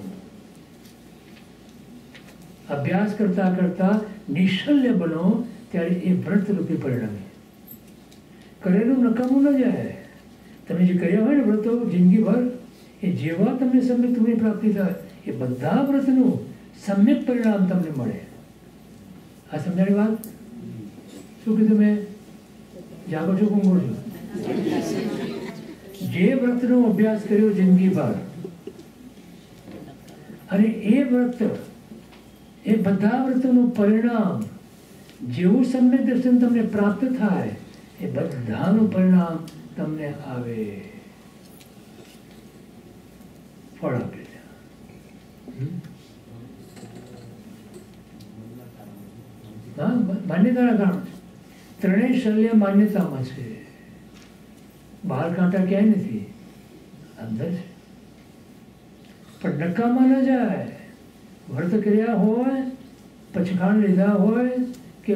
અભ્યાસ કરતા કરતા નિશલ્ય બનો ત્યારે એ વ્રત રૂપે પરિણમે. કરેલું નકામું ન જાય. તમે જે કર્યા હોય ને વ્રતો જિંદગીભર, એ જેવા તમને સમ્યક તમને પ્રાપ્તિ થાય એ બધા વ્રતનું સમ્યક પરિણામ તમને મળે. આ સમજાણી વાત? શું કીધું મેં? જાગો છો કોણ છો? જે વ્રતનો અભ્યાસ કર્યો જિંદગીભર અને એ વ્રત એ બધા વ્રતોનું પરિણામ જેવું સમ્યક દર્શન તમને પ્રાપ્ત થાય એ બધાનું પરિણામ તમને આવે, ફળ આપે. હા, માન્યતાના કારણે ત્રણેય શલ્ય માન્યતામાં છે. બહાર કાંટા ક્યાંય નથી, અંદર છે. પણ નકામાં ન જાય. વ્રત કર્યા હોય, પચખાણ લીધા હોય કે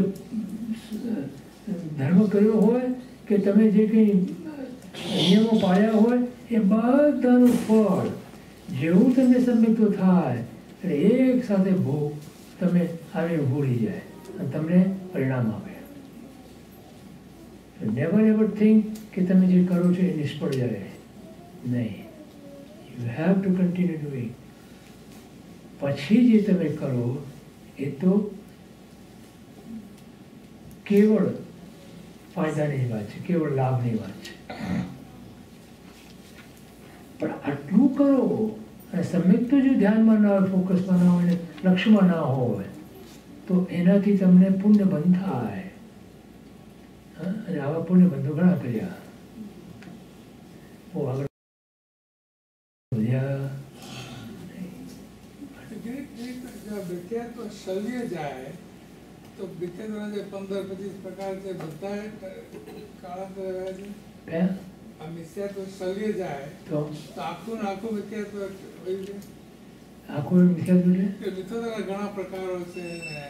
ધર્મ કર્યો હોય કે તમે જે કંઈ નિયમો પાળ્યા હોય એ બધાનું ફળ જેવું તમને સમ્યક્તો થાય એટલે એક સાથે ભોગ તમે આવી ભૂલી જાય અને તમને પરિણામ આપે. નેવર એવર થિંક કે તમે જે કરો છો એ નિષ્ફળ જાય. નહીં, you have to continue doing. પછી જે તમે કરો એ તો કેવળ ફાયદાની વાત છે, કેવળ લાભની વાત છે. પણ આટલું કરો અને સમ્યક તો જો ધ્યાનમાં ના હોય, ફોકસમાં ના હોય, લક્ષ્યમાં ના હોય તો એનાથી તમને પુણ્ય બંધ થાય. અને આવા પુણ્ય બંધો ઘણા કર્યા. બહુ આગળ વધ્યા. શલ્ય જાય તો વિદ્યાત્વ જે પંદર પચીસ પ્રકાર છે બધા કાળાંતરે રહ્યા છે. આ મિથ્યાત્વ શલ્ય જાય તો આખું ને આખું મિથ્યાત્વ હોય છે. આખું મિથ્યાત્વ એટલે મિથ્યાત્વના ઘણા પ્રકારો છે ને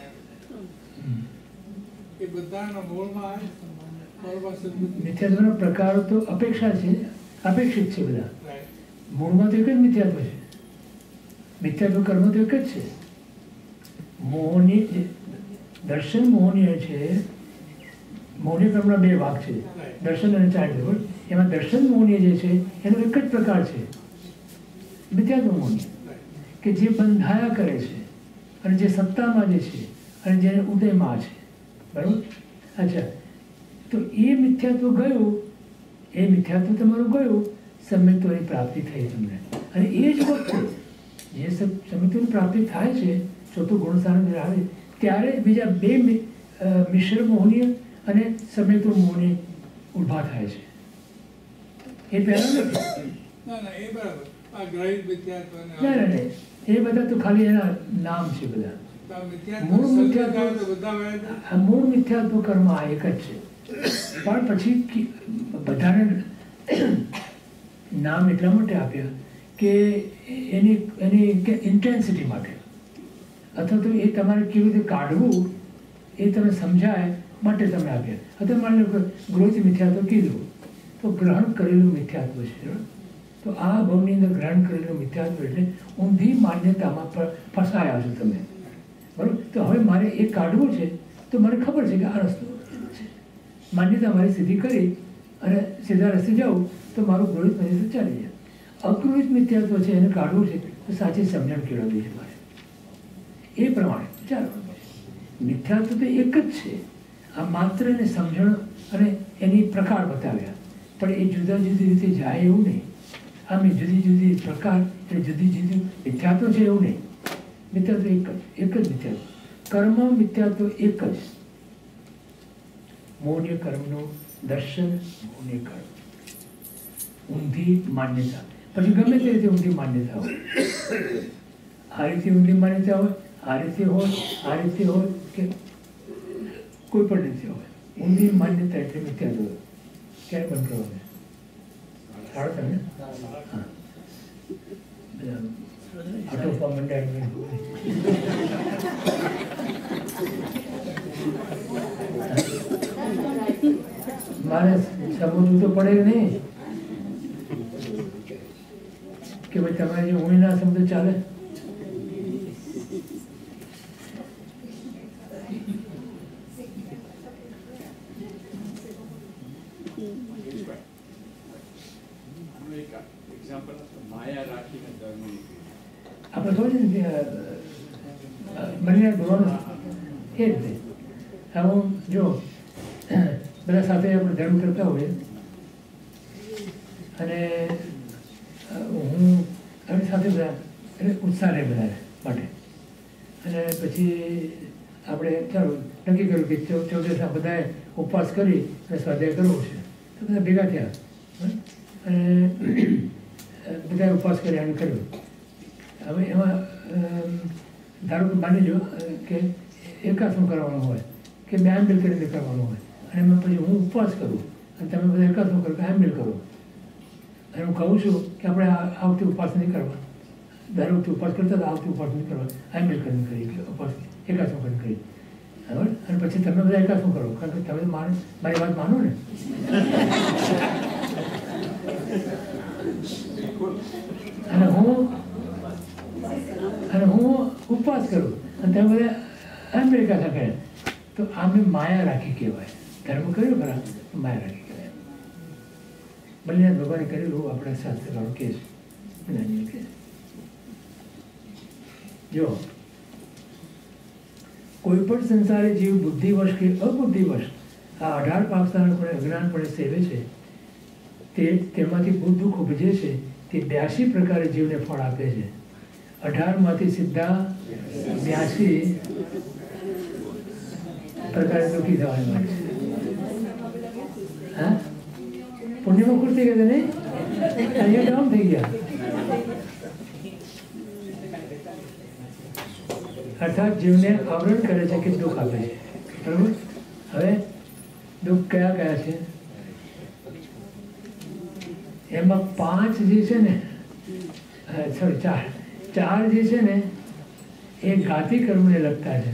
એ બધાના મૂળમાં મિથ્યાત્વના પ્રકારો તો અપેક્ષા છે, અપેક્ષિત છે બધા. મૂળમાં તો એક જ મિથ્યાત્વ છે. મિથ્યાત્વ કર્મ તો એક જ છે. મોહની દર્શન મોહનીય છે. મોહનીય કર્મના બે ભાગ છે, દર્શન અને ચારિત્ર. એમાં દર્શન મોહનીય જે છે એનો એક જ પ્રકાર છે મિથ્યાત્વ મોહનીય, કે જે બંધાયા કરે છે અને જે સત્તામાં જે છે અને જે ઉદયમાં છે. બરાબર? અચ્છા, તો એ મિથ્યાત્વ ગયું, એ મિથ્યાત્વ તમારું ગયું, સમ્યક્ત્વની પ્રાપ્તિ થઈ તમને. અને એ જ વખતે જે સમ્યક્ત્વની પ્રાપ્તિ થાય છે, ચોથું ગુણસાર આવે ત્યારે બીજા બે મિશ્ર મોહનીય અને સમ્યક્ત્વ મોહનીય ઊભા થાય છે. એ પહેલાં નથી. ના ના એ બરાબર. આ ગ્રહિત મિથ્યાત્વ ના ના નહીં, એ બધા તો ખાલી એના નામ છે બધા. મૂળ મિથ્યાત્વ મૂળ મિથ્યાત્વ કર્મ આ એક જ છે. પણ પછી બધાને નામ એટલા માટે આપ્યા કે એની એની ઇન્ટેન્સિટી માટે, અથવા તો એ તમારે કેવી રીતે કાઢવું એ તમે સમજાય માટે તમે આપ્યા. અથવા માની લો ગ્રોથ મિથ્યાત્વ કીધું તો ગ્રહણ કરેલું મિથ્યાત્વ છે. તો આ ભાવની અંદર ગ્રહણ કરેલું મિથ્યાત્વ એટલે ઊંધી માન્યતામાં ફસાયા છો તમે. બરાબર? તો હવે મારે એ કાઢવું છે તો મને ખબર છે કે આ રસ્તો છે. માન્યતા મારી સીધી કરી અને સીધા રસ્તે જાઉં તો મારું ગૃહિત મિથ્યાત્વ ચાલી જાય. અગૃહિત મિથ્યાત્વ છે એને કાઢવું છે તો સાચી સમજણ કેળવવી છે મારે. એ પ્રમાણે ચાલો. મિથ્યાત્વ તો એક જ છે. આ માત્ર એને સમજણ અને એની પ્રકાર બતાવ્યા, પણ એ જુદા જુદી રીતે જાય એવું નહીં. આમ જુદી જુદી પ્રકાર એટલે જુદી જુદી મિથ્યાત્વ છે એવું નહીં. મિથ્યાત્વ એક જ એક જ મિથ્યાત્વ. કર્મ મિથ્યાત્વ એક જ. મોહનીય કર્મનું દર્શન, મોહનીય કર્મ, ઊંધી માન્યતા. પછી ગમે તે રીતે ઊંધી માન્યતા હોય, આ રીતે ઊંધી માન્યતા હોય, આ રીતે હોય, આ રીતે હોય કે કોઈ પણ રીતે હોય. ઊંધી માન્યતા એટલે મિથ્યાત્વ. ક્યારે બંધ કરવાનું? સારું તમે? હા, આટોપા મંડાય મારે સમજવું તો પડે નહીં કે ભાઈ તમે જે હું ના સમજો ચાલે. આપણે ખબર છે ને બંને ધોરણ એ રીતે હવે જો બધા સાથે આપણે ધર્મ કરતા હોઈએ અને હું એમની સાથે બધા એટલે ઉત્સાહ રહે બધા માટે અને પછી આપણે ચાલો નક્કી કર્યું કે ચૌ ચૌદસના બધાએ ઉપવાસ કરી અને સ્વાધ્યાય કરવો છે તો બધા ભેગા થયા અને બધાએ ઉપવાસ કરી અને કર્યું. હવે એમાં ધારો કે માની લો કે એકાસમ કરવાનું હોય કે બે આંબેલ કરીને કરવાનું હોય અને એમાં પછી હું ઉપવાસ કરું અને તમે બધા એકાસમ કરો કે આંબેલ કરો અને હું કહું છું કે આપણે આ વખતે ઉપવાસ નહીં કરવા, દર વખતે ઉપવાસ કરતા હતા આ વખતે ઉપવાસ નહીં કરવા, આંબેલ કરીને કરી ઉપવાસ એકાસમ કરીને કરી બરાબર. અને પછી તમે બધા એકાસમ કરો કારણ કે તમે મારે મારી વાત માનો ને. અને હું અને હું ઉપવાસ કરું અને તમે બધા આંબેલ કાથા કરે તો આમે માયા રાખી કહેવાય. ધર્મ કર્યો ખરા માયા રાખી કહેવાય. બંને ભગવાને કરેલું આપણા શાસ્ત્રકારો કહે છે. જો કોઈ પણ સંસારી જીવ બુદ્ધિવશ કે અબુદ્ધિવશ આ અઢાર પાકસ્થાનોને અજ્ઞાનપણે સેવે છે તે તેમાંથી બુદ્ધ દુઃખ ઉપજે છે તે બ્યાસી પ્રકારે જીવને ફળ આપે છે. અઢારમાંથી સીધા બ્યાસી પ્રકારે દુઃખી થવાની વાત છે. હા પુણ્યમાં ખુશ થઈ ગયા નહીં અહીંયા ડાઉન થઈ ગયા. અર્થાત જીવને આવરણ કરે છે કે દુઃખ આપે છે બરાબર. હવે દુઃખ કયા કયા છે એમાં પાંચ જે છે ને સોરી ચાર ચાર જે છે ને એ ઘાતી કર્મને લગતા છે.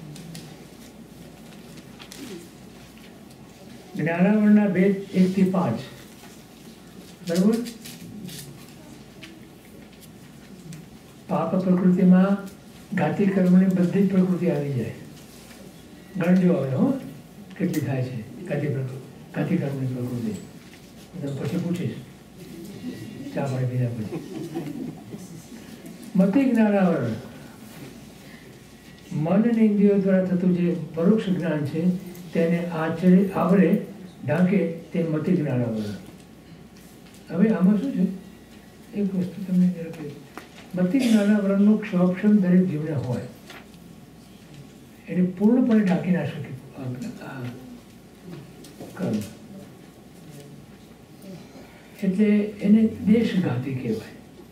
જ્ઞાનાવરણના ભેદ એક થી પાંચ બરાબર. પાપ પ્રકૃતિમાં ઘાતી કર્મની બધી જ પ્રકૃતિ આવી જાય. ગણજો આવે હો કેટલી થાય છે ઘાતી પ્રકૃતિ ઘાતી કર્મની પ્રકૃતિ. તમે પછી પૂછીશ ચા પાણી પીધા પછી. મતિ જ્ઞાનાવરણ મન અને ઇન્દ્રિયો દ્વારા થતું જે પરોક્ષ જ્ઞાન છે તેને આચરે આવરે ઢાંકે તે મતિ જ્ઞાનાવરણ. હવે આમાં શું છે એક વસ્તુ તમને મતિ જ્ઞાનાવરણનું ક્ષોભક્ષમ દરેક જીવને હોય એને પૂર્ણપણે ઢાંકી ના શકે કર્મ એટલે એને દેશઘાતી કહેવાય.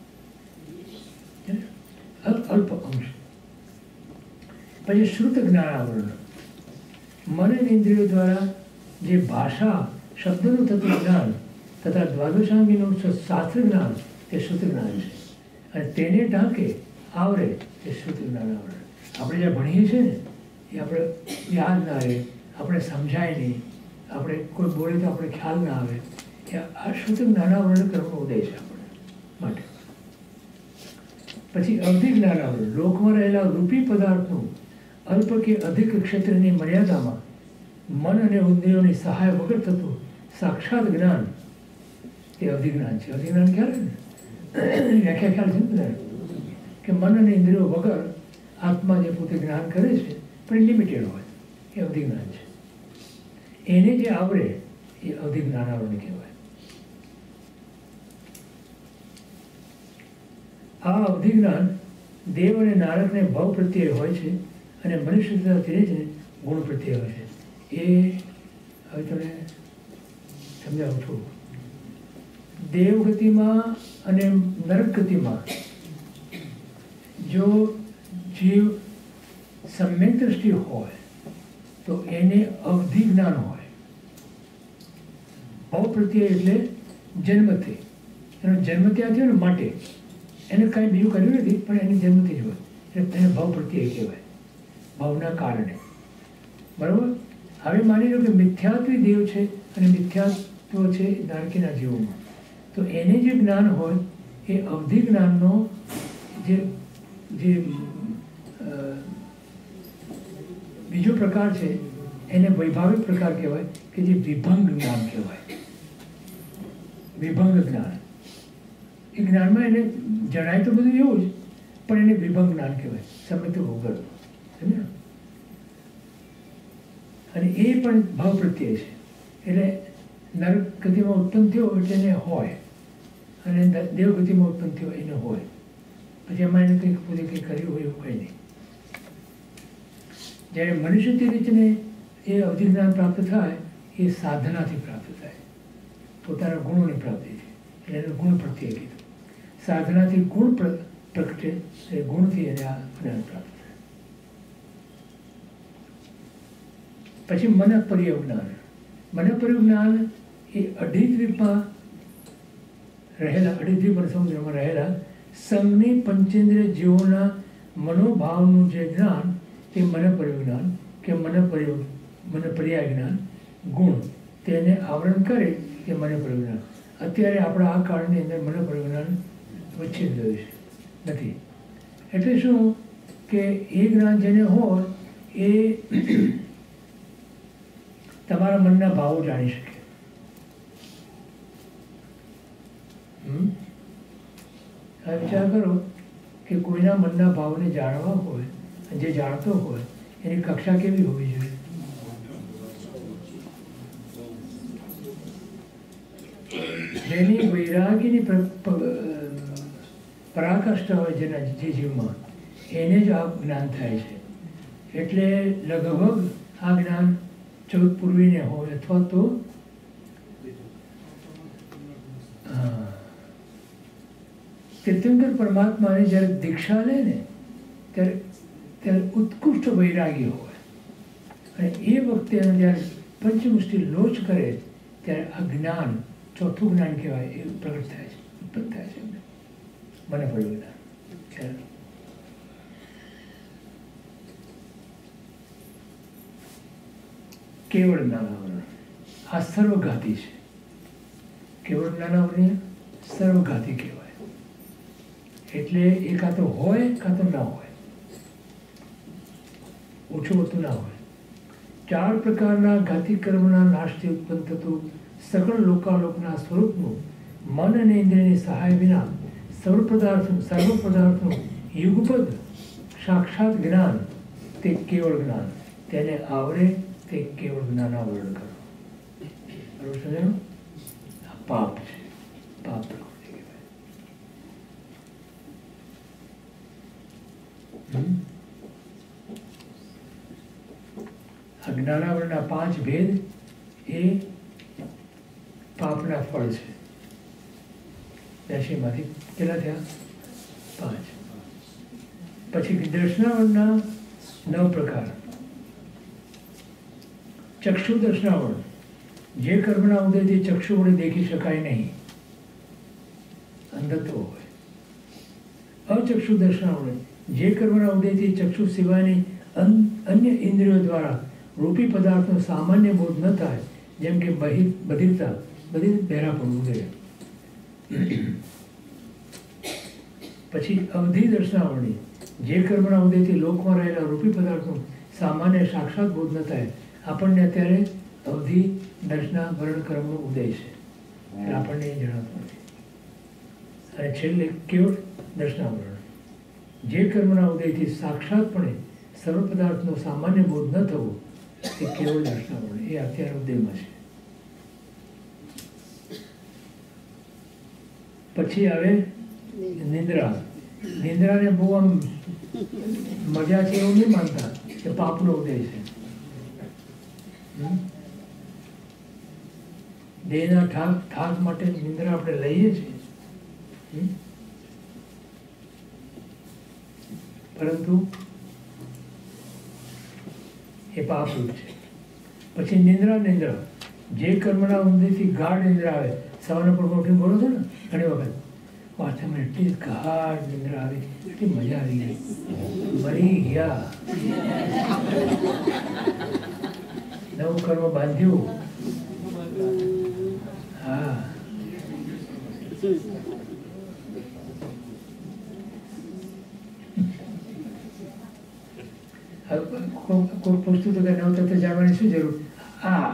અલ્પ અંશ. પછી શ્રુત જ્ઞાનાવરણ મન અને ઇન્દ્રિયો દ્વારા જે ભાષા શબ્દનું થતું જ્ઞાન તથા દ્વાદશાંગીનું શાસ્ત્ર જ્ઞાન તે શ્રુત જ્ઞાન છે અને તેને ઢાંકે આવરે તે શ્રુત જ્ઞાનાવરણ. આપણે જ્યાં ભણીએ છીએ ને એ આપણે યાદ ના રહે, આપણે સમજાય નહીં, આપણે કોઈ બોલે તો આપણે ખ્યાલ ના આવે. આ શુદ્ધ જ્ઞાનાવરણ કરવાનો ઉદય છે આપણે માટે. પછી અવધિ જ્ઞાનાવરણ લોકમાં રહેલા રૂપી પદાર્થનું અલ્પ કે અધિક ક્ષેત્રની મર્યાદામાં મન અને ઇન્દ્રિયોની સહાય વગર થતું સાક્ષાત જ્ઞાન એ અવધિ જ્ઞાન છે. અવધિ જ્ઞાન ખ્યાલ ને વ્યાખ્યા ખ્યાલ છે ને બધા કે મન અને ઇન્દ્રિયો વગર આત્મા જે પોતે જ્ઞાન કરે છે પણ લિમિટેડ હોય એ અવધિ જ્ઞાન છે. એને જે આવડે એ અવધિ જ્ઞાનાવરણ કહેવાય. આ અવધિ જ્ઞાન દેવ અને નારકને ભાવ પ્રત્યે હોય છે અને મનુષ્ય તથા ધીરે ધીરે ગુણ પ્રત્યે હોય છે. એ હવે તમને સમજાવું છું. દેવગતિમાં અને નરક ગતિમાં જો જીવ સમ્યક દ્રષ્ટિ હોય તો એને અવધિ જ્ઞાન હોય. ભાવ પ્રત્યે એટલે જન્મથી એનો જન્મ ત્યાં થયો ને માટે એને કાંઈ બીજું કર્યું નથી, પણ એની જન્મથી જ હોય એટલે એને ભાવ પ્રત્યય કહેવાય, ભાવના કારણે. બરાબર. હવે માની લો કે મિથ્યાત્વી દેવ છે અને મિથ્યાત્વ છે નારકીના જીવોમાં, તો એને જે જ્ઞાન હોય એ અવધિ જ્ઞાનનો જે જે બીજો પ્રકાર છે એને વૈભાવિક પ્રકાર કહેવાય, કે જે વિભંગ જ્ઞાન કહેવાય. વિભંગ જ્ઞાન એ જ્ઞાનમાં એને જણાય તો બધું એવું જ, પણ એને વિભંગ જ્ઞાન કહેવાય, સમિત વગર. સમજ્યા? અને એ પણ ભાવ પ્રત્યય છે. એટલે નરક ગતિમાં ઉત્પન્ન થયો એટલે એને હોય, અને દેવ ગતિમાં ઉત્પન્ન થયો એને હોય. પછી એમાં એને કંઈક પોતે કંઈક કર્યું હોય એવું કંઈ નહીં. જ્યારે મનુષ્ય રીતને એ અવધિ જ્ઞાન પ્રાપ્ત થાય એ સાધનાથી પ્રાપ્ત થાય, પોતાના ગુણોની પ્રાપ્તિથી. એટલે એને ગુણ પ્રત્યે કીધું. સાધનાથી ગુણ પ્રગટે, એ ગુણથી એને આ જ્ઞાન પ્રાપ્ત થાય. પછી મનપર્ય જ્ઞાન. મનપર્ય જ્ઞાન એ અઢી દ્વીપમાં રહેલા, અઢી દ્વીપ અને સમુદ્રમાં રહેલા સંઘની પંચેન્દ્રિય જીવોના મનોભાવનું જે જ્ઞાન તે મનપર્ય જ્ઞાન કે મનપર્ય મનપર્યાય જ્ઞાન ગુણ તેને આવરણ કરે તે મનપર્ય જ્ઞાન. અત્યારે આપણા આ કાળની અંદર મનપર્ય જ્ઞાન વચ્ચે જ રહ્યું છે, નથી. એટલે શું કે એ જ્ઞાન જેને હોય એ તમારા મનના ભાવો જાણી શકે. હમ હવે વિચાર કરો કે કોઈના મનના ભાવને જાણવા હોય, જે જાણતો હોય એની કક્ષા કેવી હોવી જોઈએ? જેની વૈરાગીની પરાકાષ્ઠા હોય જેના જે જીવમાં, એને જ આ જ્ઞાન થાય છે. એટલે લગભગ આ જ્ઞાન ચૌદ પૂર્વીને હોય, અથવા તો તીર્થંકર પરમાત્માને જ્યારે દીક્ષા લે ને ત્યારે ત્યારે ઉત્કૃષ્ટ વૈરાગી હોય, અને એ વખતે જ્યારે પંચમુષ્ટિ લોચ કરે ત્યારે આ જ્ઞાન, ચોથું જ્ઞાન કહેવાય, એ પ્રગટ થાય છે, ઉત્પન્ન થાય છે. મને પડ્યું જ્ઞાન. ખ્યાલ? કેવળ જ્ઞાનાવરણ આ સર્વઘાતી છે. કેવળ જ્ઞાનાવરણ સર્વઘાતી કહેવાય. એટલે એ કાં તો હોય કાં તો ના હોય, ઓછું વધતું ના હોય. ચાર પ્રકારના ઘાતી કર્મના નાશથી ઉત્પન્ન થતું સકળ લોકાલોકના સ્વરૂપનું મન અને ઇન્દ્રિયની સહાય વિના સર્વ પદાર્થ સર્વ પદાર્થનું યુગપદ સાક્ષાત જ્ઞાન તે કેવળ જ્ઞાન. તેને આવરે તે કેવળ જ્ઞાનાવરણ કરો. બરોબર સમજાયું? આ પાપ છે, પાપ પ્રકૃતિ કહેવાય. આ જ્ઞાનાવરણના પાંચ ભેદ એ પાપના ફળ છે. દશીમાંથી કેટલા થયા? પાંચ. પછી દર્શનાવરણના નવ પ્રકાર. ચક્ષુ દર્શનાવરણ, જે કર્મના ઉદયથી ચક્ષુ વડે દેખી શકાય નહીં, અંધત્વ હોય. અચક્ષુ દર્શનાવરણ, જે કર્મના ઉદયથી ચક્ષુ સિવાયની અન્ય ઇન્દ્રિયો દ્વારા રૂપી પદાર્થનો સામાન્ય બોધ ન થાય, જેમ કે બધિરતા, બધી બહેરાપણું વગેરે. પછી અવધિ દર્શનાવરણી, જે કર્મના ઉદયથી લોકમાં રહેલા રૂપી પદાર્થનો સામાન્ય સાક્ષાત બોધ ન થાય. આપણને અત્યારે અવધિ દર્શનાવરણ કર્મનો ઉદય છે, એટલે આપણને એ જણાતું નથી. અને છેલ્લે કેવળ દર્શનાવરણ, જે કર્મના ઉદયથી સાક્ષાતપણે સર્વ પદાર્થનો સામાન્ય બોધ ન થવો એ કેવળ દર્શનાવરણ, એ અત્યારે ઉદયમાં છે. પછી આવે નિંદ્રા. નિંદ્રાને બહુ આમ મજા છે એવું નહીં માનતા કે પાપનો ઉદય છે. દેહના થાક થાક માટે નિંદ્રા આપણે લઈએ છીએ, પરંતુ એ પાપરૂપ છે. પછી નિંદ્રા નિંદ્રા, જે કર્મના ઉદયથી ગાઢ નિંદ્રા આવે, સવારના પર ઉઠીને બોલો છો ને ઘણી વખત, વાસ્તવમાં એટલી ગાઢ નિંદ્રા આવી, એટલી મજા આવી ગઈ, મરી ગયા. નવું કર્મ બાંધ્યું. હા, કોઈ પૂછતું હતું કે નવ તત્વ જાણવાની શું જરૂર? હા,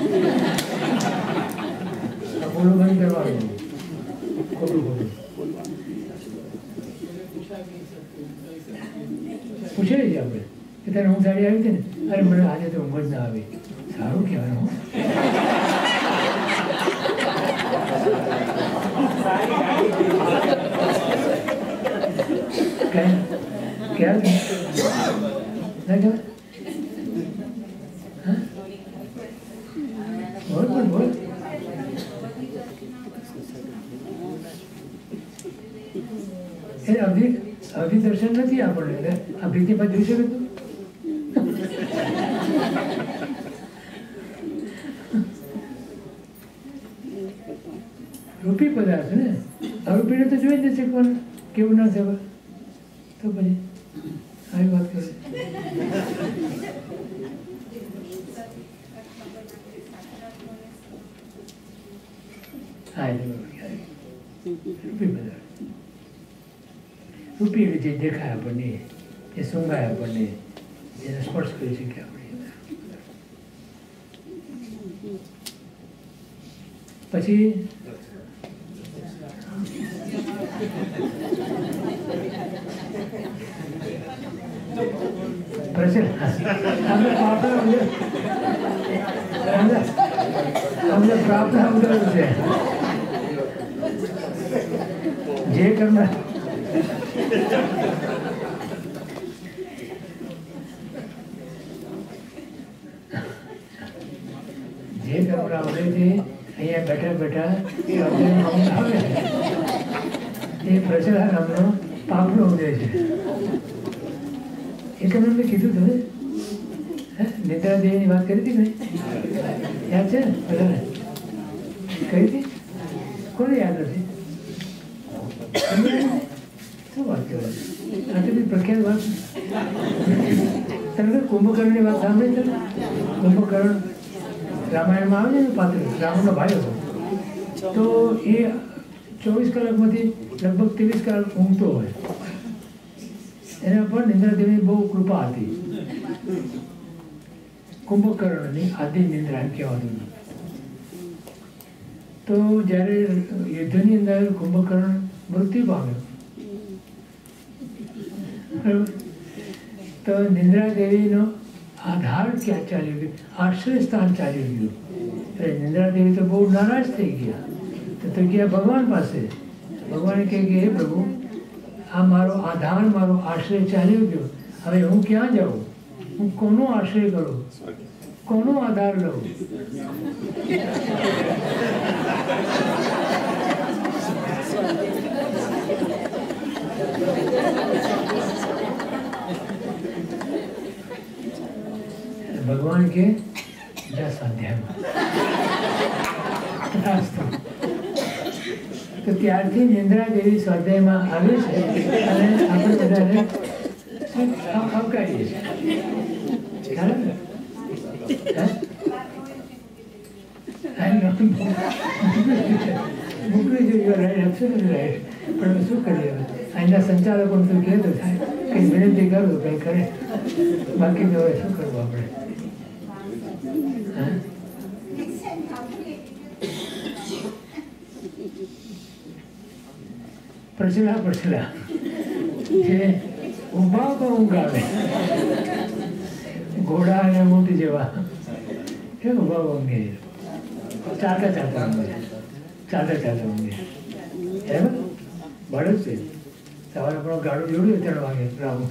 બોલું બંધ કરવાનું, ખોટું ખોટું પૂછે જ આપણે કે તારે ઊંઘ સાડી આવી હતી ને? અરે મને આજે તો ઊંઘ જ ના આવી. સારું કહેવાનું. ક્યાં ના કહેવાય? હા, બોલ બોલ બોલ. એ અભિ અભિ દર્શન નથી આપણને. આ ભીતિ પર જોઈ શકે તું? રૂપી પદાર્થ ને, અરૂપીને તો જોઈ જ નથી શકવાનું. કેવું ના થવા તો પછી આવી વાત કરે. હા, રૂપી પદાર્થ. રૂપી એટલે જે દેખાય આપણને, જે સૂંઘાય આપણને, જેને સ્પર્શ કરી શકીએ આપણે. પછી અમને પ્રાપ્ત સમજાયું છે જે કર્મ જે કર્મ આવડે છે અહીંયા બેઠા બેઠા એ આવે એ પ્રચરા નામનો પાપનો ઉદય છે. એ તમને મેં કીધું તમે નિદ્રા દેવીની વાત કરી હતી કે યાદ છે ને? બધાને કરી હતી? કોને યાદ નથી? શું વાત કહેવાય? આટલી પ્રખ્યાત વાત. તમે કુંભકર્ણની વાત સાંભળી છે? કુંભકર્ણ રામાયણમાં આવે છે ને પાત્ર, રાવણનો ભાઈ હતો. તો એ ચોવીસ કલાકમાંથી લગભગ ત્રેવીસ કલાક ઊંઘતો હોય. એના પર નિંદ્રા દેવીની બહુ કૃપા હતી. કુંભકર્ણની આદિ નિંદ્રા એમ કહેવાતું. તો જ્યારે યુદ્ધની અંદર કુંભકર્ણ મૃત્યુ પામ્યો, તો નિંદ્રા દેવીનો આધાર ક્યાં ચાલ્યો ગયો? આશ્રય સ્થાન ચાલ્યું ગયું. એટલે નિંદ્રા દેવી તો બહુ નારાજ થઈ ગયા. તો ગયા ભગવાન પાસે. ભગવાને કહે કે હે પ્રભુ, આ મારો આધાર, મારો આશ્રય ચાલ્યો ગયો. હવે હું ક્યાં જાઉં? હું કોનો આશ્રય કરું? કોનો આધાર લઉં? ભગવાન કે જા સ્વાધ્યાયમાં. તો ત્યારથી નિંદ્રા દેવી સ્વાધ્યાયમાં આવે છે અને આપણે બધાને આવકારીએ છીએ. ખરા ને? મોકલી જોઈએ રાઈટ, એબ્સોલ્યુટલી રાઈટ. પણ શું કરીએ? અહીંના સંચાલકોને તો કહે તો થાય, કંઈ વિનંતી કરું તો કંઈ કરે, બાકી તો હવે શું કરવું આપણે? હા, પ્રચલા પ્રચલા જે ઊભા તો ઊંઘ આવે, ઘોડા અને ઊંટ જેવા એ ઊભા ઊંઘે, ચાલતા ચાલતા ઊંઘે, ચાલતા ચાલતા ઊંઘે. એમ બળદ છે. સવારે આપણો ગાડું જોડ્યું ત્રણ વાગે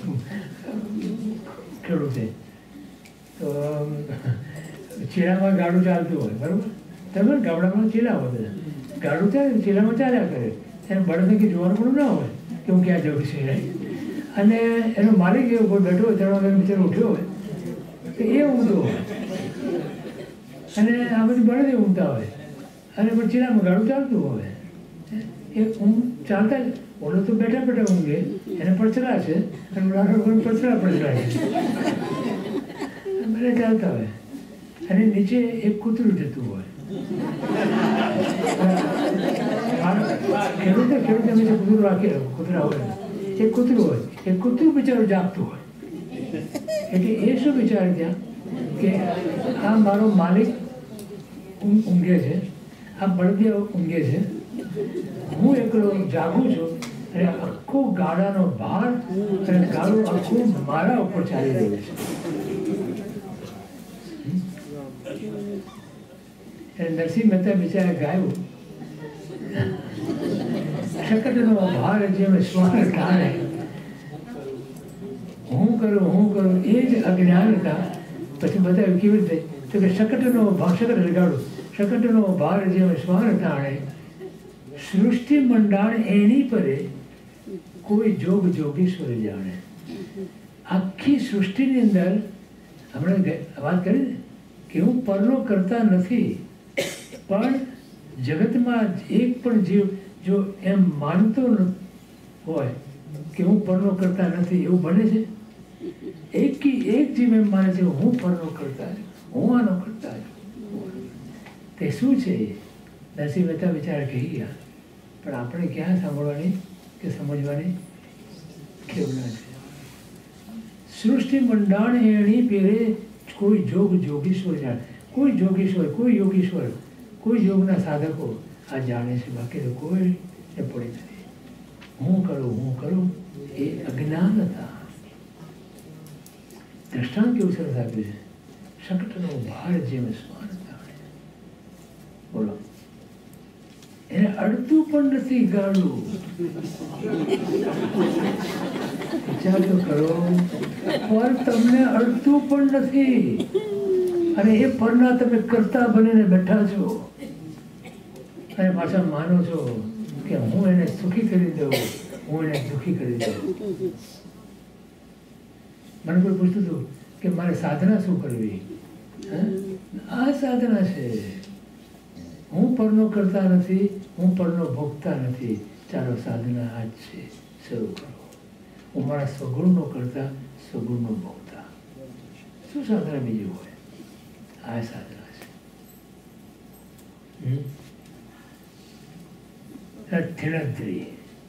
ખેડૂતે, તો ચીલામાં ગાડું ચાલતું હોય, બરાબર? તમે ગામડામાં ચીલા હોય, બધા ગાડું ચાલે, ચીલામાં ચાલ્યા કરે. એને બળદને કે જોવાનું પણ ના હોય કે હું ક્યાં જવું છે. અને એનો માલિક એવો કોઈ બેઠો હોય, ત્રણ વાગે બિચારો ઉઠ્યો હોય તો એ ઊંઘતો હોય, અને આ બધી બળદે ઊંઘતા હોય, અને પણ ચીલામાં ગાડું ચાલતું હોય. એ ઊંઘ ચાલતા જ ઓલો તો બેઠા બેઠા ઊંઘે, એને પડછરા છે અને ઓલા લોકોને પડછરા પડછરા છે, બધા ચાલતા હોય અને નીચે એક કૂતરું જતું હોય. ખેડૂતે ખેડૂતે નીચે કૂતરું રાખે, કૂતરા હોય એક કૂતરું હોય, એ કૂતરું બિચારું જાગતું હોય. એટલે એ શું વિચારે ત્યાં કે આ મારો માલિક ઊંઘે છે, આ બળદિયા ઊંઘે છે, હું એકલો જાગું છું અને આખો ગાડાનો ભાર અને ગાડું આખું મારા ઉપર ચાલી રહ્યું છે. નરસિંહ મહેતા બિચારે ગાયું, શકટનો ભાર જેમ શ્વાસ ટાણે, હું કરું હું કરું એ જ અજ્ઞાન હતા. પછી બતાવ્યું કેવી રીતે, તો કે શકટનો ભાર, શકટ લગાડું, શકટનો ભાર જેમ શ્વાસ ટાણે, સૃષ્ટિ મંડાણ એની પરે કોઈ જોગ જોગેશ્વર જાણે. આખી સૃષ્ટિની અંદર હમણાં વાત કરી ને કે હું પરનો કરતા નથી, પણ જગતમાં એક પણ જીવ જો એમ માનતો હોય કે હું પરનો કરતા નથી, એવું બને છે? એક એક જીવ એમ માને છે હું પરનો કરતા છું, હું આનો કરતા છું. તે શું છે? નરસિંહ મહેતા વિચાર કહી ગયા, પણ આપણે ક્યાં સાંભળવાની કે સમજવાની કેવડા છે. સૃષ્ટિ મંડાણ એણી પેરે કોઈ જોગ જોગીશ્વર જાણે, કોઈ જોગીશ્વર, કોઈ યોગીશ્વર, કોઈ યોગના સાધકો આ જાણે છે, બાકી તો કોઈ એ પડી નથી. હું કરું હું કરું એ અજ્ઞાન હતા. દ્રષ્ટાંત કેવું સરસ આપ્યું છે, શકટનો ભાર જેમ સ્વાન તાણે. બોલો, એને અડતું પણ નથી ગાડું. વિચાર તો કરો, પર તમને અડતું પણ નથી અને એ પરના તમે કરતા બનીને બેઠા છો અને પાછા માનો છો કે હું એને સુખી કરી દઉં, હું એને દુઃખી કરી દઉં. મને કોઈ પૂછતું હતું કે મારે સાધના શું કરવી? આ સાધના છે. હું પરનો કરતા નથી, હું પરનો ભોગતા નથી. ચાલો સાધના આ જ છે, શરૂ કરો. હું મારા સગુણનો કરતા, સગુણનો ભોગતા. શું સાધના બીજું હોય? આ સાધના છે. થિણદ્રી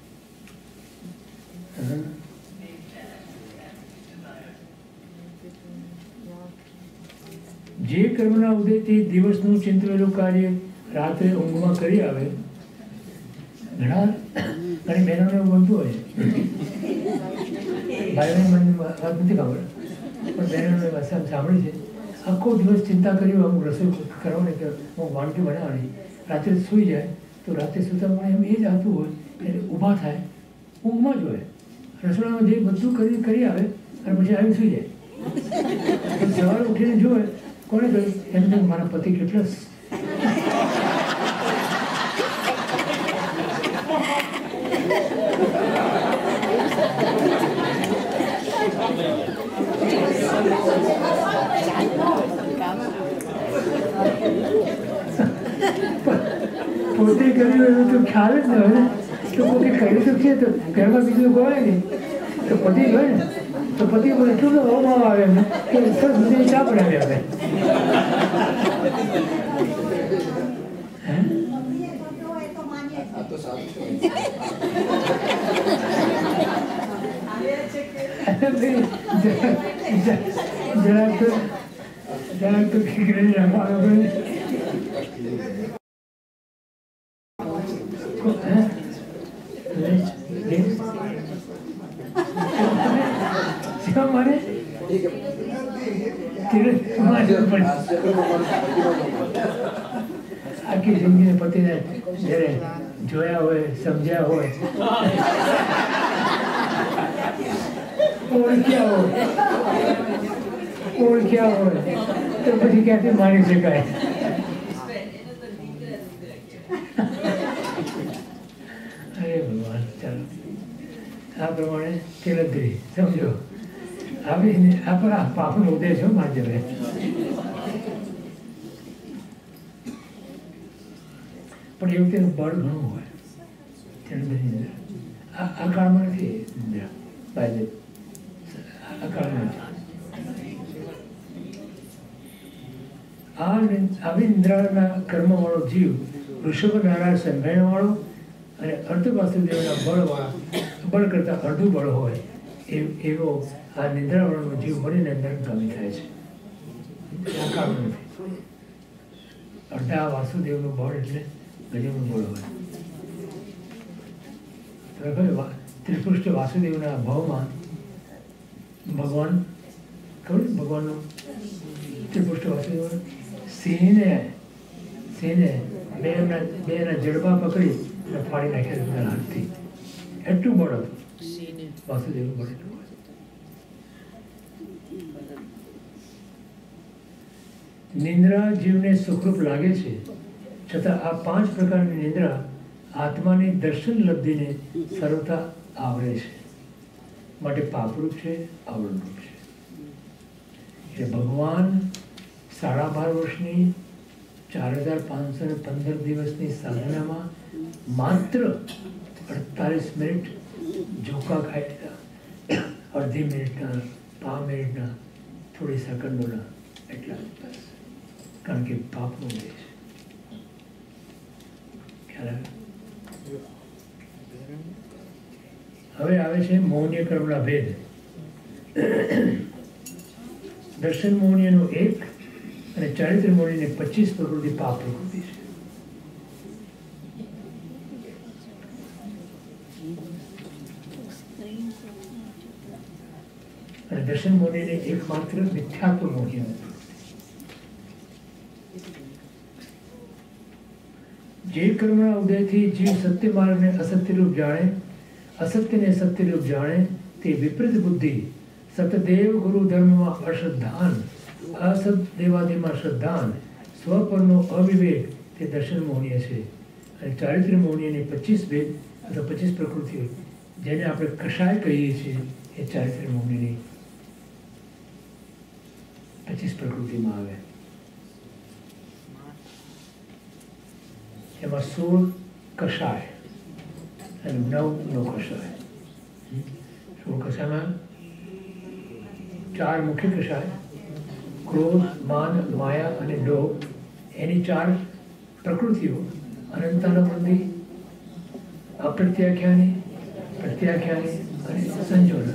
જે કર્મના ઉદયથી દિવસનું ચિંતવેલું કાર્ય રાત્રે ઊંઘમાં કરી આવે. ઘણા ઘણી બહેનોને એવું બનતું હોય, ભાઈઓને મને વાત નથી ખબર, પણ બહેનોને વાત સાંભળી છે. આખો દિવસ ચિંતા કરી અમુક રસોઈ કરવાની કે અમુક વાનગી બનાવવાની, રાત્રે સૂઈ જાય તો રાત્રે સૂતા પણ એમ એ જ આવતું હોય એટલે ઊભા થાય, ઊંઘમાં જ હોય, રસોડામાં જે બધું કરી કરી આવે અને પછી આવીને સૂઈ જાય. સવારે ઉઠીને જોવે કોને કહ્યું, એમ તો મારા પતિ કેટલા પોતે કર્યું એવું તો ખ્યાલ જ ન હોય ને. તો કોઈ કર્યું તો છે તો ઘરમાં બીજું ગવાય નહીં, તો પતિ હોય ને તો પતિ બોલે એટલું તો હોવામાં આવે એમને કે સરસ બધી ચા બનાવી આવે. જરાક તો જરાક તો ખીગડી રાખવાનું. આખી જિંદગીને પતિને જયારે જોયા હોય, સમજ્યા હોય, ઓળખ્યા હોય ઓળખ્યા હોય તો પછી ક્યાંથી માની શકાય? અરે ભગવાન, ચાલો આ પ્રમાણે તિલકગીરી સમજો. આવી આપણા પાપનો ઉદ્દેશ હો માધ્યમે. પણ એવું તેનું બળ ઘણું હોય. બધી નિંદ્રા આ આ કાળમાં નથી નિંદ્રા બાય આ કાળમાં નથી. આ આવી નિંદ્રાના કર્મવાળો જીવ વૃષભ નારાયણ સંભાળવાળો અને અર્ધ વાસુદેવના બળવાળા બળ કરતાં અડધું બળ હોય એવો આ નિંદ્રાવાળાનો જીવ મળીને નરકગામી થાય છે. આ કાળમાં નથી. અડધા વાસુદેવનું બળ એટલે ગજબનું બળ હોય. ખબર ત્રિપુષ્ટ વાસુદેવના ભાવમાં ભગવાન ખબર ભગવાનનું ત્રિપુષ્ટ વાસુદેવ સિંહને સિંહને બે એમના બે એના જડબા પકડી અને ફાડી નાખ્યા પોતાના હાથથી. એટલું બળ હતું વાસુદેવનું બળ એટલું. નિંદ્રા જીવને સુખરૂપ લાગે છે, છતાં આ પાંચ પ્રકારની નિંદ્રા આત્માની દર્શન લબ્ધિને સર્વથા આવરે છે, માટે પાપરૂપ છે, આવરણરૂપ છે. એટલે ભગવાન સાડા બાર વર્ષની ચાર હજાર પાંચસો ને પંદર દિવસની સાધનામાં માત્ર અડતાલીસ મિનિટ ઝોકા ખાઈ લીધા. અડધી મિનિટના, પાંચ મિનિટના, થોડી સેકન્ડોના એટલા બસ. કારણ કે પાપનો ઉદય છે. ખ્યાલ આવે? હવે આવે છે મૌન્ય કર્મના ભેદ. દર્શન મૌન્યનો એક અને ચારિત્ર મૌન્યની પચીસ પ્રકૃતિ પાપ પ્રકૃતિ છે. અને દર્શન મૌન્યને એકમાત્ર મિથ્યાત્વ મૌન્ય. જે કર્મના ઉદયથી જીવ સત્ય માર્ગને અસત્યરૂપ જાણે, અસત્યને સત્યરૂપ જાણે, તે વિપરીત બુદ્ધિ સતદેવ ગુરુ ધર્મમાં અશ્રદ્ધાન, અસત દેવાદિમાં શ્રદ્ધાન, સ્વપરનો અવિવેક તે દર્શન મૌન્ય છે. અને ચારિત્ર મૌન્યની પચીસ ભેદ અથવા પચીસ પ્રકૃતિઓ જેને આપણે કષાય કહીએ છીએ એ ચારિત્ર મૌન્યની પચીસ પ્રકૃતિમાં આવે. એમાં સોળ કષાય અને નવ નો કષાય. સોળ કષાયમાં ચાર મુખ્ય કષાય ક્રોધ, માન, માયા અને લોભ એની ચાર પ્રકૃતિઓ અનંતાનુબંધી, અપ્રત્યાખ્યાની, પ્રત્યાખ્યાની અને સંજોન.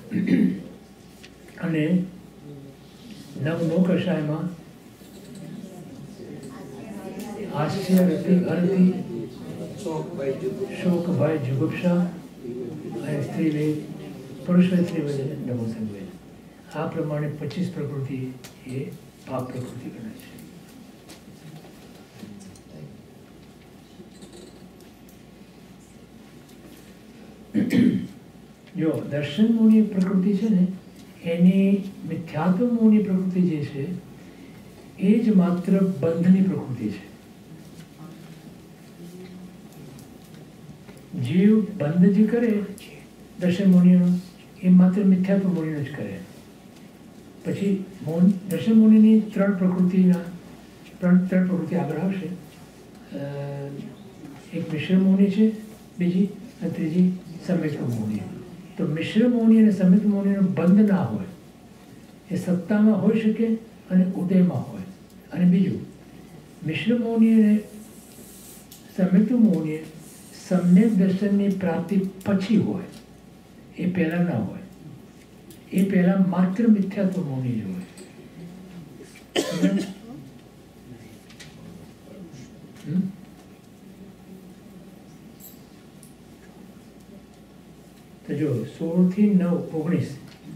અને નવ નો કષાયમાં હાસ્ય, રતિ, અરતિ, શોક, ભય, જુગુપ્સા અને સ્ત્રીવેદ, પુરુષવેદ, સ્ત્રીવેદ અને નમોસંવેદ. આ પ્રમાણે પચીસ પ્રકૃતિ એ પાપ પ્રકૃતિ ગણાય છે. જો દર્શન મૂળની પ્રકૃતિ છે ને એની મિથ્યાત્વ મૂળની પ્રકૃતિ જે છે એ જ માત્ર બંધની પ્રકૃતિ છે. જીવ બંધ જે કરે દર્શન મુનિનો એ માત્ર મિથ્યાત્વ મુનિનો જ કરે. પછી મૌન દર્શન મુનિની ત્રણ પ્રકૃતિના ત્રણ ત્રણ પ્રકૃતિ આગળ આવશે. એક મિશ્ર મૌની છે, બીજી અને ત્રીજી સમ્યક મૌની. તો મિશ્ર મૌની અને સમ્યક મૌનીનો બંધ ના હોય, એ સત્તામાં હોઈ શકે અને ઉદયમાં હોય. અને બીજું મિશ્ર મૌની અને સમ્યક મૌની સમ્યક દર્શનની પ્રાપ્તિ પછી હોય, એ પહેલાં ના હોય. એ પહેલાં માત્ર મિથ્યાત્વ મૌની જ હોય. તો જો સોળ થી નવ ઓગણીસ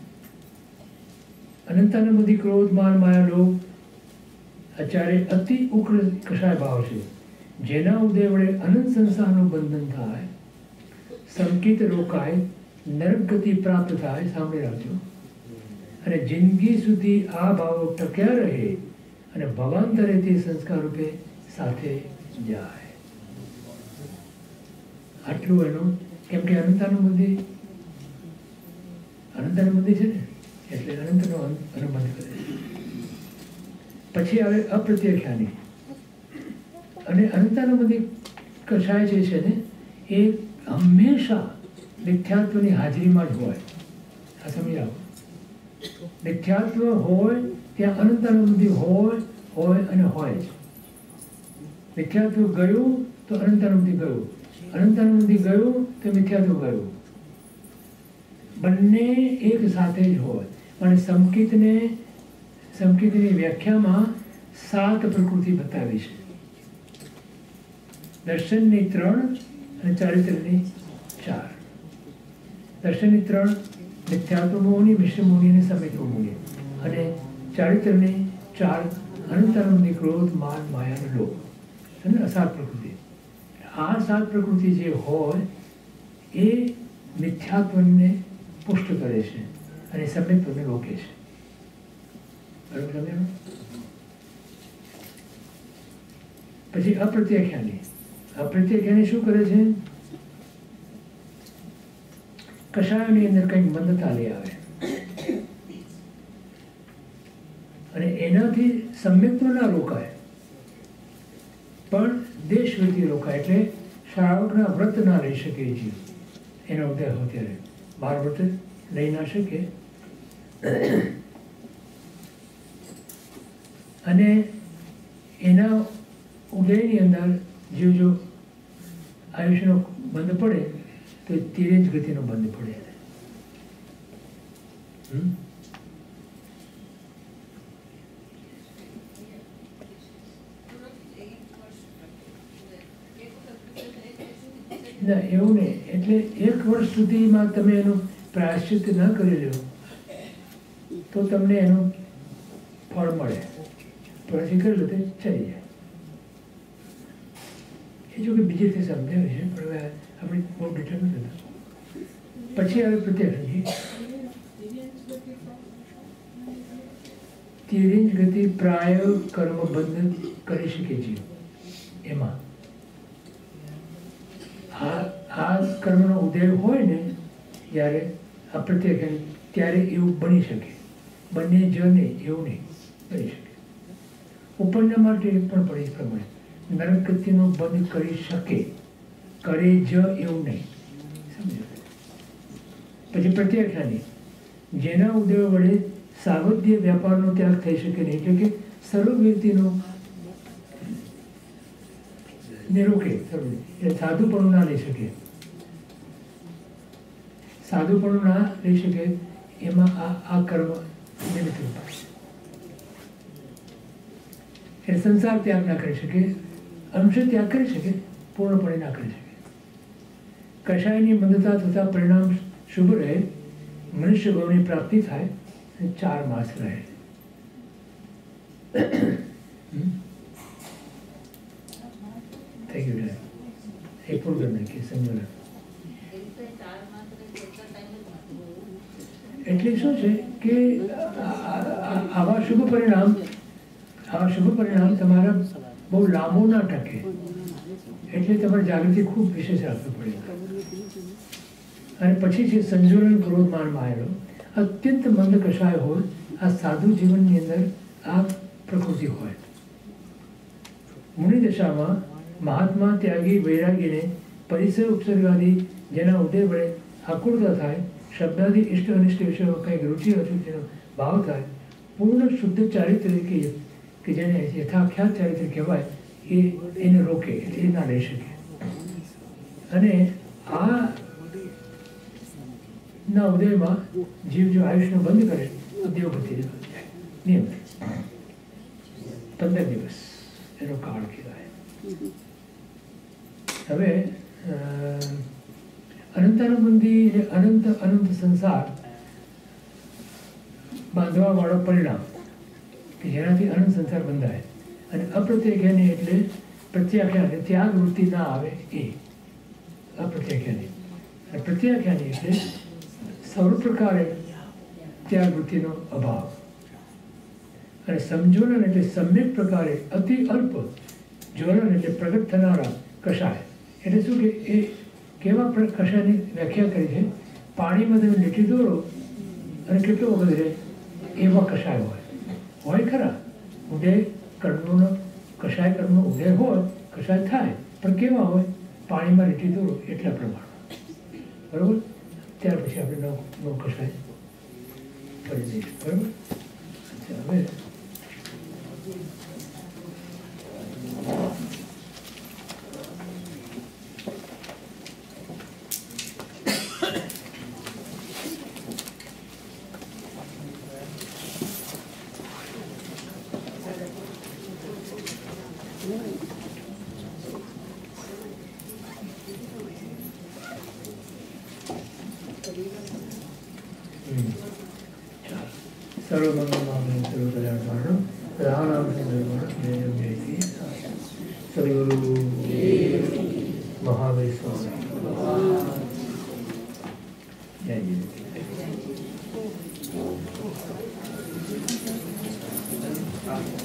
અનંતાનુબંધી, ક્રોધ, માન, માયા, લોભ આ ચારે અતિ ઉગ્ર કષાય ભાવ છે, જેના ઉદય વડે અનંત સંસારનું બંધન થાય, સંકિત રોકાય, નરક ગતિ પ્રાપ્ત થાય. સાંભળી રાખજો. અને જિંદગી સુધી આ ભાવો ટક્યા રહે અને ભવાંતરે તે સંસ્કાર રૂપે સાથે જાય. આટલું એનું, કેમ કે અનંતાનુબંધી અનંતાનુબંધી છે ને એટલે અનંતનો અનુબંધ કરે. પછી આવે અપ્રત્યાખ્યાની. અને અનંતાનુબંધી કષાય જે છે ને એ હંમેશા મિથ્યાત્વની હાજરીમાં જ હોય. આ સમજાવો. મિથ્યાત્વ હોય ત્યાં અનંતાનુબુદ્ધિ હોય હોય અને હોય જ. મિથ્યાત્વ ગયું તો અનંતાનુબુદ્ધિ ગયું, અનંતાનુબુદ્ધિ ગયું તો મિથ્યાત્વ ગયું. બંને એક સાથે જ હોય. અને સંકિતને સંકિતની વ્યાખ્યામાં સાત પ્રકૃતિ બતાવી છે. દર્શનની ત્રણ અને ચારિત્રની ચાર. દર્શનની ત્રણ મિથ્યાત્વ મોહની, મિશ્ર મોહની અને સમિત મોહની, અને ચારિત્રની ચાર અનંતાનુબુદ્ધિ, ક્રોધ, માન, માયા અને લોભ અને અસાત પ્રકૃતિ. આ સાત પ્રકૃતિ જે હોય એ મિથ્યાત્વને પુષ્ટ કરે છે અને સમિત્વને રોકે છે. બરાબર સમજાયું? પછી અપ્રત્યાખ્યાની. અપ્રત્યાખ્યાની શું કરે છે? કષાયોની અંદર કંઈક મંદતા લઈ આવે અને એનાથી સમ્યક્ત્વ ના રોકાય પણ દેશવૃત્તિ રોકાય. એટલે શ્રાવકના વ્રત ના લઈ શકે જીવ. એનો ઉદય હોય ત્યારે બાર વ્રત લઈ ના શકે. અને એના ઉદયની અંદર જીવ જો આયુષ્યનો બંધ પડે તો તિર્યંજ ગતિનો બંધ પડે. ના એવું નહીં. એટલે એક વર્ષ સુધીમાં તમે એનું પ્રાયશ્ચિત ન કરી લો તો તમને એનું ફળ મળે. પછી કરી લો તો ચડી જાય. એ જો કે બીજી રીતે સમજાવે છે પણ હવે આપણે બહુ ડિટેલ નથી થતું. પછી આવે પ્રત્યાખ્યાની. તિર્યંજ ગતિ પ્રાય કર્મ બંધ કરી શકે છે. એમાં આ આ કર્મનો ઉદય હોય ને જ્યારે આ પ્રત્યાખ્યાન ત્યારે એવું બની શકે. બંને જ નહીં એવું નહીં બની શકે. ઉપરના માટે પણ પડે પ્રમાણે નરક ગતિનો બંધ કરી શકે, કરે જ એવું નહીં. સમજો. પછી પ્રત્યાખ્યાની જેના ઉદય વડે સાવધ્ય વ્યાપારનો ત્યાગ થઈ શકે નહીં. એટલે કે સર્વવૃત્તિનો ને રોકે. એટલે સાધુપણું ના લઈ શકે. સાધુપણું ના લઈ શકે એમાં આ આ કર્મ નિમિત્ત રૂપાય. એ સંસાર ત્યાગ ના કરી શકે, અંશ ત્યાગ કરી શકે, પૂર્ણપણે ના કરી શકે. કષાયની મંદતા થતા પરિણામ શુભ રહે, મનુષ્ય ભાવની પ્રાપ્તિ થાય અને ચાર માસ રહે. થઈ ગયું. એ પૂર્ણ કરી નાખીએ સમજો. એટલે શું છે કે આવા શુભ પરિણામ આવા શુભ પરિણામ તમારા બહુ લાંબુ ના ટકે. એટલે તમારે જાગૃતિ ખૂબ વિશેષ રાખવી પડે. અને પછી છે સંજોલન, ક્રોધ, માન, માયેલો અત્યંત મંદ કષાય હોય. આ સાધુ જીવનની અંદર આ પ્રકૃતિ હોય. મુનિ દશામાં મહાત્મા, ત્યાગી, વૈરાગીને પરિસર ઉપસર્ગાદી જેના ઉદય વડે આકુળતા થાય, શબ્દાદી ઇષ્ટ અનિષ્ટ વિષયો કંઈક રુચિ અશુચિનો ભાવ થાય, પૂર્ણ શુદ્ધ ચારિત્ર કે જેને યથાખ્યાત ચારિત્ર કહેવાય એ એને રોકે. એટલે એ ના લઈ શકે. અને આ ના ઉદયમાં જીવ જો આયુષ્યનો બંધ કરે તો દેવગતિ જાય નિયમ. પંદર દિવસ એનો કાળ કહેવાય. હવે અનંતાનુબંધી એટલે અનંત અનંત સંસાર બાંધવા વાળો પરિણામ કે જેનાથી અનંત સંસાર બંધાય. અને અપ્રત્યાખ્યાની એટલે પ્રત્યાખ્યાન ત્યાગ વૃત્તિ ના આવે એ અપ્રત્યાખ્યાની. અને પ્રત્યાખ્યાની એટલે સર્વ પ્રકારે ત્યાગ વૃત્તિનો અભાવ. અને સમજોલન એટલે સમ્યક પ્રકારે અતિ અલ્પ, જ્વલન એટલે પ્રગટ થનારા કષાય. એટલે શું કે એ કેવા કષાયની વ્યાખ્યા કરી છે? પાણીમાં તમે લીટી દોરો અને કેટલો વખત રહે એવા કષાય હોય. હોય ખરા ઉદય કર્મનો કષાય કર્મનો ઉદય હોય, કષાય થાય, પણ કેવા હોય? પાણીમાં લીટી દોરો એટલા પ્રમાણ. બરાબર. ત્યાર પછી આપણે નવ નવ કષાય કરી દઈશું. બરાબર. હવે सर्वमंगलमांगल्यं सर्वकल्याणकारणं राम सिंह जय सद्गुरु महावीर स्वामी जय जय।